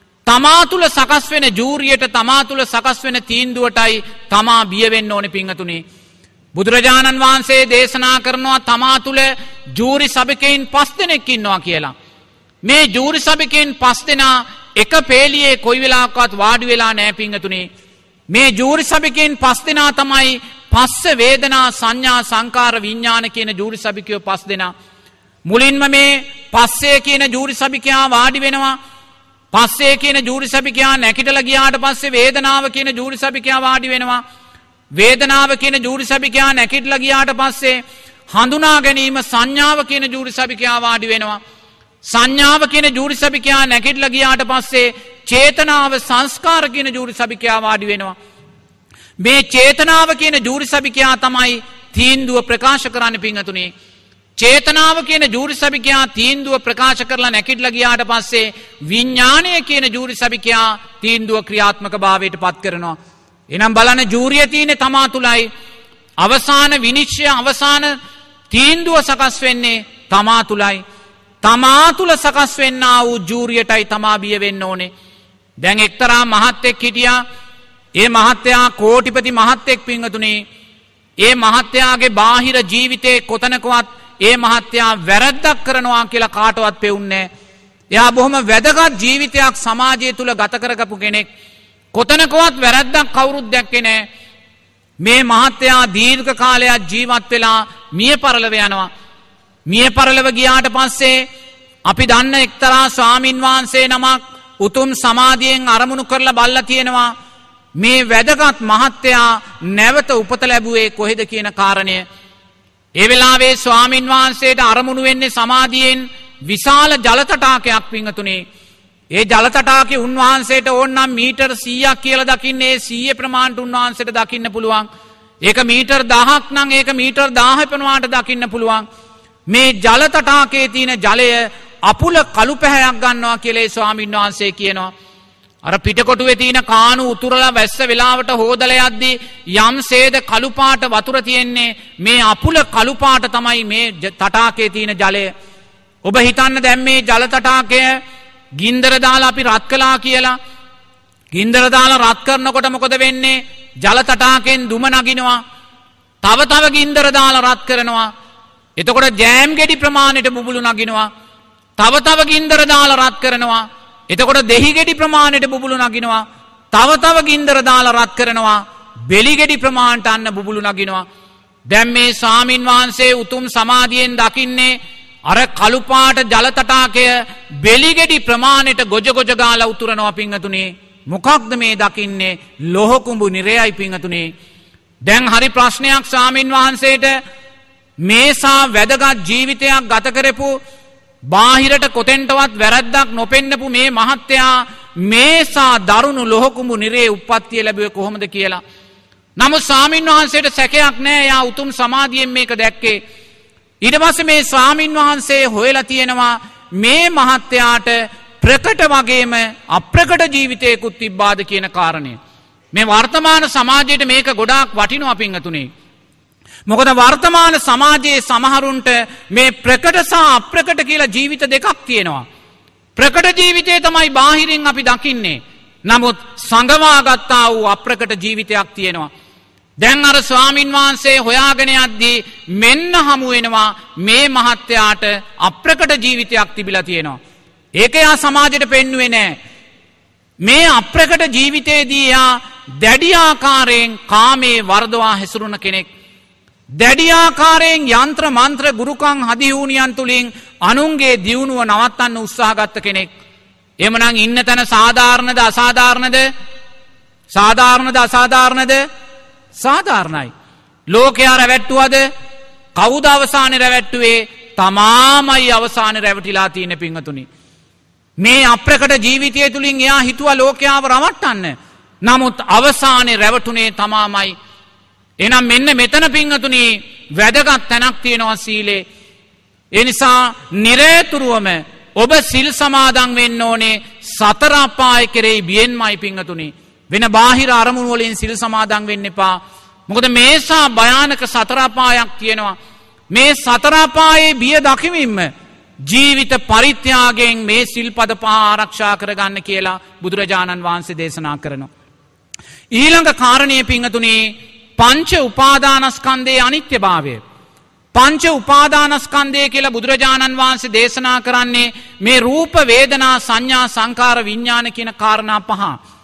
තමා තුල සකස් වෙන ජූරියට, තමා තුල සකස් වෙන තීන්දුවටයි තමා බිය වෙන්න ඕනේ පිංහතුනි. බුදුරජාණන් වහන්සේ දේශනා කරනවා තමා තුල ජූරි සභිකයින් පස් දෙනෙක් ඉන්නවා කියලා. මේ ජූරි සභිකයින් පස් දෙනා එක පේලියේ කොයි වෙලාවකවත් වාඩි වෙලා නැහැ පිංහතුනි. මේ ජූරි සභිකයින් පස් දෙනා තමයි පස්ස වේදනා සංඥා සංකාර විඥාන කියන ජූරි සභිකයෝ පස් දෙනා. මුලින්ම මේ පස්සේ කියන ජූරි සභිකයා වාඩි වෙනවා. පස්සේ කියන ජූරි සභිකයා නැගිටලා ගියාට පස්සේ වේදනාව කියන ජූරි සභිකයා වාඩි වෙනවා. වේදනාව කියන ජූරි සභිකයා නැගිටලා ගියාට පස්සේ හඳුනා ගැනීම සංඥාව කියන ජූරි සභිකයා වාඩි වෙනවා. සංඥාව කියන ජූරි සභිකයා නැගිටලා ගියාට පස්සේ චේතනාව සංස්කාර කියන ජූරි සභිකයා වාඩි වෙනවා. මේ චේතනාව කියන ජූරි සභිකයා තමයි තීන්දුව ප්‍රකාශ කරන්න පිංහතුනි. චේතනාව කියන ජූරි සභිකයා තීන්දුව ප්‍රකාශ කරලා නැගිටලා ගියාට පස්සේ විඥාණය කියන ජූරි සභිකයා තීන්දුව ක්‍රියාත්මක භාවයට පත් කරනවා. එනම් බලන්න ජූරිය තියෙන්නේ තමා තුලයි. අවසාන විනිශ්චය, අවසාන තීන්දුව සකස් වෙන්නේ තමා තුලයි. තමා තුල සකස් වෙන්නා වූ ජූරියටයි තමා බිය වෙන්න ඕනේ. දැන් එක්තරා මහත්තෙක් හිටියා. ඒ මහත්තයා කෝටිපති මහත්තෙක් පිංහතුනි. ඒ මහත්තයාගේ බාහිර ජීවිතේ කොතනකවත් ඒ මහත්තයා වැරද්දක් කරනවා කියලා කාටවත් පෙවුන්නේ නැහැ. එයා බොහොම වැදගත් ජීවිතයක් සමාජය තුල ගත කරගපු කෙනෙක්. කොතනකවත් වැරද්දක් කවුරුත් දැක්කේ නැහැ. මේ මහත්තයා දීර්ඝ කාලයක් ජීවත් වෙලා මිය පරලව යනවා. මිය පරලව ගියාට පස්සේ අපි දන්න එක්තරා ස්වාමින් වහන්සේ නමක් උතුම් සමාධියෙන් අරමුණු කරලා බල්ලා තියෙනවා මේ වැදගත් මහත්තයා නැවත උපත ලැබුවේ කොහෙද කියන කාරණය. ඒ වෙලාවේ ස්වාමින් වහන්සේට අරමුණු වෙන්නේ සමාධියෙන් විශාල ජල තටාකයක් පිංගතුනේ. ඒ ජල තටාකේ උන්වහන්සේට ඕනනම් මීටර් සීයක් කියලා දකින්නේ ඒ සීය ප්‍රමාණයට උන්වහන්සේට දකින්න පුළුවන්. ඒක මීටර් දහයක් නම් ඒක මීටර් දහය ප්‍රමාණයට දකින්න පුළුවන්. මේ ජල තටාකයේ තියෙන ජලය අපුල කළු පැහැයක් ගන්නවා කියලා ඒ ස්වාමීන් වහන්සේ කියනවා. අර පිටකොටුවේ තියෙන කාණු උතුරලා වැස්ස වෙලාවට හොදලා යද්දී යම් සේද කළු පාට වතුර තියෙන්නේ මේ අපුල කළු පාට තමයි මේ තටාකයේ තියෙන ජලය. ඔබ හිතන්න දැන් මේ ජල තටාකය ගින්දර දාලා අපි රත් කළා කියලා. ගින්දර දාලා රත් කරනකොට මොකද වෙන්නේ? ජල තටාකයෙන් දුම නගිනවා. තව තව ගින්දර දාලා රත් කරනවා. එතකොට ජෑම් ගෙඩි ප්‍රමාණයට බුබුලු නගිනවා. තව තව ගින්දර දාලා රත් කරනවා. එතකොට දෙහි ගෙඩි ප්‍රමාණයට බුබුලු නගිනවා. තව තව ගින්දර දාලා රත් කරනවා. බෙලි ගෙඩි ප්‍රමාණයට අන්න බුබුලු නගිනවා. දැන් මේ ස්වාමින් වහන්සේ උතුම් සමාධියෙන් දකින්නේ අර කළු පාට ජල තටාකය බෙලි ගෙඩි ප්‍රමාණයට ගොජ ගොජ ගාලා උතුරනවා පිංගතුනේ. මොකක්ද මේ දකින්නේ? ලෝහ කුඹු නිරයයි පිංගතුනේ. දැන් හරි ප්‍රශ්නයක් ස්වාමින් වහන්සේට මේසා වැදගත් ජීවිතයක් ගත කරපු බාහිරට කොතෙන්ටවත් වැරද්දක් නොපෙන්නපු මේ මහත්තයා මේසා දරුණු ලොහකුඹු නිරේ උප්පත්තිය ලැබුවේ කොහොමද කියලා. නමුත් ස්වාමින් වහන්සේට සැකයක් නැහැ. යා උතුම් සමාධියෙන් මේක දැක්කේ. ඊට පස්සේ මේ ස්වාමින් වහන්සේ හොයලා තියෙනවා මේ මහත්තයාට ප්‍රකට වගේම අප්‍රකට ජීවිතයකුත් තිබ්බාද කියන කාරණය. මේ වර්තමාන සමාජයට මේක ගොඩාක් වටිනවා පිංගතුනේ. මොකද වර්තමාන සමාජයේ සමහරුන්ට මේ ප්‍රකට සහ අප්‍රකට කියලා ජීවිත දෙකක් තියෙනවා. ප්‍රකට ජීවිතය තමයි බාහිරින් අපි දකින්නේ. නමුත් සංගවාගත්තා වූ අප්‍රකට ජීවිතයක් තියෙනවා. දැන් අර ස්වාමින් වහන්සේ හොයාගෙන යද්දී මෙන්න හමු වෙනවා මේ මහත්තයාට අප්‍රකට ජීවිතයක් තිබිලා තියෙනවා. ඒක යා සමාජයට පෙන්වුවේ නැහැ. මේ අප්‍රකට ජීවිතයේදී යා දැඩි ආකාරයෙන් කාමයේ වර්ධවා හැසිරුණ කෙනෙක්. දැඩි ආකාරයෙන් යන්ත්‍ර මන්ත්‍ර ගුරුකම් හදිහූනියන් තුලින් අනුන්ගේ දියුණුව නවත්තන්න උත්සාහ ගත්ත කෙනෙක්. එhmenan ඉන්න තැන සාධාරණද අසාධාරණද? සාධාරණද අසාධාරණද? සාධාරණයි. ලෝකයා රැවට්ටුවද? කවුද අවසානයේ රැවට්ටුවේ? තමාමයි අවසානයේ රැවටිලා තියෙන පිංගතුනි. මේ අප්‍රකට ජීවිතය තුලින් එයා හිතුවා ලෝකයාව රවට්ටන්න. නමුත් අවසානයේ රැවටුනේ තමාමයි. එහෙනම් මෙන්න මෙතන පිංගතුනි වැදගත් තැනක් තියෙනවා සීලේ. ඒ නිසා නිරේතුරුවම ඔබ සිල් සමාදන් වෙන්න ඕනේ සතර අපාය කෙරෙහි බියෙන්මයි පිංගතුනි. වෙන බාහිර අරමුණු වලින් සිල් සමාදන් වෙන්න එපා. මොකද මේසා භයානක සතර අපායක් තියෙනවා. මේ සතර අපායේ බිය දකිමින්ම ජීවිත පරිත්‍යාගයෙන් මේ සිල්පද පහ ආරක්ෂා කරගන්න කියලා බුදුරජාණන් වහන්සේ දේශනා කරනවා. ඊළඟ කාරණේ පිංගතුනි පංච උපාදානස්කන්ධයේ අනිත්‍යභාවය. පංච උපාදානස්කන්ධය කියලා බුදුරජාණන් වහන්සේ දේශනා කරන්නේ මේ රූප වේදනා සංඥා සංකාර විඥාන කියන කාරණා පහ.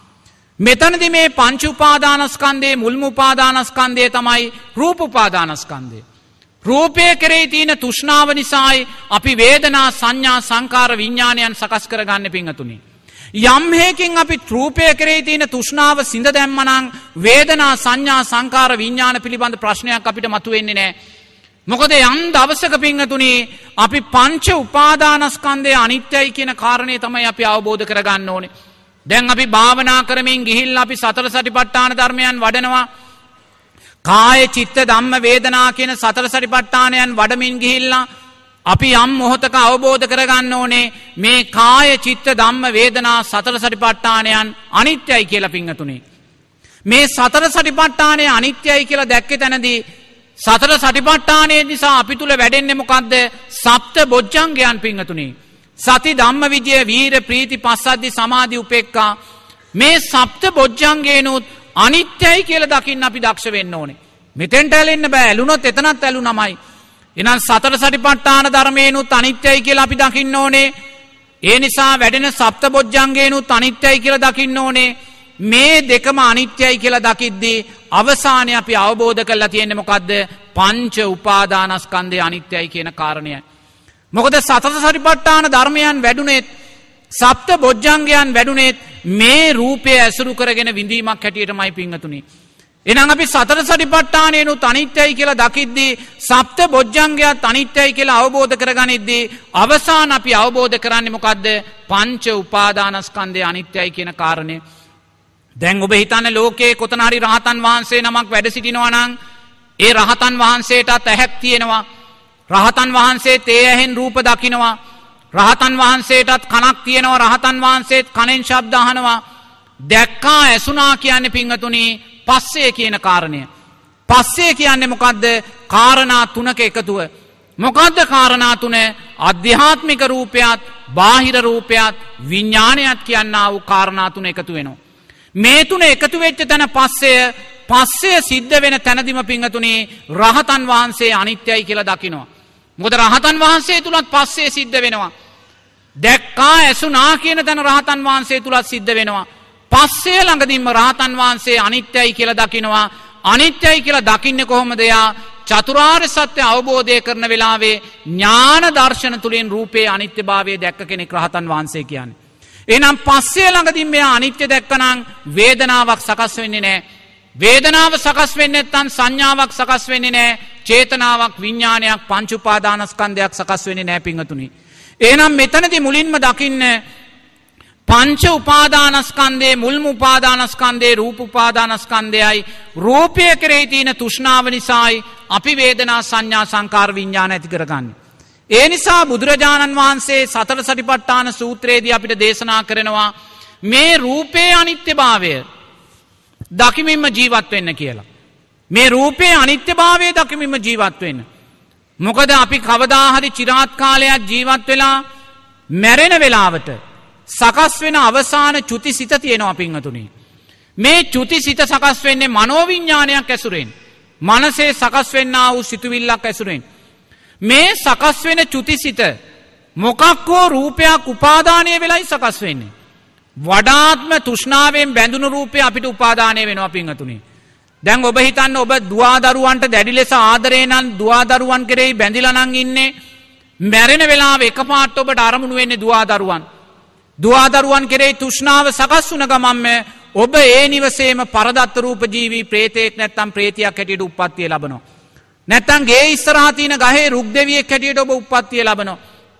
මෙතනදී මේ පංච උපාදානස්කන්ධයේ මුල්ම උපාදානස්කන්ධය තමයි රූප උපාදානස්කන්ධය. රූපය කෙරෙහි තියෙන තෘෂ්ණාව නිසායි අපි වේදනා සංඥා සංකාර විඥානයන් සකස් කරගන්නේ පිංගතුනි. යම් හේකින් අපි රූපය කෙරෙහි තියෙන තෘෂ්ණාව සිඳ දැම්මනම් වේදනා සංඥා සංකාර විඥාන පිළිබඳ ප්‍රශ්නයක් අපිට මතුවෙන්නේ නැහැ. මොකද යම් දවසක පිංගතුනි අපි පංච උපාදානස්කන්ධය අනිත්‍යයි කියන කාරණේ තමයි අපි අවබෝධ කරගන්න ඕනේ. දැන් අපි භාවනා කරමින් ගිහිල්ලා අපි සතර සටිපට්ඨාන ධර්මයන් වඩනවා. කාය චිත්ත ධම්ම වේදනා කියන සතර සටිපට්ඨානයන් වඩමින් ගිහිල්ලා අපි යම් මොහොතක අවබෝධ කරගන්න ඕනේ මේ කාය චිත්ත ධම්ම වේදනා සතර සටිපට්ඨානයන් අනිත්‍යයි කියලා පිංගතුනේ. මේ සතර සටිපට්ඨානය අනිත්‍යයි කියලා දැක්කේ තැනදී සතර සටිපට්ඨානය නිසා අපි තුල වැඩෙන්නේ මොකද්ද? සප්ත බොජ්ජංගයන් පිංගතුනේ. සති ධම්ම විජය වීර ප්‍රීති පස්සද්ධි සමාධි උපේක්ඛා මේ සප්ත බොජ්ජංගේනොත් අනිත්‍යයි කියලා දකින්න අපි දක්ෂ වෙන්න ඕනේ. මෙතෙන්ට ඇලෙන්න බෑ. ඇලුනොත් එතනත් ඇලුනමයි. එහෙනම් සතර සටිපට්ඨාන ධර්මේනුත් අනිත්‍යයි කියලා අපි දකින්න ඕනේ. ඒ නිසා වැඩෙන සප්තබොජ්ජංගේනුත් අනිත්‍යයි කියලා දකින්න ඕනේ. මේ දෙකම අනිත්‍යයි කියලා දකිද්දී අවසානයේ අපි අවබෝධ කරලා තියෙන්නේ මොකද්ද? පංච උපාදානස්කන්ධය අනිත්‍යයි කියන කාරණයයි. මොකද සතර සතිපට්ඨාන ධර්මයන් වැඩුණෙත් සප්ත බොජ්ජංගයන් වැඩුණෙත් මේ රූපය ඇසුරු කරගෙන විඳීමක් හැටියටමයි පිංගතුනි. එහෙනම් අපි සතර සතිපට්ඨානයනුත් අනිත්‍යයි කියලා දකිද්දී සප්ත බොජ්ජංගයත් අනිත්‍යයි කියලා අවබෝධ කරගනිද්දී අවසාන අපි අවබෝධ කරන්නේ මොකද්ද? පංච උපාදානස්කන්ධය අනිත්‍යයි කියන කාරණය. දැන් ඔබ හිතන්නේ ලෝකේ කොතන හරි රහතන් වහන්සේ නමක් වැඩ සිටිනවා නම් ඒ රහතන් වහන්සේටත් ඇහක් තියෙනවා. රහතන් වහන්සේ තේ ඇහෙන් රූප දකිනවා. රහතන් වහන්සේටත් කනක් තියෙනවා. රහතන් වහන්සේත් කනෙන් ශබ්ද අහනවා. දැක්කා ඇසුනා කියන්නේ පිංගතුනි පස්සේ කියන කාරණය. පස්සේ කියන්නේ මොකද්ද? කාරණා තුනක එකතුව. මොකද්ද කාරණා තුන? අධ්‍යාත්මික රූපයත්, බාහිර රූපයත්, විඥානයත් කියනා වූ කාරණා තුන එකතු වෙනවා. මේ තුන එකතු වෙච්ච තැන පස්සේ පස්සේ සිද්ධ වෙන තැනදිම පිංගතුනි රහතන් වහන්සේ අනිත්‍යයි කියලා දකිනවා. මොකද රහතන් වහන්සේ තුලත් පස්සේ සිද්ධ වෙනවා. දැක්කා ඇසුනා කියන තැන රහතන් වහන්සේ තුලත් සිද්ධ වෙනවා. පස්සේ ළඟදීම රහතන් වහන්සේ අනිත්‍යයි කියලා දකිනවා. අනිත්‍යයි කියලා දකින්නේ කොහොමද? යා චතුරාර්ය සත්‍ය අවබෝධය කරන වෙලාවේ ඥාන දර්ශන තුලින් රූපේ අනිත්‍යභාවය දැක්ක කෙනෙක් රහතන් වහන්සේ කියන්නේ. එහෙනම් පස්සේ ළඟදීම මෙයා අනිත්‍ය දැක්කනම් වේදනාවක් සකස් වෙන්නේ නැහැ. වේදනාව සකස් වෙන්නේ නැත්නම් සංඥාවක් සකස් වෙන්නේ නැහැ. චේතනාවක්, විඥානයක්, පංච උපාදානස්කන්ධයක් සකස් වෙන්නේ නැහැ පිංගතුනි. එහෙනම් මෙතනදී මුලින්ම දකින්න පංච උපාදානස්කන්ධයේ මුල්ම උපාදානස්කන්ධයේ රූප උපාදානස්කන්ධයයි. රූපය කෙරෙහි තියෙන තෘෂ්ණාව නිසායි අපි වේදනා, සංඥා, සංකාර, විඥාන ඇති කරගන්නේ. ඒ නිසා බුදුරජාණන් වහන්සේ සතර සතිපට්ඨාන සූත්‍රයේදී අපිට දේශනා කරනවා මේ රූපේ අනිත්‍යභාවය දකිමින්ම ජීවත් වෙන්න කියලා. මේ රූපේ අනිත්‍යභාවය දකිමින්ම ජීවත් වෙන්න. මොකද අපි කවදා හරි চিරාත් කාලයක් ජීවත් වෙලා මැරෙන වෙලාවට සකස් වෙන අවසාන චුතිසිත තියෙනවා පිංගතුනි. මේ චුතිසිත සකස් වෙන්නේ මනෝවිඥානයක් ඇසුරෙන්. මනසේ සකස් වෙන්නා වූ සිතුවිල්ලක් ඇසුරෙන්. මේ සකස් වෙන චුතිසිත මොකක් හෝ රූපයක් උපාදානය වෙලයි සකස් වෙන්නේ. වඩාත්ම තෘෂ්ණාවෙන් බැඳුණු රූපය අපිට උපාදානය වෙනවා පිංගතුනි. දැන් ඔබ හිතන්න ඔබ දුවා දරුවන්ට දැඩි ලෙස ආදරේ නම් දුවා දරුවන් කෙරෙහි බැඳිලා නම් ඉන්නේ. මැරෙන වෙලාවේ එකපාරට ඔබට අරමුණු වෙන්නේ දුවා දරුවන්. දුවා දරුවන් කෙරෙහි තෘෂ්ණාව සකස් වුණ ගමන්ම ඔබ ඒ නිවසේම පරදත්ත රූප ජීවී ප්‍රේතෙක් නැත්තම් ප්‍රේතියක් හැටියට උප්පත්තිය ලබනවා. නැත්තම් ගේ ඉස්සරහා තියෙන ගහේ රුක් දෙවියෙක් හැටියට ඔබ උප්පත්තිය ලබනවා.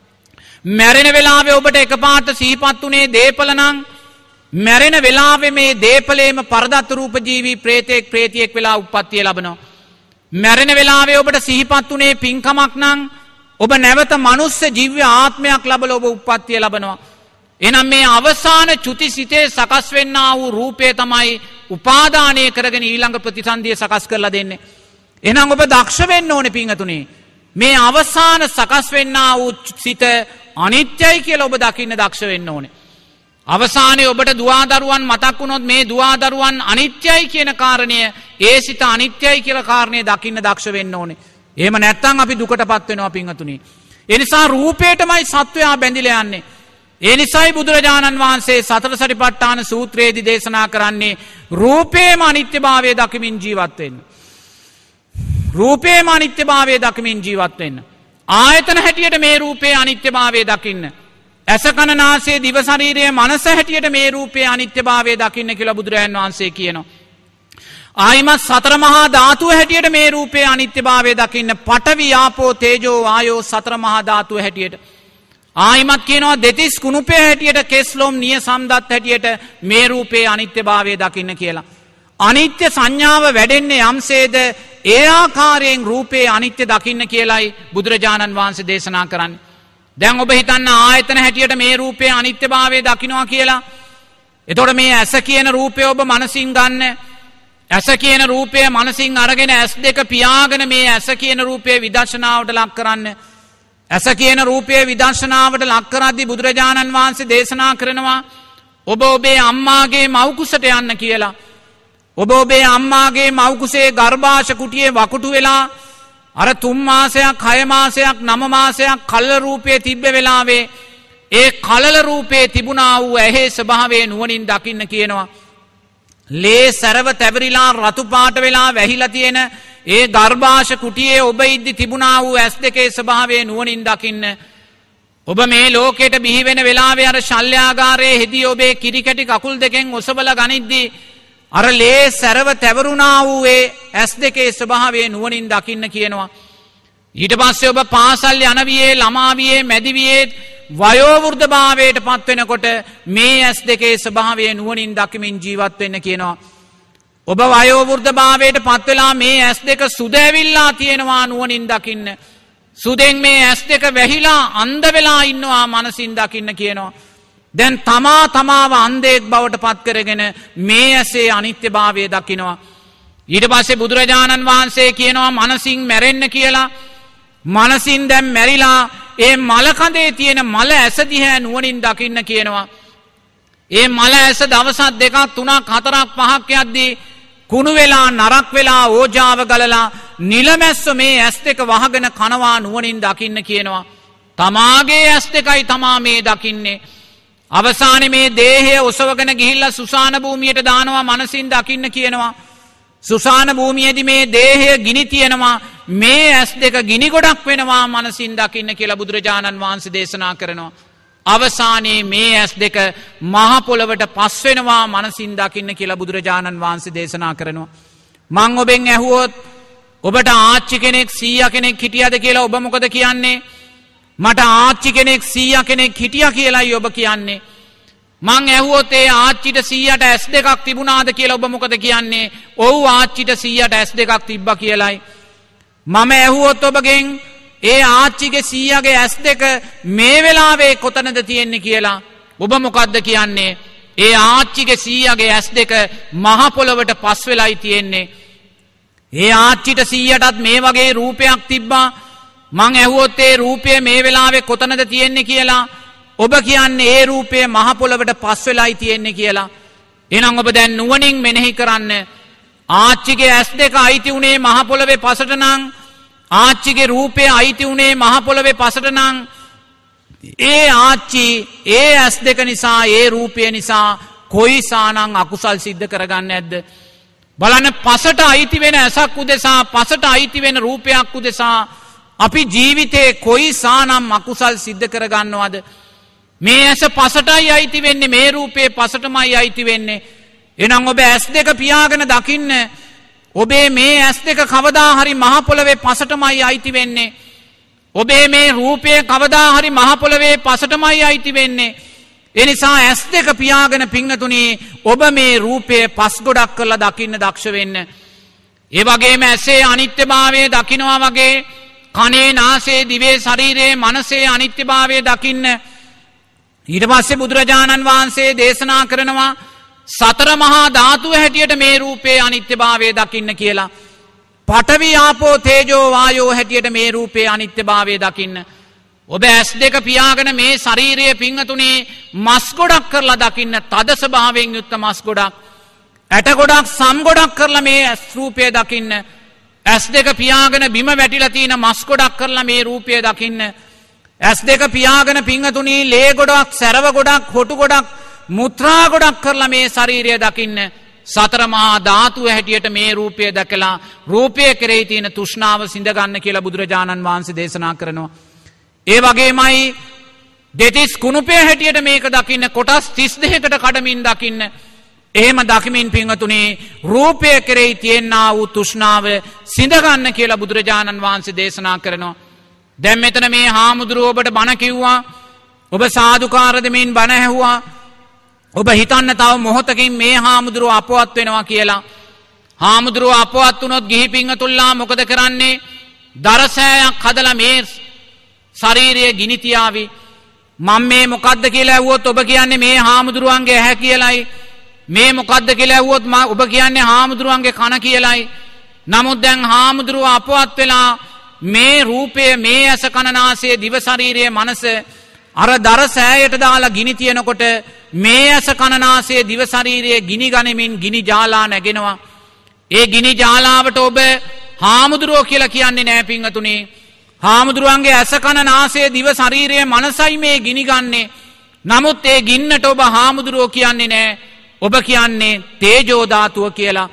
මැරෙන වෙලාවේ ඔබට එකපාරට සිහිපත් උනේ දීපල නම් මැරෙන වෙලාවේ මේ දීපලේම පරදත්ත රූප ජීවී ප්‍රේතෙක් ප්‍රේතියෙක් වෙලා උප්පත්තිය ලබනවා. මැරෙන වෙලාවේ ඔබට සිහිපත් උනේ පින්කමක් නම් ඔබ නැවත මනුස්ස ජීව ආත්මයක් ලබලා ඔබ උප්පත්තිය ලබනවා. එහෙනම් මේ අවසාන චුතිසිතේ සකස් වෙන්නා වූ රූපය තමයි උපාදානය කරගෙන ඊළඟ ප්‍රතිසන්දිය සකස් කරලා දෙන්නේ. එහෙනම් ඔබ දක්ෂ වෙන්න ඕනේ පිංගතුනි. මේ අවසාන සකස් වෙන්නා වූ සිත අනිත්‍යයි කියලා ඔබ දකින්න දක්ෂ වෙන්න ඕනේ. අවසානයේ ඔබට දුවා දරුවන් මතක් වුණොත් මේ දුවා දරුවන් අනිත්‍යයි කියන කාරණය, ඒ සිත අනිත්‍යයි කියලා කාරණේ දකින්න දක්ෂ වෙන්න ඕනේ. එහෙම නැත්නම් අපි දුකටපත් වෙනවා පිංගතුනි. ඒ නිසා රූපේටමයි සත්වයා බැඳිලා යන්නේ. ඒ නිසායි බුදුරජාණන් වහන්සේ සතර සතිපට්ඨාන සූත්‍රයේදී දේශනා කරන්නේ රූපේම අනිත්‍යභාවය දකිමින් ජීවත් වෙන්න. රූපේම අනිත්‍යභාවය දකිමින් ජීවත් වෙන්න. ආයතන හැටියට මේ රූපේ අනිත්‍යභාවය දකින්න. ඇස කන නාසය දිව ශරීරය මනස හැටියට මේ රූපේ අනිත්‍යභාවය දකින්න කියලා බුදුරජාණන් වහන්සේ කියනවා. ආයිමත් සතර මහා ධාතුව හැටියට මේ රූපේ අනිත්‍යභාවය දකින්න. පඨවි ආපෝ තේජෝ වායෝ සතර මහා ධාතුව හැටියට. ආයිමත් කියනවා දෙතිස් කුණුපේ හැටියට කෙස්ලොම් නිය සම්දත් හැටියට මේ රූපේ අනිත්‍යභාවය දකින්න කියලා. අනිත්‍ය සංඥාව වැඩෙන්නේ යම්සේද ඒ ආකාරයෙන් රූපේ අනිත්‍ය දකින්න කියලයි බුදුරජාණන් වහන්සේ දේශනා කරන්නේ. දැන් ඔබ හිතන්න ආයතන හැටියට මේ රූපේ අනිත්‍යභාවය දකින්නවා කියලා. එතකොට මේ ඇස කියන රූපය ඔබ මනසින් ගන්න. ඇස කියන රූපය මනසින් අරගෙන ඇස් දෙක පියාගෙන මේ ඇස කියන රූපේ විදර්ශනාවට ලක් කරන්න. ඇස කියන රූපයේ විදර්ශනාවට ලක් කරද්දී බුදුරජාණන් වහන්සේ දේශනා කරනවා ඔබ ඔබේ අම්මාගේ මව් කුසට යන්න කියලා. ඔබ ඔබේ අම්මාගේ මව් කුසේ ගර්භාෂ කුටියේ වකුටු වෙලා අර තුන් මාසයක් හය මාසයක් නව මාසයක් කලල රූපයේ තිබ්බ වෙලාවේ ඒ කලල රූපයේ තිබුණා වූ ඇහි ස්වභාවය නුවණින් දකින්න කියනවා. ලේ සැරව තැවරිලා රතු පාට වෙලා වැහිලා තියෙන ඒ ගර්භාෂ කුටියේ ඔබ ඉද්දි තිබුණා වූ ඇස් දෙකේ ස්වභාවය නුවණින් දකින්න. ඔබ මේ ලෝකයට බිහි වෙන වෙලාවේ අර ශල්‍යාගාරයේ හෙදී ඔබේ කිරි කැටි කකුල් දෙකෙන් ඔසවලා ගනිද්දී අර ලේ සැරව තැවරුණා වූ ඒ ඇස් දෙකේ ස්වභාවය නුවණින් දකින්න කියනවා. ඊට පස්සේ ඔබ පාසල් යන වියේ ළමා වියේ මැදි වියේ වයෝ වෘද්ධ භාවයට පත් වෙනකොට මේ ඇස් දෙකේ ස්වභාවය නුවණින් දකිමින් ජීවත් වෙන්න කියනවා. ඔබ වයෝ වෘද්ධ භාවයට පත් වෙලා මේ ඇස් දෙක සුද ඇවිල්ලා තියෙනවා නුවණින් දකින්න. සුදෙන් මේ ඇස් දෙක වැහිලා අන්ධ වෙලා ඉන්නවා මනසින් දකින්න කියනවා. දැන් තමා තමාව අන්ධයෙක් බවට පත් කරගෙන මේ ඇසේ අනිත්‍යභාවය දකිනවා. ඊට පස්සේ බුදුරජාණන් වහන්සේ කියනවා මනසින් මැරෙන්න කියලා. මනසින් දැන් මැරිලා ඒ මල කඳේ තියෙන මල ඇස දිහා නුවණින් දකින්න කියනවා. ඒ මල ඇස දවසක් දෙකක් තුනක් හතරක් පහක් යද්දී කුණු වෙලා නරක් වෙලා ඕජාව ගලලා නිලමැස්ස මේ ඇස් දෙක වහගෙන කනවා නුවණින් දකින්න කියනවා. තමාගේ ඇස් දෙකයි තමා මේ දකින්නේ. අවසානයේ මේ දේහය ඔසවගෙන ගිහිල්ලා සුසාන භූමියට දානවා මනසින් දකින්න කියනවා. සුසාන භූමියේදී මේ දේහය ගිනි තියනවා මේ ඇස් දෙක ගිනි ගොඩක් වෙනවා මනසින් දකින්න කියලා බුදුරජාණන් වහන්සේ දේශනා කරනවා. අවසානයේ මේ ඇස් දෙක මහ පොළවට පස් වෙනවා මනසින් දකින්න කියලා බුදුරජාණන් වහන්සේ දේශනා කරනවා. මං ඔබෙන් ඇහුවොත් ඔබට ආච්චි කෙනෙක් සීයා කෙනෙක් හිටියද කියලා ඔබ මොකද කියන්නේ? මට ආච්චි කෙනෙක් සීයා කෙනෙක් හිටියා කියලායි ඔබ කියන්නේ. මං ඇහුවොත් ඒ ආච්චිට සීයාට ඇස් දෙකක් තිබුණාද කියලා ඔබ මොකද කියන්නේ? ඔව් ආච්චිට සීයාට ඇස් දෙකක් තිබ්බා කියලායි. මම ඇහුවොත් ඔබගෙන් ඒ ආච්චිගේ සීයාගේ ඇස් දෙක මේ වෙලාවේ කොතනද තියෙන්නේ කියලා ඔබ මොකද්ද කියන්නේ? ඒ ආච්චිගේ සීයාගේ ඇස් දෙක මහ පොළවට පස් වෙලයි තියෙන්නේ. ඒ ආච්චිට සීයාටත් මේ වගේ රූපයක් තිබ්බා. මං ඇහුවොත් ඒ රූපය මේ වෙලාවේ කොතනද තියෙන්නේ කියලා ඔබ කියන්නේ ඒ රූපය මහ පොළවට පස් වෙලයි තියෙන්නේ කියලා. එහෙනම් ඔබ දැන් නුවණින් මෙනෙහි කරන්න. ආච්චිගේ ඇස් දෙක අයිති උනේ මහ පොළවේ පසට නම් ආච්චිගේ රූපය අයිති උනේ මහ පොළවේ පසට නම් ඒ ආච්චි ඒ ඇස් දෙක නිසා ඒ රූපය නිසා කොයිසානම් අකුසල් සිද්ධ කරගන්නේ නැද්ද? බලන්න පසට අයිති වෙන ඇසක් උදෙසා පසට අයිති වෙන රූපයක් උදෙසා අපි ජීවිතේ කොයිසානම් අකුසල් සිද්ධ කරගන්නවද? මේ ඇස පසටයි අයිති වෙන්නේ මේ රූපේ පසටමයි අයිති වෙන්නේ. එහෙනම් ඔබ ඇස් දෙක පියාගෙන දකින්න ඔබේ මේ ඇස් දෙක කවදා හරි මහ පොළවේ පසටමයි අයිති වෙන්නේ. ඔබේ මේ රූපය කවදා හරි මහ පොළවේ පසටමයි අයිති වෙන්නේ. ඒ නිසා ඇස් දෙක පියාගෙන පිංගතුණි ඔබ මේ රූපය පස් ගොඩක් කරලා දකින්න දක්ෂ වෙන්න. ඒ වගේම ඇසේ අනිත්‍යභාවය දකින්නවා වගේ කනේ නාසයේ දිවේ ශරීරයේ මනසේ අනිත්‍යභාවය දකින්න. ඊට පස්සේ බුදුරජාණන් වහන්සේ දේශනා කරනවා සතර මහා ධාතු හැටියට මේ රූපේ අනිත්‍යභාවය දකින්න කියලා. පඨවි ආපෝ තේජෝ වායෝ හැටියට මේ රූපේ අනිත්‍යභාවය දකින්න. ඔබ ඇස් දෙක පියාගෙන මේ ශරීරයේ පිංගතුණි මස් ගොඩක් කරලා දකින්න. තද ස්වභාවයෙන් යුක්ත මස් ගොඩක්, ඇට ගොඩක්, සම් ගොඩක් කරලා මේ ඇස් රූපය දකින්න. ඇස් දෙක පියාගෙන බිම වැටිලා තියෙන මස් ගොඩක් කරලා මේ රූපය දකින්න. ඇස් දෙක පියාගෙන පිංගතුණි ලේ ගොඩක්, සැරව ගොඩක්, හොටු ගොඩක්, මුත්‍රා ගොඩක් කරලා මේ ශරීරය දකින්න. සතර මහා ධාතු හැටියට මේ රූපය දැකලා රූපය කෙරෙහි තියෙන තෘෂ්ණාව සිඳ ගන්න කියලා බුදුරජාණන් වහන්සේ දේශනා කරනවා. ඒ වගේමයි දෙතිස් කුණුපය හැටියට මේක දකින්න, කොටස් තිස් දෙකකට කඩමින් දකින්න. එහෙම දකිමින් පිංගතුණි රූපය කෙරෙහි තියෙනා වූ තෘෂ්ණාව සිඳ ගන්න කියලා බුදුරජාණන් වහන්සේ දේශනා කරනවා. දැන් මෙතන මේ හාමුදුරුවෝ ඔබට බණ කිව්වා. ඔබ සාදුකාර දෙමින් බණ ඇහුවා. ඔබ හිතන්න තව මොහොතකින් මේ හාමුදුරුවෝ අපවත් වෙනවා කියලා. හාමුදුරුවෝ අපවත් වුණොත් ගිහි පිංගතුල්ලා මොකද කරන්නේ? දරසෑයක් හදලා මේ ශරීරයේ ගිනි තියාවි. මම මේ මොකද්ද කියලා ඇහුවොත් ඔබ කියන්නේ මේ හාමුදුරුවන්ගේ ඇහැ කියලයි. මේ මොකද්ද කියලා ඇහුවොත් ඔබ කියන්නේ හාමුදුරුවන්ගේ කන කියලයි. නමුත් දැන් හාමුදුරුවෝ අපවත් වෙලා මේ රූපය, මේ ඇස කන නාසය දිව ශරීරයේ මනස අර දර සෑයට දාලා ගිනි තියනකොට මේ ඇස කන නාසය දිව ශරීරයේ ගිනි ගනිමින් ගිනි ජාලා නැගෙනවා. ඒ ගිනි ජාලාවට ඔබ හාමුදුරුවෝ කියලා කියන්නේ නෑ පිංගතුණි. හාමුදුරුවන්ගේ ඇස කන නාසය දිව ශරීරයේ මනසයි මේ ගිනි ගන්නේ. නමුත් ඒ ගින්නට ඔබ හාමුදුරුවෝ කියන්නේ නෑ. ඔබ කියන්නේ තේජෝ ධාතුව කියලා.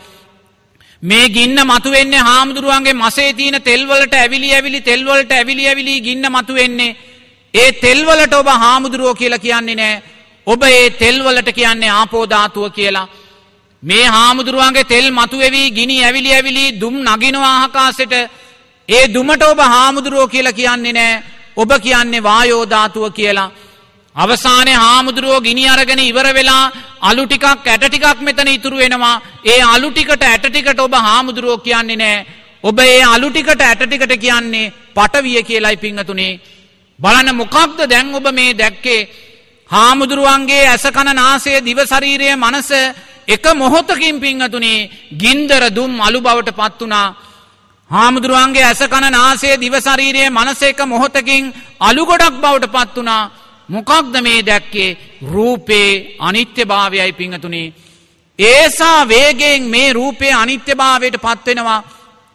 මේ ගින්න මතුවෙන්නේ හාමුදුරුවන්ගේ මසේ තියෙන තෙල් වලට ඇවිලි ඇවිලි තෙල් වලට ඇවිලි ඇවිලි ගින්න මතුවෙන්නේ. ඒ තෙල් වලට ඔබ හාමුදුරුවෝ කියලා කියන්නේ නැහැ. ඔබ ඒ තෙල් වලට කියන්නේ ආපෝ ධාතුව කියලා. මේ හාමුදුරුවන්ගේ තෙල් මතුවෙවි ගිනි ඇවිලි ඇවිලි දුම් නගිනවා ආකාශයට. ඒ දුමට ඔබ හාමුදුරුවෝ කියලා කියන්නේ නැහැ. ඔබ කියන්නේ වායෝ ධාතුව කියලා. අවසානයේ හාමුදුරුවෝ ගිනි අරගෙන ඉවර වෙලා අලු ටිකක් ඇට ටිකක් මෙතන ඉතුරු වෙනවා. ඒ අලු ටිකට ඇට ටිකට ඔබ හාමුදුරුවෝ කියන්නේ නැහැ. ඔබ ඒ අලු ටිකට ඇට ටිකට කියන්නේ පටවිය කියලායි පිංගතුනි. බලන්න මොකක්ද දැන් ඔබ මේ දැක්කේ? හාමුදුරුවන්ගේ ඇස කන නාසය දිව ශරීරය මනස එක මොහොතකින් පිංගතුනි ගින්දර දුම් අලු බවට පත් වුණා. හාමුදුරුවන්ගේ ඇස කන නාසය දිව ශරීරය මනස එක මොහොතකින් අලු ගොඩක් බවට පත් වුණා. මොකක්ද මේ දැක්කේ? රූපේ අනිත්‍යභාවයයි පිංගතුනි. ඒසා වේගයෙන් මේ රූපේ අනිත්‍යභාවයට පත් වෙනවා.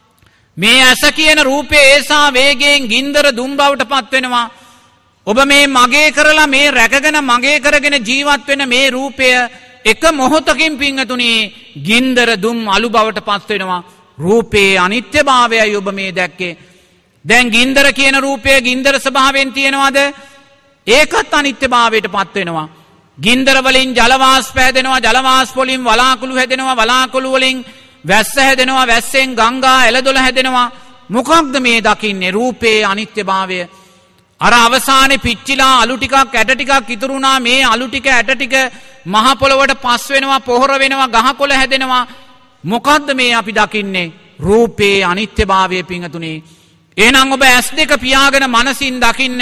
මේ ඇස කියන රූපේ ඒසා වේගයෙන් ගින්දර දුම් බවට පත් වෙනවා. ඔබ මේ මගේ කරලා මේ රැකගෙන මගේ කරගෙන ජීවත් වෙන මේ රූපය එක මොහොතකින් පිංගතුනි ගින්දර දුම් අලු බවට පත් වෙනවා. රූපේ අනිත්‍යභාවයයි ඔබ මේ දැක්කේ. දැන් ගින්දර කියන රූපය ගින්දර ස්වභාවයෙන් තියෙනවද? ඒකත් අනිත්‍යභාවයට පත් වෙනවා. ගින්දර වලින් ජල වාෂ්ප හැදෙනවා, ජල වාෂ්ප වලින් වලාකුළු හැදෙනවා, වලාකුළු වලින් වැස්ස හැදෙනවා, වැස්සෙන් ගංගා එළදොළ හැදෙනවා. මොකක්ද මේ දකින්නේ? රූපේ අනිත්‍යභාවය. අර අවසානයේ පිච්චිලා අලු ටිකක් ඇට ටිකක් ඉතුරු වුණා. මේ අලු ටික ඇට ටික මහ පොළොවට පස් වෙනවා, පොහොර වෙනවා, ගහකොළ හැදෙනවා. මොකද්ද මේ අපි දකින්නේ? රූපේ අනිත්‍යභාවය පිංගතුනි. එහෙනම් ඔබ ඇස් දෙක පියාගෙන මනසින් දකින්න.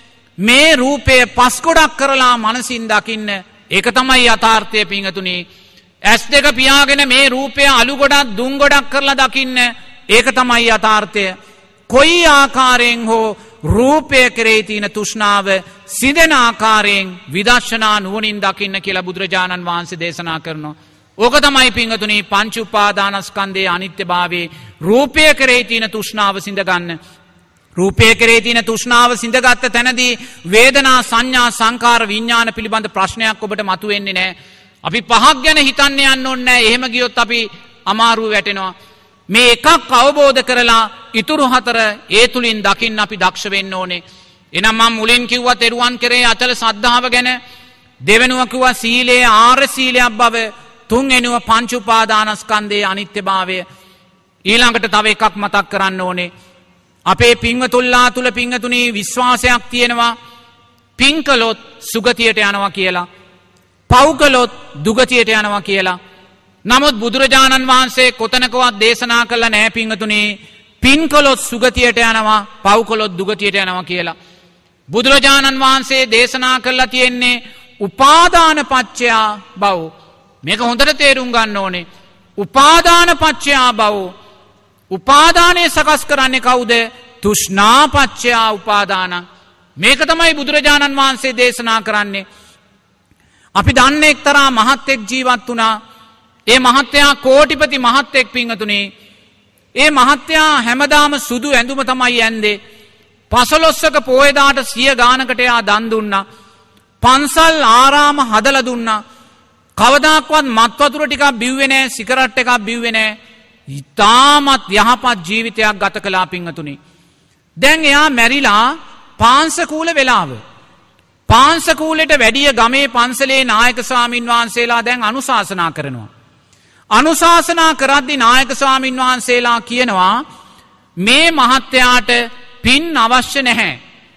මේ රූපය පස් ගොඩක් කරලා මනසින් දකින්න. ඒක තමයි යථාර්ථය පිංගතුනි. ඇස් දෙක පියාගෙන මේ රූපය අලු ගොඩක් දුම් ගොඩක් කරලා දකින්න. ඒක තමයි යථාර්ථය. කොයි ආකාරයෙන් හෝ රූපය කෙරෙහි තියෙන තෘෂ්ණාව සිදෙන ආකාරයෙන් විදර්ශනා නුවණින් දකින්න කියලා බුදුරජාණන් වහන්සේ දේශනා කරනවා. ඕක තමයි පිංගතුනි පංච උපාදානස්කන්ධයේ අනිත්‍යභාවයේ රූපය කෙරෙහි තියෙන තෘෂ්ණාව සිඳ ගන්න. රූපය කෙරෙහි තියෙන තෘෂ්ණාව සිඳගත්ත තැනදී වේදනා සංඥා සංකාර විඥාන පිළිබඳ ප්‍රශ්නයක් ඔබට මතුවෙන්නේ නැහැ. අපි පහක් ගැන හිතන්න යන්න ඕනේ නැහැ. එහෙම ගියොත් අපි අමාරුව වැටෙනවා. මේ එකක් අවබෝධ කරලා ඉතුරු හතර ඒ තුලින් දකින්න අපි දක්ෂ වෙන්න ඕනේ. එහෙනම් මම මුලින් කිව්වා තෙරුවන් කෙරෙහි අචල ශ්‍රද්ධාව ගැන. දෙවෙනුව කිව්වා සීලයේ ආර්ය සීලයක් බව. තුන්වෙනුව පංච උපාදානස්කන්ධයේ අනිත්‍යභාවය. ඊළඟට තව එකක් මතක් කරන්න ඕනේ. අපේ පින්වතුල්ලා තුල පින්වතුනි විශ්වාසයක් තියෙනවා. පින් කළොත් සුගතියට යනවා කියලා. පව් කළොත් දුගතියට යනවා කියලා. නමුත් බුදුරජාණන් වහන්සේ කොතනකවත් දේශනා කළා නැහැ පින්වතුනි පින් කළොත් සුගතියට යනවා, පව් කළොත් දුගතියට යනවා කියලා. බුදුරජාණන් වහන්සේ දේශනා කළා තියෙන්නේ උපාදාන පච්චයා භව. මේක හොඳට තේරුම් ගන්න ඕනේ. උපාදාන පච්චයා භව. උපාදානය සකස් කරන්නේ කවුද? තෘෂ්ණා පච්චයා උපාදාන. මේක තමයි බුදුරජාණන් වහන්සේ දේශනා කරන්නේ. අපි දන්නේ එක්තරා මහත්ෙක් ජීවත් වුණා. ඒ මහත්තයා කෝටිපති මහත්ෙක් පිංගතුනි. ඒ මහත්තයා හැමදාම සුදු ඇඳුම තමයි ඇන්දේ. පසළොස්වක පෝයදාට සිය ගානකට එයා දන් දුන්නා. පන්සල් ආරාම හදලා දුන්නා. කවදාක්වත් මත් වතුර ටිකක් බිව්වේ නැහැ, සිගරට් එකක් බිව්වේ නැහැ. ඉතාමත් යහපත් ජීවිතයක් ගත කළා පිංගතුනි. දැන් එයා මැරිලා පාංශකූල වෙලාව. පාංශකූලෙට වැඩිය ගමේ පන්සලේ නායක ස්වාමින් වහන්සේලා දැන් අනුශාසනා කරනවා. අනුශාසනා කරද්දී නායක ස්වාමින් වහන්සේලා කියනවා මේ මහත්තයාට පින් අවශ්‍ය නැහැ.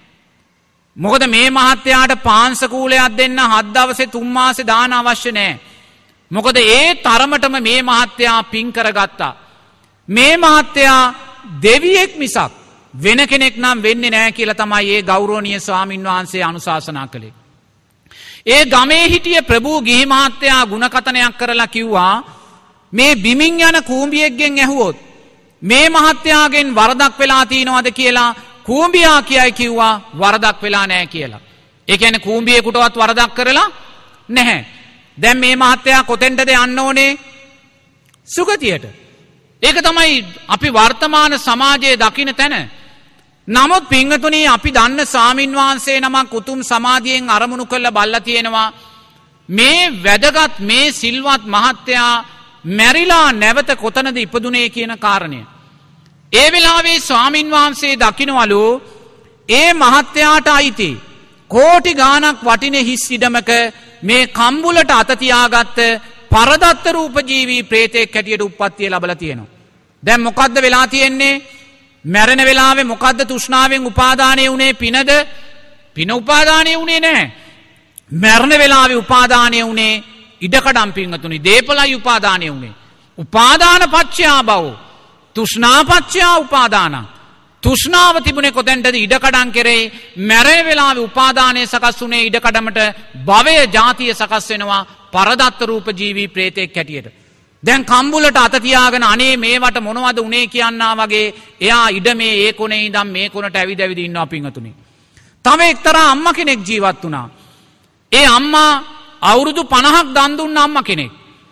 මොකද මේ මහත්තයාට පාංශකූලයක් දෙන්න හත් දවසේ තුන් මාසේ දාන අවශ්‍ය නැහැ. මොකද ඒ තරමටම මේ මහත්තයා පින් කරගත්තා. මේ මහත්තයා දෙවියෙක් මිසක් වෙන කෙනෙක් නම් වෙන්නේ නැහැ කියලා තමයි ඒ ගෞරවනීය ස්වාමින් වහන්සේ අනුශාසනා කළේ. ඒ ගමේ හිටිය ප්‍රභූ ගිහි මහත්තයා ಗುಣකතනයක් කරලා කිව්වා මේ බිමින් යන කූඹියෙක්ගෙන් ඇහුවොත් මේ මහත්තයාගෙන් වරදක් වෙලා තියෙනවද කියලා කූඹියා කියයි කිව්වා වරදක් වෙලා නැහැ කියලා. ඒ කියන්නේ කූඹියෙකුටවත් වරදක් කරලා නැහැ. දැන් මේ මහත්තයා කොතෙන්ටද යන්න ඕනේ? සුගතියට. ඒක තමයි අපි වර්තමාන සමාජයේ දකින්න තැන. නමුත් පින්වතුනි අපි දන්න ස්වාමින් වහන්සේ නමක් උතුම් සමාධියෙන් අරමුණු කරලා බල්ලා තියෙනවා. මේ වැදගත් මේ සිල්වත් මහත්තයා මැරිලා නැවත කොතනද ඉපදුනේ කියන කාරණය. ඒ වෙලාවේ ස්වාමින් වහන්සේ දකින්නවලු ඒ මහත්තයාට අයිති කෝටි ගාණක් වටින හිස් ඉඩමක මේ කම්බුලට අත තියාගත්ත පරදත්ත රූප ජීවී ප්‍රේතෙක් හැටියට උප්පත්තිය ලැබලා තියෙනවා. දැන් මොකද්ද වෙලා තියෙන්නේ? මැරෙන වෙලාවේ මොකද්ද තෘෂ්ණාවෙන් උපාදානය වුණේ? පිනද? පින උපාදානය වුණේ නැහැ. මැරෙන වෙලාවේ උපාදානය වුණේ ඉඩකඩම් පින්වතුනි. දීපලයි උපාදානය වුණේ. උපාදාන පච්චයා භව. තෘෂ්ණා පච්චයා උපාදාන. තෘෂ්ණාව තිබුණේ කොතෙන්ටද? ඉඩකඩම් කෙරේ. මැරෙන වෙලාවේ උපාදානය සකස් වුණේ ඉඩකඩමට. භවය ජාතිය සකස් වෙනවා පරදත්ත රූප ජීවී ප්‍රේතෙක් හැටියට. දැන් කම්බුලට අත තියාගෙන අනේ මේවට මොනවද උනේ කියන්නා වගේ එයා ඉඩමේ ඒ කොනේ ඉඳන් මේ කොනට ඇවිද ඇවිද ඉන්නවා පින්වතුනි. තව එක්තරා අම්මා කෙනෙක් ජීවත් වුණා. ඒ අම්මා අවුරුදු පනහක් දන් දුන්න අම්මා කෙනෙක්.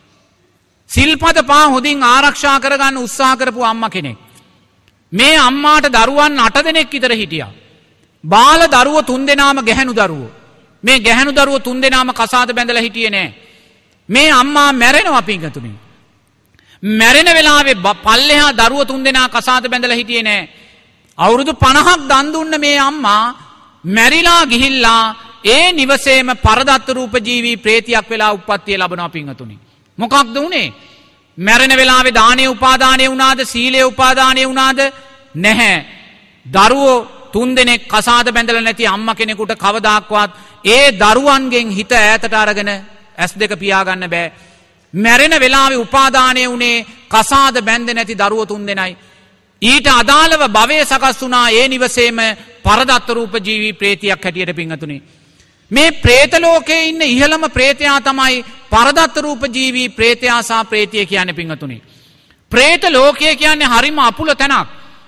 සිල්පද පහ හොඳින් ආරක්ෂා කරගන්න උත්සාහ කරපු අම්මා කෙනෙක්. මේ අම්මාට දරුවන් අට දෙනෙක් විතර හිටියා. බාල දරුවෝ තුන් දෙනාම ගැහැණු දරුවෝ. මේ ගැහැණු දරුවෝ තුන් දෙනාම කසාද බැඳලා හිටියේ නෑ. මේ අම්මා මැරෙනවා පින්වතුනි. මැරෙන වෙලාවේ පල්ලෙහා දරුවෝ තුන් දෙනා කසාද බැඳලා හිටියේ නෑ. අවුරුදු පනහක් දන් දුන්න මේ අම්මා මැරිලා ගිහිල්ලා ඒ නිවසේම පරදත්ත රූප ජීවී ප්‍රේතියක් වෙලා උප්පත්තිය ලැබනවා පින්වතුනි. මොකක්ද උනේ? මැරෙන වෙලාවේ දානේ උපාදානය වුණාද? සීලේ උපාදානය වුණාද? නැහැ. දරුවෝ තුන් දෙනෙක් කසාද බැඳලා නැති අම්මා කෙනෙකුට කවදාක්වත් ඒ දරුවන්ගෙන් හිත ඈතට අරගෙන ඇස් දෙක පියාගන්න බෑ. මැරෙන වෙලාවේ උපාදානය වුණේ කසාද බැඳ නැති දරුවෝ තුන් දෙනයි. ඊට අදාළව භවය සකස් වුණා ඒ නිවසේම පරදත්ත රූප ජීවී ප්‍රේතියක් හැටියට පින්වතුනි. මේ ප්‍රේත ලෝකයේ ඉන්න ඉහළම ප්‍රේතයා තමයි පරදත්ත රූප ජීවී ප්‍රේතයා සහ ප්‍රේතිය කියන්නේ පින්වතුනි. ප්‍රේත ලෝකය කියන්නේ හරිම අපුල තැනක්.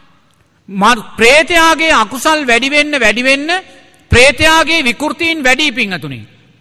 ප්‍රේතයාගේ අකුසල් වැඩි වෙන්න වැඩි වෙන්න ප්‍රේතයාගේ විකෘතීන් වැඩි පින්වතුනි.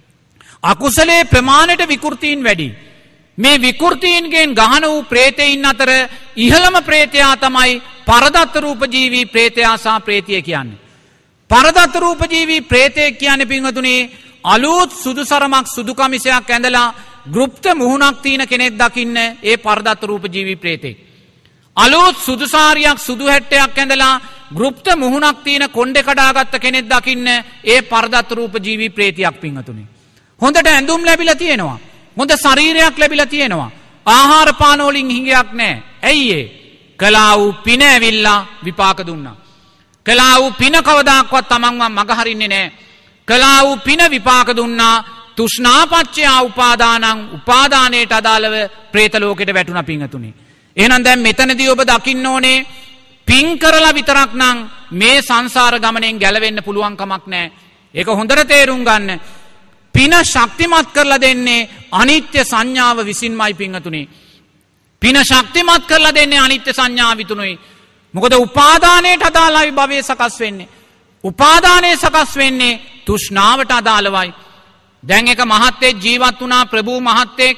අකුසලේ ප්‍රමාණයට විකෘතීන් වැඩි. මේ විකෘතීන්ගෙන් ගහන වූ ප්‍රේතයින් අතර ඉහළම ප්‍රේතයා තමයි පරදත්ත රූප ජීවී ප්‍රේතයා සහ ප්‍රේතිය කියන්නේ. පරදත්ත රූප ජීවී ප්‍රේතෙක් කියන්නේ පින්වතුනි අලුත් සුදු සරමක් සුදු කමිසයක් ඇඳලා ගෘප්ත මුහුණක් තියෙන කෙනෙක් දකින්න ඒ පරදත්ත රූප ජීවී ප්‍රේතෙක්. අලුත් සුදු සාරියක් සුදු හැට්ටයක් ඇඳලා ගෘප්ත මුහුණක් තියෙන කොණ්ඩේ කඩාගත්ත කෙනෙක් දකින්න ඒ පරදත්ත රූප ජීවී ප්‍රේතියක් පින්වතුනි. හොඳට ඇඳුම් ලැබිලා තියෙනවා. හොඳ ශරීරයක් ලැබිලා තියෙනවා. ආහාර පාන වලින් හිඟයක් නැහැ. ඇයි ඒ? කළා වූ පින ඇවිල්ලා විපාක දුන්නා. කළා වූ පින කවදාක්වත් තමන්ව මග හරින්නේ නැහැ. කළා වූ පින විපාක දුන්නා. තෘෂ්ණාපච්චය උපාදානං උපාදානයට අදාළව പ്രേත ලෝකෙට වැටුණා පින්තුනි. එහෙනම් දැන් මෙතනදී ඔබ දකින්න ඕනේ පින් කරලා විතරක් නම් මේ සංසාර ගමනෙන් ගැලවෙන්න පුළුවන් කමක් නැහැ. ඒක හොඳට තේරුම් ගන්න. පින ශක්තිමත් කරලා දෙන්නේ අනිත්‍ය සංඥාව විසින්මයි පින්තුනි. පින ශක්තිමත් කරලා දෙන්නේ අනිත්‍ය සංඥාව විතුනුයි. මොකද උපාදානයට අදාළයි භවය සකස් වෙන්නේ. උපාදානයේ සකස් වෙන්නේ තෘෂ්ණාවට අදාළවයි. දැන් එක මහත්තයෙක් ජීවත් වුණා ප්‍රභූ මහත්තයෙක්.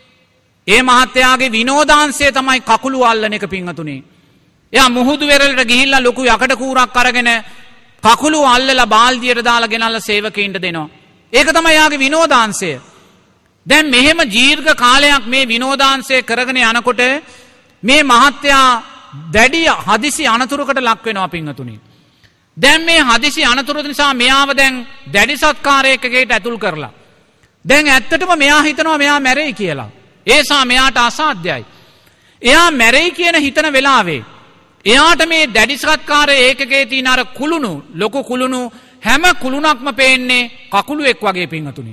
ඒ මහත්තයාගේ විනෝදාංශය තමයි කකුළු අල්ලන එක පින්වතුනි. එයා මුහුදු වෙරළට ගිහිල්ලා ලොකු යකඩ කූරක් අරගෙන කකුළු අල්ලලා බාල්දියට දාලා ගෙනල්ලා සේවකයින්ට දෙනවා. ඒක තමයි යාගේ විනෝදාංශය. දැන් මෙහෙම දීර්ඝ කාලයක් මේ විනෝදාංශය කරගෙන යනකොට මේ මහත්තයා දැඩි හදිසි අනතුරකට ලක් වෙනවා පින්වතුනි. දැන් මේ හදිසි අනතුර නිසා මෙයාව දැන් දැඩි සත්කාරයකකට ඇතුල් කරලා. දැන් ඇත්තටම මෙයා හිතනවා මෙයා මැරෙයි කියලා. ඒසා මෙයාට අසාධ්‍යයි. එයා මැරෙයි කියන හිතන වෙලාවේ එයාට මේ දැඩි සත්කාර ඒකකයේ තියෙන අර කුළුණු ලොකු කුළුණු හැම කුළුණක්ම පේන්නේ කකුළුෙක් වගේ පින්වතුනි.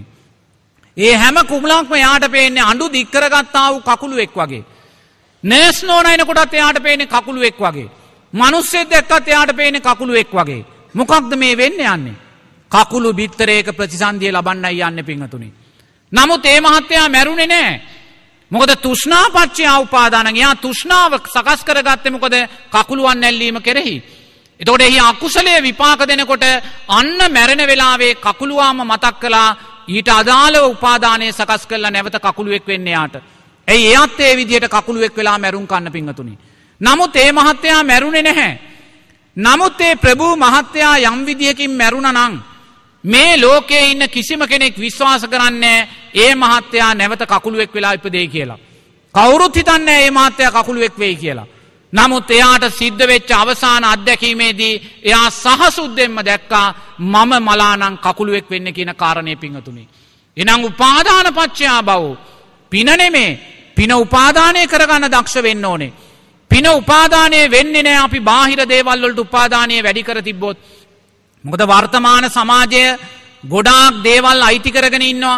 ඒ හැම කුළුණක්ම එයාට පේන්නේ අඬු දික් කරගත්තා වූ කකුළුෙක් වගේ. නර්ස් නෝනා එනකොටත් එයාට පේන්නේ කකුළුෙක් වගේ. මිනිස්සෙක් දැක්කත් එයාට පේන්නේ කකුළුෙක් වගේ. මොකක්ද මේ වෙන්නේ යන්නේ? කකුළු බිත්තරයක ප්‍රතිසන්දිය ලබන්නයි යන්නේ පින්වතුනි. නමුත් ඒ මහත්තයා මැරුණේ නැහැ. මොකද තෘෂ්ණාපච්චය උපාදානං. එයා තෘෂ්ණාව සකස් කරගත්තේ මොකද? කකුළුවන් නැල්ලීම කෙරෙහි. එතකොට එහි අකුසලයේ විපාක දෙනකොට අන්න මැරෙන වෙලාවේ කකුළුවාම මතක් කළා ඊට අදාළව උපාදානය සකස් කරලා නැවත කකුළුවෙක් වෙන්න යාට. ඇයි එයාත් ඒ විදිහට කකුළුවෙක් වෙලා මැරුම් කන්න පින්වතුනි. නමුත් ඒ මහත්තයා මැරුණේ නැහැ. නමුත් ඒ ප්‍රභූ මහත්තයා යම් විදිහකින් මැරුණා නම් මේ ලෝකයේ ඉන්න කිසිම කෙනෙක් විශ්වාස කරන්නේ ඒ මහත්තයා නැවත කකුළුවෙක් වෙලා ඉපදෙයි කියලා. කවුරුත් හිතන්නේ ඒ මහත්තයා කකුළුවෙක් වෙයි කියලා. නමුත් එයාට සිද්ධ වෙච්ච අවසාන අත්දැකීමේදී එයා සහසුද්දෙන්ම දැක්කා මම මලානම් කකුළුවෙක් වෙන්න කියන කාරණේ පිංගතුනි. එනම් උපාදාන පත්‍යා භව. පින නෙමේ. පින උපාදානය කරගන්න දක්ෂ වෙන්න ඕනේ. පින උපාදානය වෙන්නේ නැහැ අපි බාහිර දේවල් වලට උපාදානය වැඩි කර තිබ්බොත්. මොකද වර්තමාන සමාජය ගොඩාක් දේවල් අයිති කරගෙන ඉන්නවා.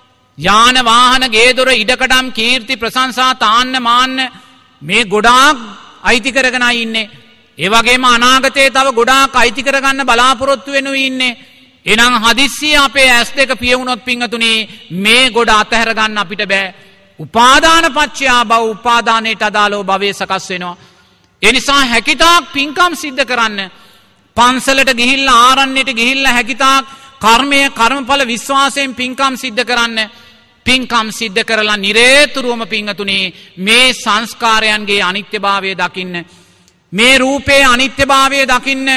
යාන වාහන ගේ දොර ඉඩකඩම් කීර්ති ප්‍රශංසා තාන්න මාන්න මේ ගොඩාක් අයිති කරගෙන ඉන්නේ. ඒ වගේම අනාගතයේ තව ගොඩාක් අයිති කරගන්න බලාපොරොත්තු වෙනු ඉන්නේ. එහෙනම් හදිස්සිය අපේ ඇස් දෙක පිය වුණොත් පිංගතුනි මේ ගොඩ අතහැර ගන්න අපිට බෑ. උපාදාන පත්‍යා භව උපාදානයට අදාළව භවය සකස් වෙනවා. ඒ නිසා හැකිතාක් පින්කම් සිද්ධ කරන්න. පන්සලට ගිහිල්ලා ආරණ්‍යයට ගිහිල්ලා හැකිතාක් කර්මය කර්මඵල විශ්වාසයෙන් පින්කම් සිද්ධ කරන්න. පින්කම් සිද්ධ කරලා නිරේතුරුවම පිංගතුනි මේ සංස්කාරයන්ගේ අනිත්‍යභාවය දකින්න. මේ රූපේ අනිත්‍යභාවය දකින්න.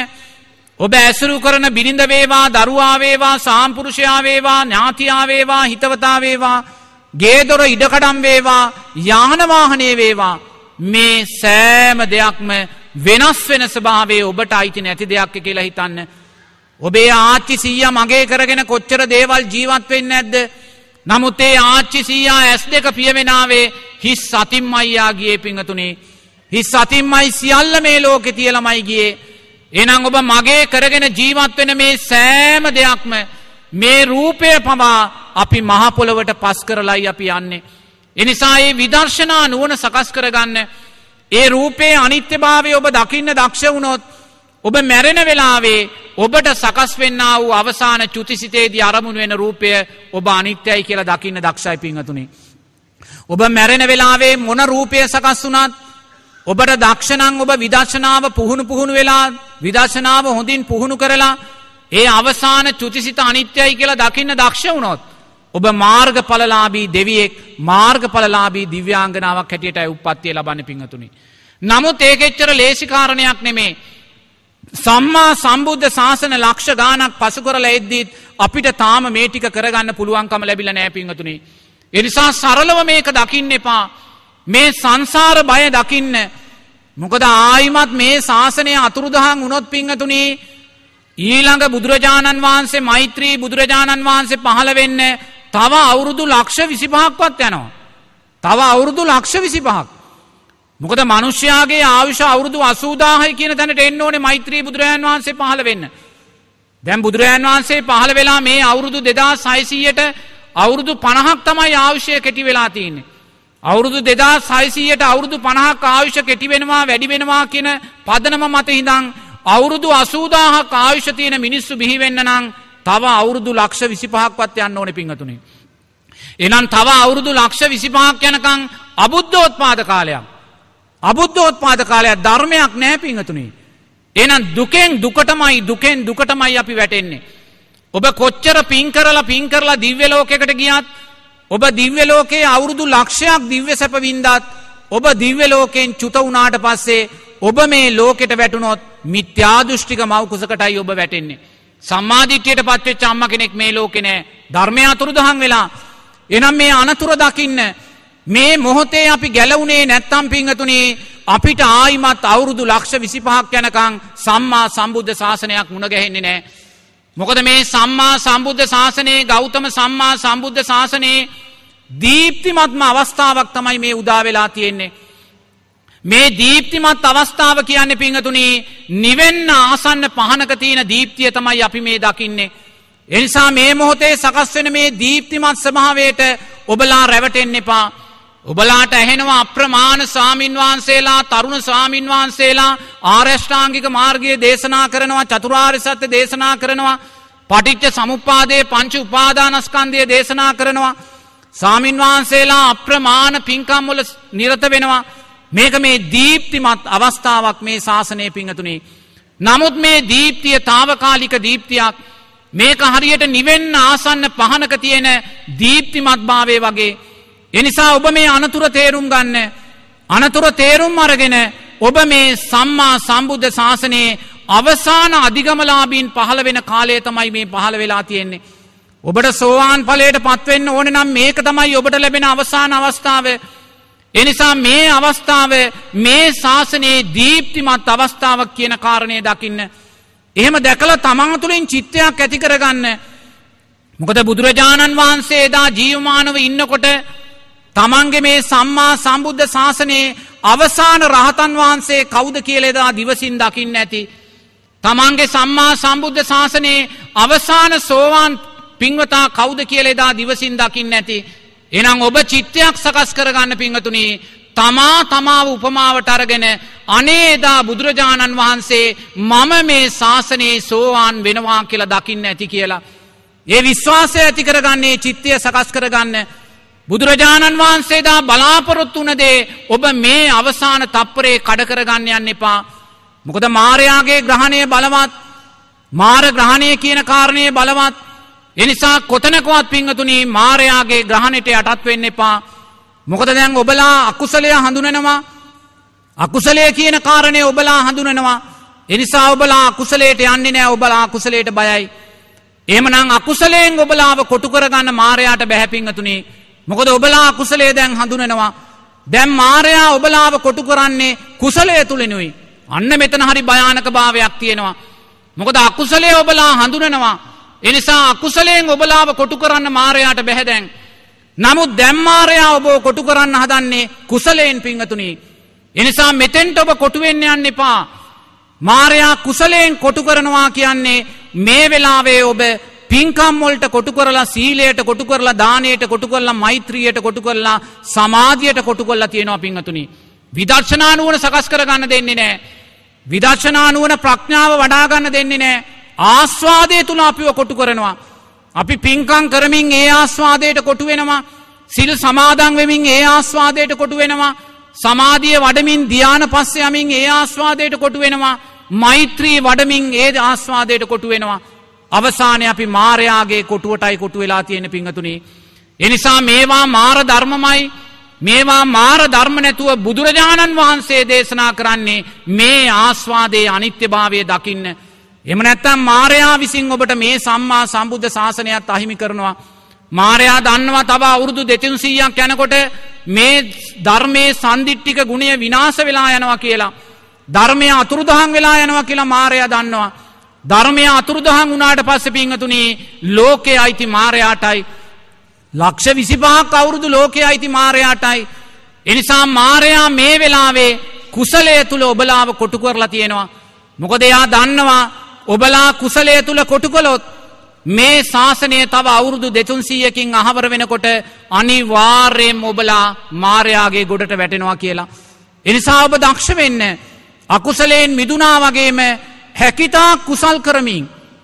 ඔබ ඇසුරු කරන බිරිඳ වේවා දරුවා වේවා සාම්පුරුෂයා වේවා ඥාතියා වේවා හිතවතා වේවා ගේදොර ඉඩකඩම් වේවා යාන වාහනේ වේවා මේ සෑම දෙයක්ම වෙනස් වෙන ස්වභාවයේ ඔබට අයිති නැති දෙයක් කියලා හිතන්න. ඔබේ ආච්චි සීයා මගේ කරගෙන කොච්චර දේවල් ජීවත් වෙන්නේ නැද්ද? නමුත් ඒ ආච්චි සීයා ඇස් දෙක පියවෙනාවේ හිස් අතින්මයි යා ගියේ පිංගතුනි. හිස් අතින්මයි සියල්ල මේ ලෝකේ තියලාමයි ගියේ. එහෙනම් ඔබ මගේ කරගෙන ජීවත් වෙන මේ සෑම දෙයක්ම මේ රූපය පවා අපි මහ පොළවට පස් කරලායි අපි යන්නේ. ඒ නිසා මේ විදර්ශනා නුවණ සකස් කරගන්න. ඒ රූපේ අනිත්‍යභාවය ඔබ දකින්න දක්ෂ වුණොත් ඔබ මැරෙන වෙලාවේ ඔබට සකස් වෙන්නා වූ අවසාන චුතිසිතේදී අරමුණු වෙන රූපය ඔබ අනිත්‍යයි කියලා දකින්න දක්ෂයි පිංගතුනි. ඔබ මැරෙන වෙලාවේ මොන රූපය සකස් වුණත් ඔබට දක්ෂ නම් ඔබ විදර්ශනාව පුහුණු පුහුණු වෙලා විදර්ශනාව හොඳින් පුහුණු කරලා ඒ අවසාන චුතිසිත අනිත්‍යයි කියලා දකින්න දක්ෂ වුණොත් ඔබ මාර්ගඵලලාභී දෙවියෙක් මාර්ගඵලලාභී දිව්‍යාංගනාවක් හැටියටයි උප්පත්තිය ලබන්නේ පිංගතුනි. නමුත් ඒකෙච්චර ලේසි කාරණයක් නෙමේ. සම්මා සම්බුද්ධ ශාසන ලක්ෂ ගානක් පසු කරලා එද්දීත් අපිට තාම මේ ටික කරගන්න පුළුවන්කම ලැබිලා නැහැ පිංගතුනි. ඒ නිසා සරලව මේක දකින්න එපා. මේ සංසාර බය දකින්න. මොකද ආයිමත් මේ ශාසනය අතුරුදහන් වුණොත් පිංගතුනි ඊළඟ බුදුරජාණන් වහන්සේ මෛත්‍රී බුදුරජාණන් වහන්සේ පහළ වෙන්න තව අවුරුදු ලක්ෂ විසිපහක්වත් යනවා. තව අවුරුදු ලක්ෂ විසිපහක්. මොකද මිනිස්යාගේ ආයුෂ අවුරුදු අසූදාහයි කියන තැනට එන්න ඕනේ මෛත්‍රී බුදුරජාණන් වහන්සේ පහළ වෙන්න. දැන් බුදුරජාණන් වහන්සේ පහළ වෙලා මේ අවුරුදු දෙදාස් හයසීයට අවුරුදු පනහක් තමයි ආයුෂය කෙටි වෙලා තියෙන්නේ. අවුරුදු දෙදාස් හයසීයට අවුරුදු පනහක් ආයුෂ කෙටි වෙනවා වැඩි වෙනවා කියන පදනම මත ඉඳන් අවුරුදු අසූදාහක් ආයුෂ තියෙන මිනිස්සු බිහි වෙන්න නම් තව අවුරුදු ලක්ෂ විසිපහක්වත් යන්න ඕනේ පිංගතුනි. එහෙනම් තව අවුරුදු ලක්ෂ විසිපහක් යනකම් අබුද්ධෝත්පාද කාලයක්. අබුද්ධෝත්පාද කාලයක් ධර්මයක් නැහැ පිංගතුනි. එහෙනම් දුකෙන් දුකටමයි දුකෙන් දුකටමයි අපි වැටෙන්නේ. ඔබ කොච්චර පින් කරලා පින් කරලා දිව්‍ය ලෝකයකට ගියත් ඔබ දිව්‍ය ලෝකයේ අවුරුදු ලක්ෂයක් දිව්‍ය සැප වින්දාත් ඔබ දිව්‍ය ලෝකයෙන් චුත වුණාට පස්සේ ඔබ මේ ලෝකෙට වැටුණොත් මිත්‍යා දෘෂ්ටික මව් කුසකටයි ඔබ වැටෙන්නේ. සම්මාදිට්ඨියට පත්වෙච්ච අම්මා කෙනෙක් මේ ලෝකේ නැහැ. ධර්මය අතුරුදහන් වෙලා. එහෙනම් මේ අනතුර දකින්න මේ මොහොතේ අපි ගැලවුණේ නැත්තම් පිංගතුනි අපිට ආයිමත් අවුරුදු ලක්ෂ විසිපහක් යනකම් සම්මා සම්බුද්ධ ශාසනයක් මුණ ගැහෙන්නේ නැහැ. මොකද මේ සම්මා සම්බුද්ධ ශාසනයේ ගෞතම සම්මා සම්බුද්ධ ශාසනයේ දීප්තිමත්ම අවස්ථාවක් තමයි මේ උදා වෙලා තියෙන්නේ. මේ දීප්තිමත් අවස්ථාව කියන්නේ පිංගතුනි නිවෙන්න ආසන්න පහනක තියෙන දීප්තිය තමයි අපි මේ දකින්නේ. ඒ නිසා මේ මොහොතේ සකස් වෙන මේ දීප්තිමත් ස්වභාවයට ඔබලා රැවටෙන්න එපා. ඔබලාට ඇහෙනවා අප්‍රමාණ ස්වාමින් වහන්සේලා තරුණ ස්වාමින් වහන්සේලා ආරෂ්ඨාංගික මාර්ගයේ දේශනා කරනවා චතුරාර්ය සත්‍ය දේශනා කරනවා පටිච්ච සමුප්පාදයේ පංච උපාදානස්කන්ධය දේශනා කරනවා ස්වාමින් වහන්සේලා අප්‍රමාණ පින්කම් වල නිරත වෙනවා. මේක මේ දීප්තිමත් අවස්ථාවක් මේ ශාසනයේ පිංගතුනි. නමුත් මේ දීප්තිය తాවකාලික දීප්තියක්. මේක හරියට නිවෙන්න ආසන්න පහනක තියෙන දීප්තිමත් භාවයේ වගේ. එනිසා ඔබ මේ අනතුර තේරුම් ගන්න. අනතුර තේරුම් අරගෙන ඔබ මේ සම්මා සම්බුද්ධ ශාසනයේ අවසාන අධිගමලාභීන් පහළ වෙන කාලය තමයි මේ පහළ වෙලා තියෙන්නේ. ඔබට සෝවාන් ඵලයට පත්වෙන්න ඕනේ නම් මේක තමයි ඔබට ලැබෙන අවසාන අවස්ථාව. එනිසා මේ අවස්ථාව මේ ශාසනයේ දීප්තිමත් අවස්ථාවක් කියන කාරණය දකින්න. එහෙම දැකලා තමන් තුළින් චිත්තයක් ඇති කරගන්න. මොකද බුදුරජාණන් වහන්සේ එදා ජීවමානව ඉන්නකොට තමන්ගේ මේ සම්මා සම්බුද්ධ ශාසනයේ අවසාන රහතන් වහන්සේ කවුද කියලා එදා දිවසින් දකින්න ඇති. තමන්ගේ සම්මා සම්බුද්ධ ශාසනයේ අවසාන සෝවාන් පින්වතා කවුද කියලා එදා දිවසින් දකින්න ඇති. එහෙනම් ඔබ චිත්තයක් සකස් කරගන්න පින්වතුනි. තමා තමාව උපමාවට අරගෙන අනේ එදා බුදුරජාණන් වහන්සේ මම මේ ශාසනයේ සෝවාන් වෙනවා කියලා දකින්න ඇති කියලා. ඒ විශ්වාසය ඇති කරගන්නේ චිත්තය සකස් කරගන්න. බුදුරජාණන් වහන්සේ දා බලාපොරොත්තු වුණ දේ ඔබ මේ අවසාන තප්පරේ කඩ කරගන්න යන්න එපා. මොකද මාරයාගේ ග්‍රහණය බලවත්. මාර ග්‍රහණය කියන කාරණය බලවත්. එනිසා කොතනකවත් පින්වතුනි මාරයාගේ ග්‍රහණයට යටත් වෙන්න එපා. මොකද දැන් ඔබලා අකුසලය හඳුනනවා. අකුසලය කියන කාරණය ඔබලා හඳුනනවා. එනිසා ඔබලා අකුසලයට යන්නේ නැහැ. ඔබලා අකුසලයට බයයි. එහෙමනම් අකුසලයෙන් ඔබලාව කොටු කරගන්න මාරයාට බැහැ පින්වතුනි. මොකද ඔබලා අකුසලයේ දැන් හඳුනනවා. දැන් මාරයා ඔබලාව කොටු කරන්නේ කුසලයේ තුලිනුයි. අන්න මෙතන හරි භයානක භාවයක් තියෙනවා. මොකද අකුසලයේ ඔබලා හඳුනනවා. ඒ නිසා අකුසලයෙන් ඔබලාව කොටු කරන්න මාරයාට බැහැ දැන්. නමුත් දැන් මාරයා ඔබව කොටු කරන්න හදන්නේ කුසලයෙන් පින්වතුනි. ඒ නිසා මෙතෙන්ට ඔබ කොටු වෙන්න යන්න එපා. මාරයා කුසලයෙන් කොටු කරනවා කියන්නේ මේ වෙලාවේ ඔබ පින්කම් වලට කොටු කරලා සීලයට කොටු කරලා දානයට කොටු කරලා මෛත්‍රියට කොටු කරලා සමාධියට කොටු කරලා තියෙනවා පින්වතුනි. විදර්ශනා නුවණ සකස් කරගන්න දෙන්නේ නැහැ. විදර්ශනා නුවණ ප්‍රඥාව වඩා ගන්න දෙන්නේ නැහැ. ආස්වාදයේ තුල අපිව කොටු කරනවා. අපි පින්කම් කරමින් ඒ ආස්වාදයට කොටු වෙනවා. සිල් සමාදන් වෙමින් ඒ ආස්වාදයට කොටු වෙනවා. සමාධිය වඩමින් ධ්‍යාන පස්සේ යමින් ඒ ආස්වාදයට කොටු වෙනවා. මෛත්‍රී වඩමින් ඒ ආස්වාදයට කොටු වෙනවා. අවසානයේ අපි මායාගේ කොටුවටයි කොටු වෙලා තියෙන පිංගතුනි. ඒ නිසා මේවා මාර ධර්මමයි. මේවා මාර ධර්ම නැතුව බුදුරජාණන් වහන්සේ දේශනා කරන්නේ මේ ආස්වාදයේ අනිත්‍යභාවය දකින්න. එහෙම නැත්නම් මාරයා විසින් ඔබට මේ සම්මා සම්බුද්ධ ශාසනයත් අහිමි කරනවා. මාරයා දන්නවා තව අවුරුදු දෙතුන්සීයක් යනකොට මේ ධර්මයේ සම්දිට්ඨික ගුණය විනාශ වෙලා යනවා කියලා. ධර්මය අතුරුදහන් වෙලා යනවා කියලා මාරයා දන්නවා. ධර්මය අතුරුදහන් වුණාට පස්සේ පින්වතුනි ලෝකේ අයිති මාරයාටයි. ලක්ෂ විසිපහක් අවුරුදු ලෝකේ අයිති මාරයාටයි. ඒ නිසා මාරයා මේ වෙලාවේ කුසලයේ තුල ඔබලාව කොටු කරලා තියෙනවා. මොකද එයා දන්නවා ඔබලා කුසලයේ තුල කොටු කළොත් මේ ශාසනය තව අවුරුදු දෙතුන්සීයකින් අහවර වෙනකොට අනිවාර්යයෙන්ම ඔබලා මාරයාගේ ගොඩට වැටෙනවා කියලා. ඒ නිසා ඔබ දක්ෂ වෙන්න. අකුසලයෙන් මිදුණා වගේම හැකිතා කුසල් කරමින්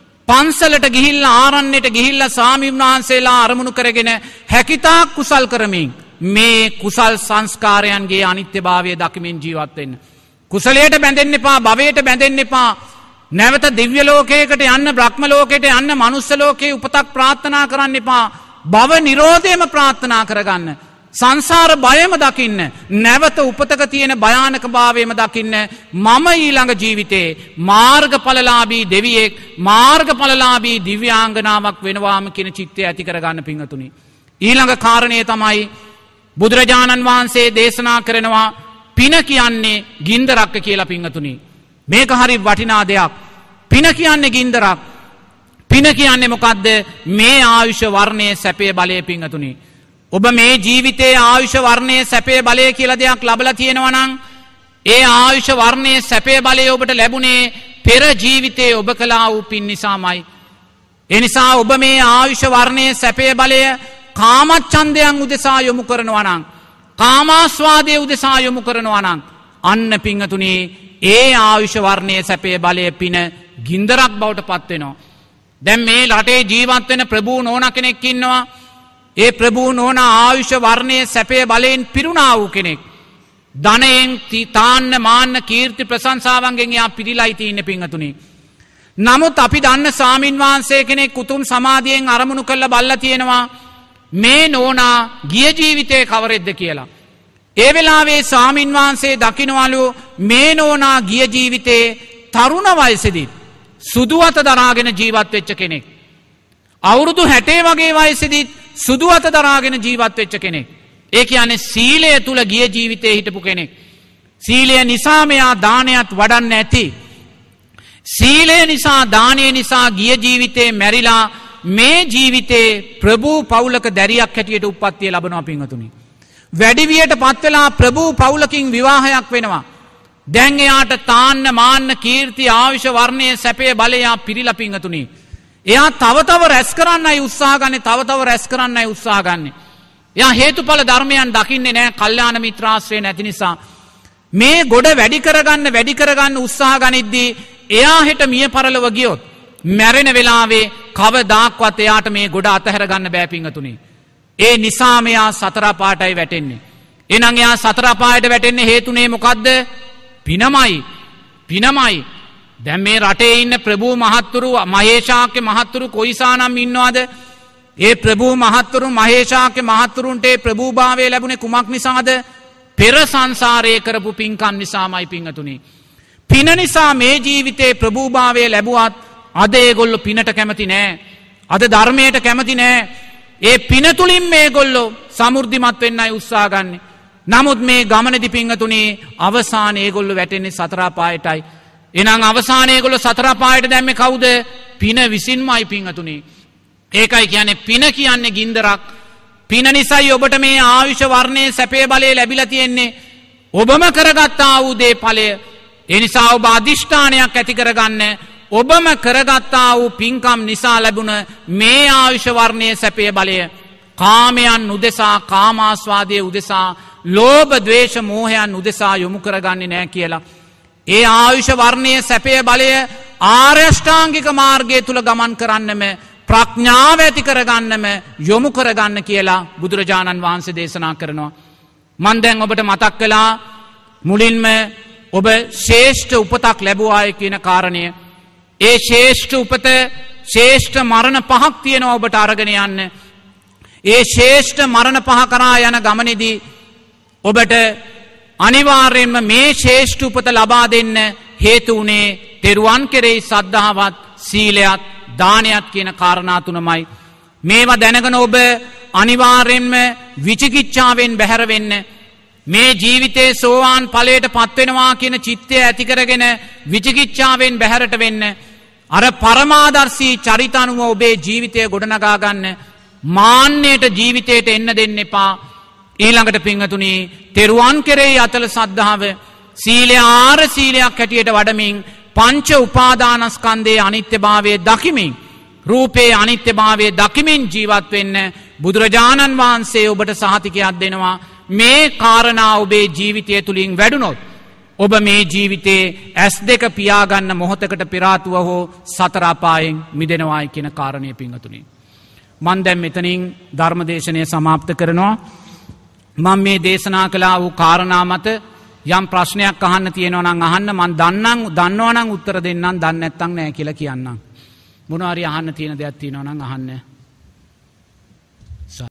පන්සලට ගිහිල්ලා ආරණ්‍යයට ගිහිල්ලා ස්වාමීන් වහන්සේලා අරමුණු කරගෙන හැකිතා කුසල් කරමින් මේ කුසල් සංස්කාරයන්ගේ අනිත්‍යභාවය දකිමින් ජීවත් වෙන්න. කුසලයට බැඳෙන්න එපා, භවයට බැඳෙන්න එපා. නැවත දිව්‍ය ලෝකයකට යන්න, බ්‍රහ්ම ලෝකයට යන්න, මනුස්ස ලෝකේ උපතක් ප්‍රාර්ථනා කරන්න එපා. භව නිරෝධයම ප්‍රාර්ථනා කරගන්න. සංසාර බයම දකින්න. නැවත උපතක තියෙන භයානක භාවයම දකින්න. මම ඊළඟ ජීවිතේ මාර්ගඵලලාභී දෙවියෙක්, මාර්ගඵලලාභී දිව්‍යාංගනාවක් වෙනවාම කියන චිත්තය ඇති කරගන්න පිංගතුනි. ඊළඟ කාරණය තමයි බුදුරජාණන් වහන්සේ දේශනා කරනවා පින කියන්නේ ගින්දරක් කියලා පිංගතුනි. මේක හරි වටිනා දෙයක්. පින කියන්නේ ගින්දරක්. පින කියන්නේ මොකද්ද? මේ ආයුෂ වර්ණයේ සැපේ බලය පිංගතුනි. ඔබ මේ ජීවිතයේ ආයුෂ වර්ණයේ සැපේ බලය කියලා දෙයක් ලැබලා තියෙනවා නම් ඒ ආයුෂ වර්ණයේ සැපේ බලය ඔබට ලැබුණේ පෙර ජීවිතයේ ඔබ කළා වූ පින් නිසාමයි. ඒ නිසා ඔබ මේ ආයුෂ වර්ණයේ සැපේ බලය කාමච්ඡන්දයන් උදෙසා යොමු කරනවා නම්, කාමාස්වාදයේ උදෙසා යොමු කරනවා නම් අන්න පිංගතුනි ඒ ආයුෂ වර්ණයේ සැපේ බලය පින ගින්දරක් බවට පත් වෙනවා. දැන් මේ රටේ ජීවත් වෙන ප්‍රභූ නෝනා කෙනෙක් ඉන්නවා. ඒ ප්‍රභූ නෝනා ආයුෂ වර්ණයේ සැපේ බලයෙන් පිරුණා වූ කෙනෙක්. ධනයෙන් තාන්න මාන්න කීර්ති ප්‍රශංසාවන්ගෙන් එයා පිරීලායි තියෙන්නේ පිංගතුනි. නමුත් අපි දන්න ස්වාමින් වහන්සේ කෙනෙක් උතුම් සමාධියෙන් අරමුණු කරලා බල්ලා තියෙනවා මේ නෝනා ගිය ජීවිතේ කවරෙද්ද කියලා. ඒ වෙලාවේ ස්වාමින් වහන්සේ දකින්නවලු මේ නෝනා ගිය ජීවිතේ තරුණ වයසේදී සුදු අත දරාගෙන ජීවත් වෙච්ච කෙනෙක්. අවුරුදු හැටේ වගේ වයසේදී සුදු අත දරාගෙන ජීවත් වෙච්ච කෙනෙක්. ඒ කියන්නේ සීලය තුල ගිය ජීවිතේ හිටපු කෙනෙක්. සීලය නිසා මෙයා දානයත් වඩන්න ඇති. සීලය නිසා දානය නිසා ගිය ජීවිතේ මැරිලා මේ ජීවිතේ ප්‍රභූ පවුලක දැරියක් හැටියට උප්පත්තිය ලබනවා පින්වතුනි. වැඩිවියට පත් වෙලා ප්‍රභූ පවුලකින් විවාහයක් වෙනවා. දැන් එයාට තාන්න මාන්න කීර්ති ආයුෂ වර්ණයේ සැපේ බලය පිරීලා පින්වතුනි. එයා තව තව රැස් කරන්නයි උත්සාහ ගන්නේ, තව තව රැස් කරන්නයි උත්සාහ ගන්නේ. එයා හේතුඵල ධර්මයන් දකින්නේ නැහැ, කල්යාණ මිත්‍රාශ්‍රය නැති නිසා. මේ ගොඩ වැඩි කරගන්න වැඩි කරගන්න උත්සාහ ගනිද්දී එයා හෙට මිය පරලොව ගියොත් මැරෙන වෙලාවේ කවදාක්වත් එයාට මේ ගොඩ අතහැර ගන්න බෑ පින්වතුනි. ඒ නිසා මෙයා සතර පාටයි වැටෙන්නේ. එහෙනම් එයා සතර පායට වැටෙන්නේ හේතුනේ මොකද්ද? පිනමයි. පිනමයි. දැන් මේ රටේ ඉන්න ප්‍රභූ මහත්තුරු මහේශාක්‍ය මහත්තුරු කොයිසානම් ඉන්නවද? ඒ ප්‍රභූ මහත්තුරු මහේශාක්‍ය මහත්තුරුන්ට ඒ ප්‍රභූභාවය ලැබුණේ කුමක් නිසාද? පෙර සංසාරයේ කරපු පින්කම් නිසාමයි පින්වතුනි. පින නිසා මේ ජීවිතේ ප්‍රභූභාවය ලැබුවත් අද ඒගොල්ලෝ පිනට කැමති නෑ. අද ධර්මයට කැමති නෑ. ඒ පින තුලින් මේගොල්ලෝ සමෘද්ධිමත් වෙන්නයි උත්සාහ ගන්නේ. නමුත් මේ ගමනේදී පින්වතුනි අවසානයේ ඒගොල්ලෝ වැටෙන්නේ සතර පායටයි. එහෙනම් අවසානයේ ඒගොල්ලෝ සතර පායට දැම්මේ කවුද? පින විසින්මයි පින්වතුනි. ඒකයි කියන්නේ පින කියන්නේ ගින්දරක්. පින නිසායි ඔබට මේ ආයුෂ වර්ණයේ සැපේ බලය ලැබිලා තියෙන්නේ. ඔබම කරගත්තා වූ දේ ඵලය. ඒ නිසා ඔබ අදිෂ්ඨානයක් ඇති කරගන්න. ඔබම කරගත්තා වූ පින්කම් නිසා ලැබුණ මේ ආයුෂ වර්ණයේ සැපේ බලය කාමයන් උදෙසා, කාමාස්වාදයේ උදෙසා, ලෝභ ද්වේෂ මෝහයන් උදෙසා යොමු කරගන්නේ නැහැ කියලා. ඒ ආයුෂ වර්ණයේ සැපේ බලය ආර්ය අෂ්ටාංගික මාර්ගය තුල ගමන් කරන්නම, ප්‍රඥාව ඇති කරගන්නම යොමු කරගන්න කියලා බුදුරජාණන් වහන්සේ දේශනා කරනවා. මම දැන් ඔබට මතක් කළා මුලින්ම ඔබ ශ්‍රේෂ්ඨ උපතක් ලැබුවායි කියන කාරණය. ඒ ශ්‍රේෂ්ඨ උපත ශ්‍රේෂ්ඨ මරණ පහක් තියෙනවා ඔබට අරගෙන යන්න. ඒ ශ්‍රේෂ්ඨ මරණ පහ කරා යන ගමනේදී ඔබට අනිවාර්යයෙන්ම මේ ශ්‍රේෂ්ඨ උපත ලබා දෙන්න හේතු වුණේ තෙරුවන් කෙරෙහි සද්ධාවත්, සීලයත්, දානයත් කියන කාරණා තුනමයි. මේවා දැනගෙන ඔබ අනිවාර්යයෙන්ම විචිකිච්ඡාවෙන් බැහැර වෙන්න. මේ ජීවිතේ සෝවාන් ඵලයට පත් වෙනවා කියන චිත්තය ඇති කරගෙන විචිකිච්ඡාවෙන් බැහැරට වෙන්න. අර පරමාදර්ශී චරිත අනුව ඔබේ ජීවිතය ගොඩනගා ගන්න. මාන්නයට ජීවිතයට එන්න දෙන්න එපා. ඊළඟට පින්වතුනි තෙරුවන් කෙරෙහි අතල සද්ධාව, සීලය ආර සීලයක් හැටියට වඩමින් පංච උපාදානස්කන්ධයේ අනිත්‍යභාවය දකිමින්, රූපේ අනිත්‍යභාවය දකිමින් ජීවත් වෙන්න බුදුරජාණන් වහන්සේ ඔබට සහතිකයක් දෙනවා. මේ කාරණා ඔබේ ජීවිතය තුලින් වැඩුණොත් ඔබ මේ ජීවිතේ ඇස් දෙක පියාගන්න මොහොතකට පෙර ආතුව හෝ සතර අපායෙන් මිදෙනවායි කියන කාරණය පින්වතුනි. මම දැන් මෙතනින් ධර්මදේශනය સમાપ્ત කරනවා. මම මේ දේශනා කළා වූ කාරණා මත යම් ප්‍රශ්නයක් අහන්න තියෙනවා නම් අහන්න. මම දන්නම් දන්නවා නම් උත්තර දෙන්නම්, දන්නේ නැත්නම් නෑ කියලා කියන්නම්. මොනවා හරි අහන්න තියෙන දෙයක් තියෙනවා නම් අහන්න.